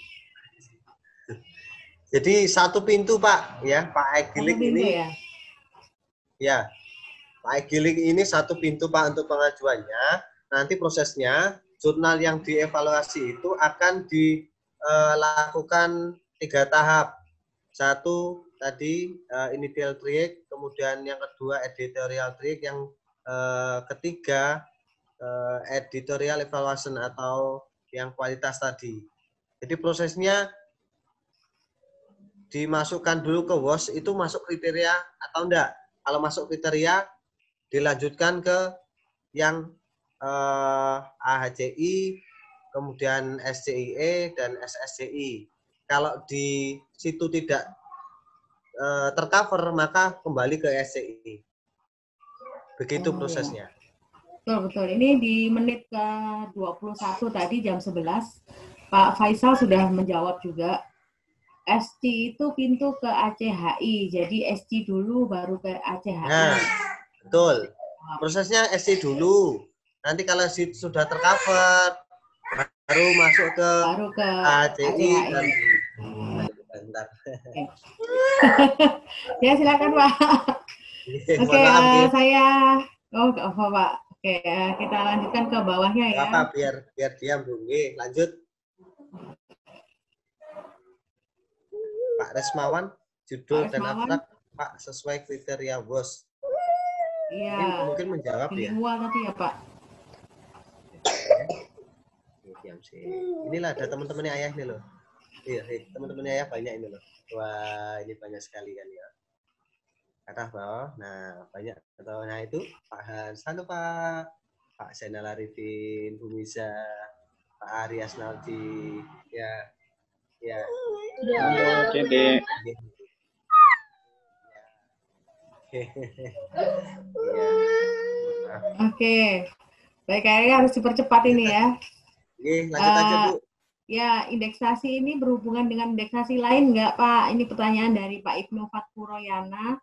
Jadi satu pintu Pak, ya Pak Gilik ini. Ya. Ya, Pak Gilik ini satu pintu Pak untuk pengajuannya. Nanti prosesnya jurnal yang dievaluasi itu akan dilakukan 3 tahap. Satu tadi initial trick, kemudian yang kedua editorial trick, yang ketiga editorial evaluation atau yang kualitas tadi. Jadi prosesnya dimasukkan dulu ke WOS, itu masuk kriteria atau enggak. Kalau masuk kriteria, dilanjutkan ke yang AHCI, kemudian SCIE, dan SSCI. Kalau di situ tidak tercover, maka kembali ke SCI. Begitu prosesnya. Betul. Ini di menit ke-21 tadi jam 11, Pak Faisal sudah menjawab juga. SC itu pintu ke ACHI, jadi SC dulu baru ke ACHI. Nah, betul. Prosesnya SC dulu. Nanti kalau sudah tercover, baru masuk ke ACI. Dan bentar. Ya silakan Pak. Oke, saya nggak apa Pak. Oke, kita lanjutkan ke bawahnya ya. Apa biar diam dulu. Lanjut. Pak Resmawan, judul dan abstrak Pak sesuai kriteria BOS. Iya. Mungkin menjawab ya. Semua tadi ya Pak. Diam sih. Inilah ada teman-temannya ayah ini loh. Iya, teman-temannya ayah banyak ini loh. Wah, ini banyak sekali kan ya. Kata bawah. Nah, banyak nah itu Pak Hans. Halo Pak. Pak Zainal Arifin, Bu Miza, Pak Arias Naldi. Ya. Ya. Halo, Dede. Oke. Baik, kayaknya harus dipercepat ini ya. Oke, lanjut aja Bu. Ya, indeksasi ini berhubungan dengan indeksasi lain nggak Pak? Ini pertanyaan dari Pak Ibnu Fatpuroyana.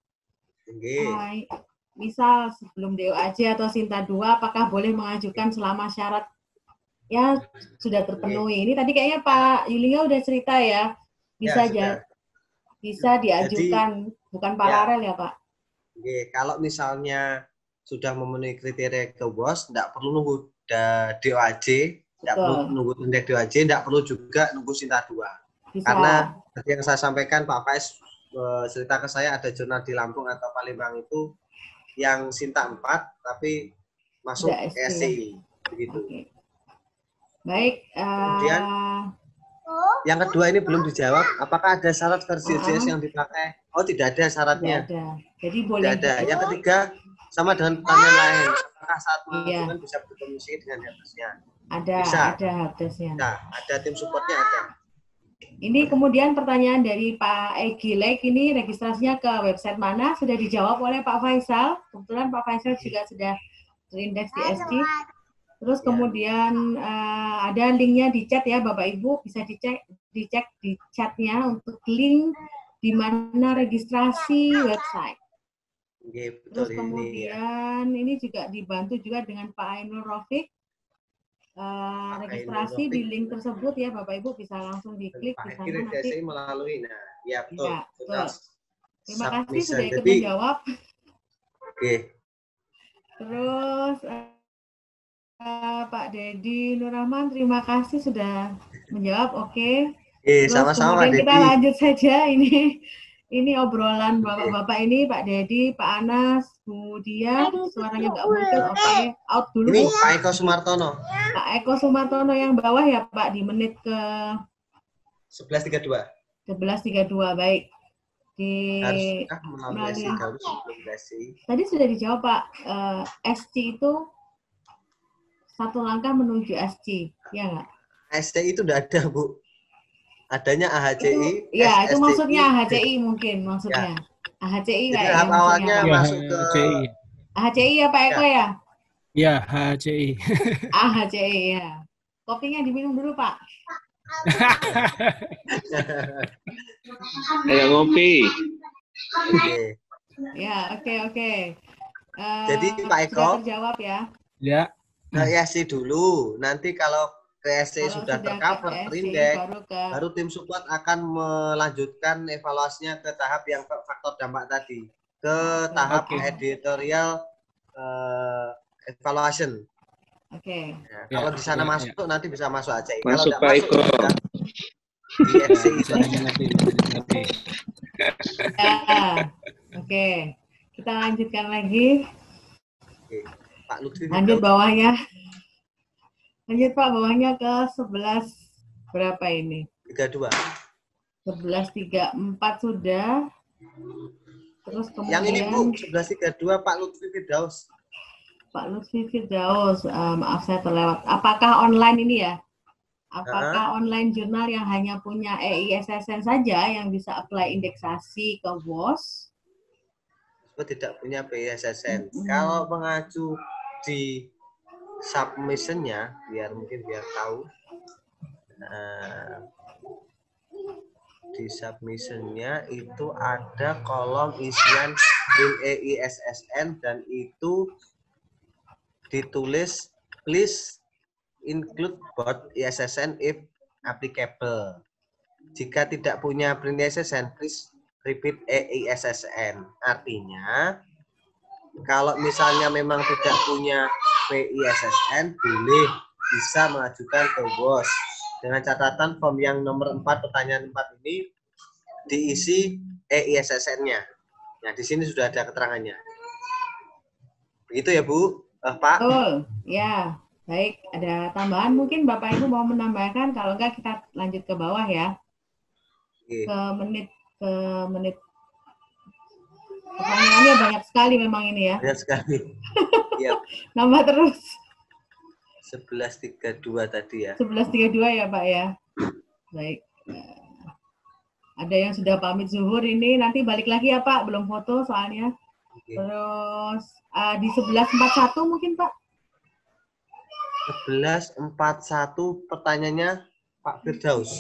Misal sebelum DOAJ atau Sinta 2, apakah boleh mengajukan selama syarat ya sudah terpenuhi? Ini tadi kayaknya Pak Yulia udah cerita ya, bisa bisa diajukan. Jadi, bukan paralel ya Pak? Kalau misalnya sudah memenuhi kriteria ke BOS, tidak perlu nunggu DOAJ, tidak perlu nunggu indeks DOAJ, tidak perlu juga nunggu Sinta 2. Bisa. Karena tadi yang saya sampaikan Pak Faiz cerita ke saya, ada jurnal di Lampung atau Palembang itu yang Sinta 4 tapi masuk SCI begitu. Okay. Baik. Kemudian yang kedua ini belum dijawab, apakah ada syarat versi OJS yang dipakai? Oh, tidak ada syaratnya. Tidak ada. Jadi boleh. Tidak ada. Yang ketiga sama dengan pertanyaan lain, apakah saat mengajukan bisa berkomunikasi dengan diatasnya? Bisa. Ada helpdesk-nya. Nah, ada tim supportnya ada. Ini kemudian pertanyaan dari Pak Egi Lek, ini registrasinya ke website mana? Sudah dijawab oleh Pak Faisal. Kebetulan Pak Faisal juga sudah terindeks di SC. Terus kemudian ada linknya di chat ya Bapak Ibu, bisa dicek di chatnya untuk link di mana registrasi website. Oke, betul. Terus kemudian ini juga dibantu juga dengan Pak Ainul Rafiq. Registrasi di link tersebut ya Bapak Ibu bisa langsung diklik di sana nanti. Melalui, nah, ya betul. Ya, betul. Terima kasih Submission. sudah ikut Jadi, menjawab. Oke. Terus Pak Dedi Nurrahman, terima kasih sudah menjawab. Oke. Terus sama-sama Pak kemudian Dedi. kita lanjut saja ini obrolan bapak-bapak ini, Pak Dedi, Pak Anas, Bu Dia, suaranya nggak muncul. Oke, out dulu. Ini Pak Eko Sumartono. Pak Eko Sumartono yang bawah ya Pak, di menit ke 11.32. 11.32, baik. Haruskah melalui SC? Tadi sudah dijawab Pak, SC itu satu langkah menuju SC, ya nggak? SC itu tidak ada, Bu. Adanya AHCI. Itu maksudnya AHCI mungkin maksudnya. Ya. AHCI Jadi tahap awalnya masuk ke AHCI ya Pak Eko ya? Ya, AHCI. AHCI ya. Kopinya diminum dulu Pak. Ayo ngopi. Oke. Ya, oke. Jadi Pak Eko sudah terjawab ya? Ya. Ke SC dulu. Nanti kalau ke SC sudah tercover, terindeks, baru tim support akan melanjutkan evaluasinya ke tahap yang faktor dampak tadi, ke tahap editorial evaluation. Oke. Nah, kalau di sana masuk nanti bisa masuk aja. Masuk kalau Pak Eko. Di SC itu Oke. Kita lanjutkan lagi. Oke. Pak Lutfi. Lanjut bawahnya. Lanjut Pak, bawahnya ke 11 berapa ini? 32. 11.34 sudah. Terus kemudian yang ini Bu, 11.32 Pak Lutfi Firdaus. Pak Lutfi Firdaus, maaf saya terlewat. Apakah online ini ya? Apakah online jurnal yang hanya punya EISSN saja yang bisa apply indeksasi ke WOS? Tidak punya PISSN. Kalau mengacu di submission-nya, biar tahu. Di submission-nya itu ada kolom isian print EISSN dan itu ditulis please include both ISSN if applicable. Jika tidak punya print ISSN, please repeat EISSN. Artinya kalau misalnya memang tidak punya PISSN, bisa mengajukan ke WOS. Dengan catatan form yang nomor 4, pertanyaan 4 ini diisi EISSN-nya. Nah, di sini sudah ada keterangannya. Begitu ya, Bu? Pak? Betul, ya. Baik, ada tambahan mungkin Bapak Ibu mau menambahkan, kalau enggak kita lanjut ke bawah ya. Ke menit. Pertanyaannya banyak sekali memang ini ya. Banyak sekali. Iya. Nambah terus. 11.32 tadi ya. 11.32 ya Pak ya. Baik. Ada yang sudah pamit zuhur ini, nanti balik lagi ya Pak, belum foto soalnya. Terus di 11.41 mungkin Pak. 11.41 pertanyaannya Pak Firdaus.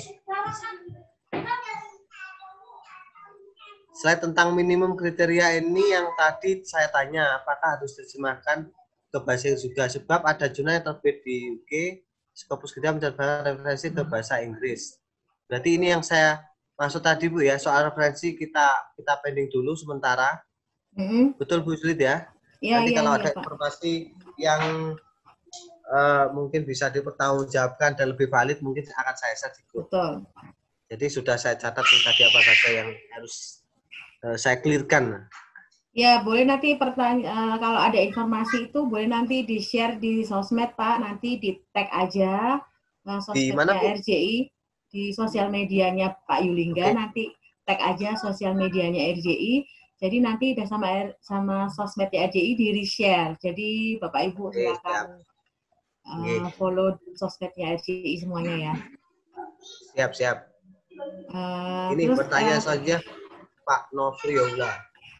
Slide tentang minimum kriteria ini yang tadi saya tanya, apakah harus diterjemahkan ke bahasa Inggris juga? Sebab ada jurnal yang terbit di UK, Scopus kita mencatat referensi ke bahasa Inggris. Berarti ini yang saya maksud tadi Bu ya, soal referensi kita pending dulu sementara. Betul Bu Sulit ya? Nanti kalau ada informasi yang mungkin bisa dipertanggungjawabkan dan lebih valid, mungkin akan saya share di grup. Betul. Jadi sudah saya catat tadi apa saja yang harus saya clearkan. Ya, boleh nanti kalau ada informasi itu boleh nanti di-share di sosmed Pak, nanti di-tag aja sosmednya RJI, di sosial medianya Pak Yulingga, nanti tag aja sosial medianya RJI. Jadi nanti udah sama sosmednya RJI di-share. Jadi Bapak Ibu silakan follow sosmednya RCI semuanya ya. Siap. Ini Terus, pertanyaan selanjutnya Pak Novriola.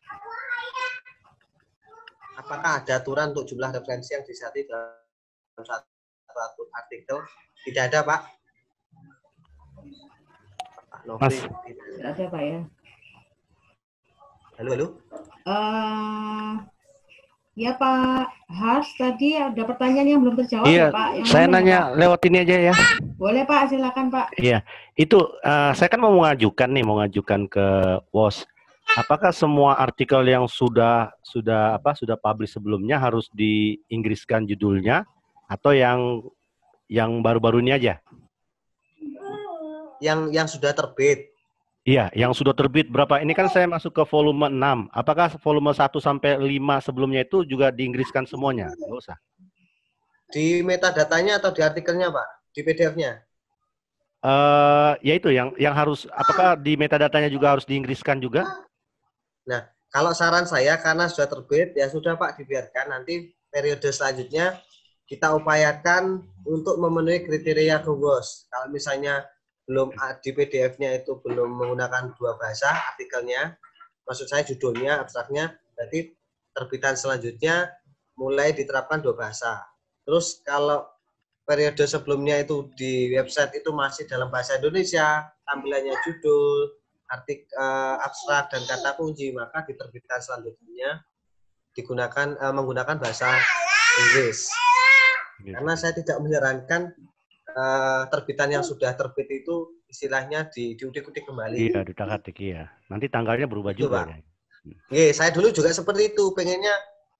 Apakah ada aturan untuk jumlah referensi yang disati dalam satu artikel? Tidak ada, Pak. Pak Novri. Tidak ada, Pak ya. Halo. Ya Pak Hars, tadi ada pertanyaan yang belum terjawab Iya, ya Pak. Yang saya mana, nanya Pak? lewat ini aja ya. Boleh Pak, silakan Pak. Iya, itu saya kan mau mengajukan ke WOS. Apakah semua artikel yang sudah publish sebelumnya harus diinggriskan judulnya atau yang baru-baru ini aja? Yang sudah terbit. Iya, yang sudah terbit berapa? Ini kan saya masuk ke volume 6. Apakah volume 1 sampai 5 sebelumnya itu juga diinggriskan semuanya? Nggak usah. Di metadatanya atau di artikelnya, Pak? Di PDF-nya? Ya itu yang harus, apakah di metadatanya juga harus diinggriskan juga? Nah, kalau saran saya karena sudah terbit, ya sudah Pak, dibiarkan. Nanti periode selanjutnya kita upayakan untuk memenuhi kriteria GOWOS. Kalau misalnya belum di PDF-nya itu belum menggunakan 2 bahasa artikelnya, maksud saya judulnya, abstraknya, berarti terbitan selanjutnya mulai diterapkan 2 bahasa. Terus kalau periode sebelumnya itu di website itu masih dalam bahasa Indonesia, tampilannya judul, abstrak dan kata kunci, maka diterbitkan selanjutnya menggunakan bahasa Inggris. Karena saya tidak menyarankan terbitan yang sudah terbit itu istilahnya diudik-udik kembali. Iya, diutak-atik iya. Nanti tanggalnya berubah itu, juga. Pak. Ya. Saya dulu juga seperti itu, pengennya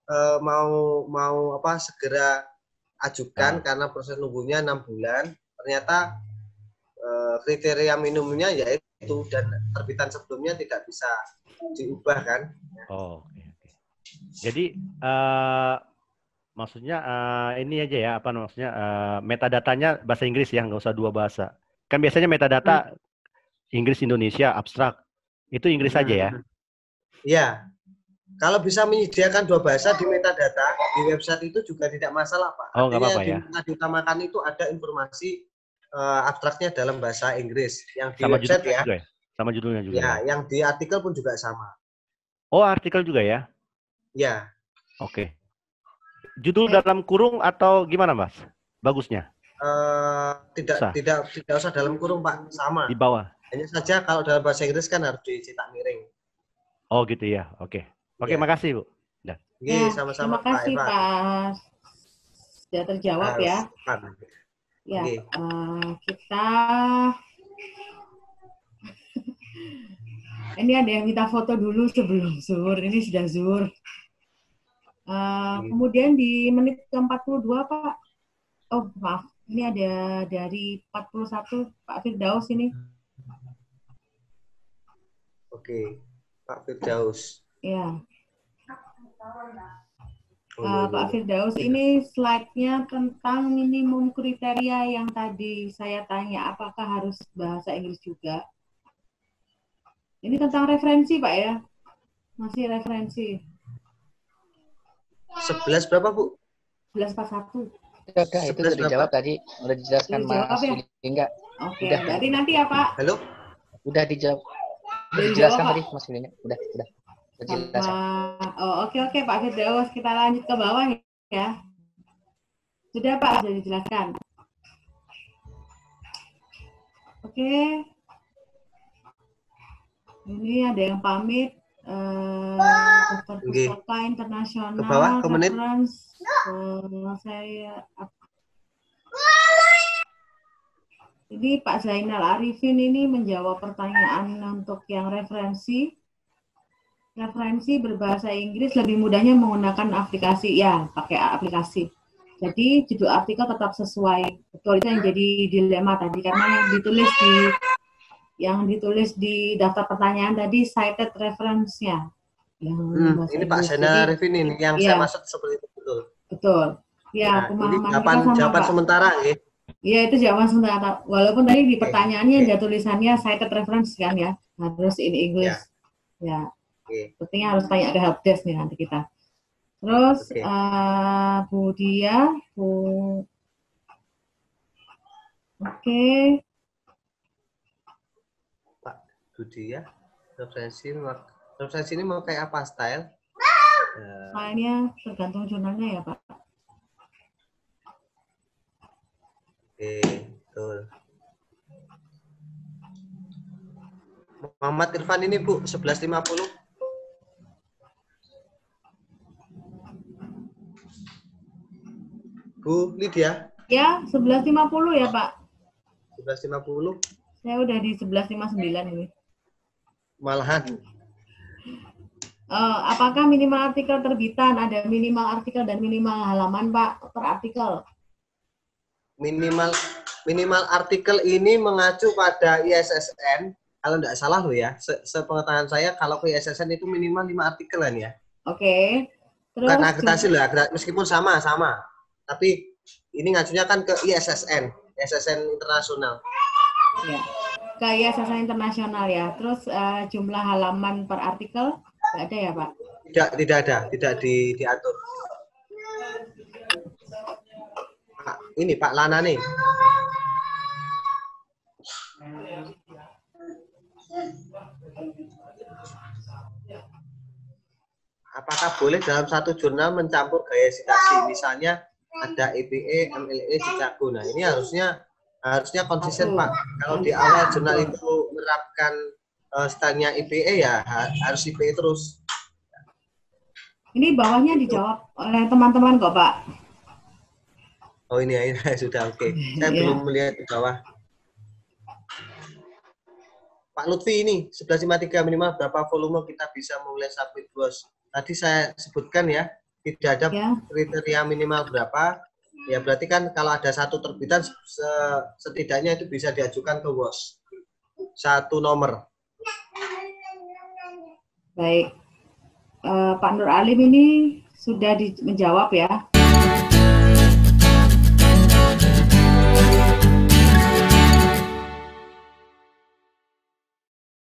mau segera ajukan karena proses nunggunya 6 bulan. Ternyata kriteria minimumnya yaitu dan terbitan sebelumnya tidak bisa diubah kan. Oh, oke. Jadi maksudnya ini aja ya, metadatanya bahasa Inggris ya, nggak usah 2 bahasa. Kan biasanya metadata Inggris Indonesia abstrak. Itu Inggris saja ya? Iya. Kalau bisa menyediakan 2 bahasa di metadata di website itu juga tidak masalah, Pak. Oh, nggak apa-apa ya. Yang diutamakan itu ada informasi abstraknya dalam bahasa Inggris yang di sama website ya. Juga ya. Sama judulnya juga. Ya, yang di artikel pun juga sama. Oh, artikel juga ya? Ya. Oke. Judul dalam kurung atau gimana, Mas? Bagusnya? Tidak usah dalam kurung, Pak, sama. Di bawah. Hanya saja kalau dalam bahasa Inggris kan harus dicetak miring. Oh, gitu ya. Oke. Oke, makasih, Bu. Ya, sama-sama terima kasih, Pak. Sudah terjawab ya. Ya, kita ini ada yang minta foto dulu sebelum zuhur. Ini sudah zuhur. Kemudian di menit ke-42, Pak. Oh, maaf. Ini ada dari 41, Pak Firdaus ini. Oke, Pak Firdaus. Ya. Pak Firdaus, ini slide-nya tentang minimum kriteria yang tadi saya tanya, apakah harus bahasa Inggris juga? Ini tentang referensi, Pak ya? Masih referensi. 11 berapa, Bu? Udah, 1141. itu sudah dijawab tadi. Udah dijelaskan Mas ya? Enggak. Oke, berarti nanti ya, Pak? Halo? Udah dijawab. Udah dijelaskan tadi, Mas Wilnya. Udah. Oke, Pak Firdaus. Kita lanjut ke bawah ya. Sudah, Pak, sudah dijelaskan. Oke. Ini ada yang pamit. Pusaka internasional. Ke bawah, ke menit. Ini Pak Zainal Arifin ini menjawab pertanyaan untuk yang referensi. Referensi berbahasa Inggris lebih mudahnya menggunakan aplikasi. Ya, pakai aplikasi. Jadi judul artikel tetap sesuai. Betul, itu yang jadi dilema tadi. Karena yang ditulis di daftar pertanyaan tadi cited reference-nya. Ini Pak Zainal Arifin ini yang saya maksud seperti itu, betul. Betul. Ya, nah, ini jawaban sementara ya. Iya, itu jawaban sementara. Walaupun tadi di pertanyaannya ada tulisannya cited reference kan ya, harus in English. Ya. Sepertinya harus tanya ke helpdesk nih nanti kita. Terus Bu Dia, Bu Oke. Pak Budi ya. Referensi ini mau kayak apa style? Soalnya tergantung jurnalnya ya, Pak. Oke, betul. Muhammad Irfan ini Bu, 1150. Bu Lydia? Ya, 1150 ya, Pak. 1150. Saya udah di 1159 ini. Malahan. Apakah minimal artikel terbitan? Ada minimal artikel dan minimal halaman, Pak, per artikel. Minimal artikel ini mengacu pada ISSN. Kalau tidak salah loh ya, sepengetahuan saya kalau ke ISSN itu minimal 5 artikelan ya. Oke. Terus bukan akreditasi loh, meskipun sama. Tapi ini ngacunya kan ke ISSN internasional. Ya, ke ISSN internasional ya. Terus jumlah halaman per artikel nggak ada ya, Pak? Tidak ada, tidak diatur. Ini Pak Lana nih. Apakah boleh dalam satu jurnal mencampur gaya sitasi? Misalnya ada IPE, MLE, Chicago. Nah, ini harusnya konsisten, Pak. Kalau di awal jurnal itu menerapkan stylenya IPE ya harus IPE terus. Ini bawahnya dijawab oleh teman-teman kok, Pak. Oh ini sudah oke. Saya belum melihat di bawah. Pak Lutfi ini 1153 minimal berapa volume kita bisa mulai submit bos? Tadi saya sebutkan ya, tidak ada kriteria minimal berapa. Ya berarti kan kalau ada satu terbitan setidaknya itu bisa diajukan ke WOS. Satu nomor. Baik. Pak Nur Alim ini sudah menjawab ya.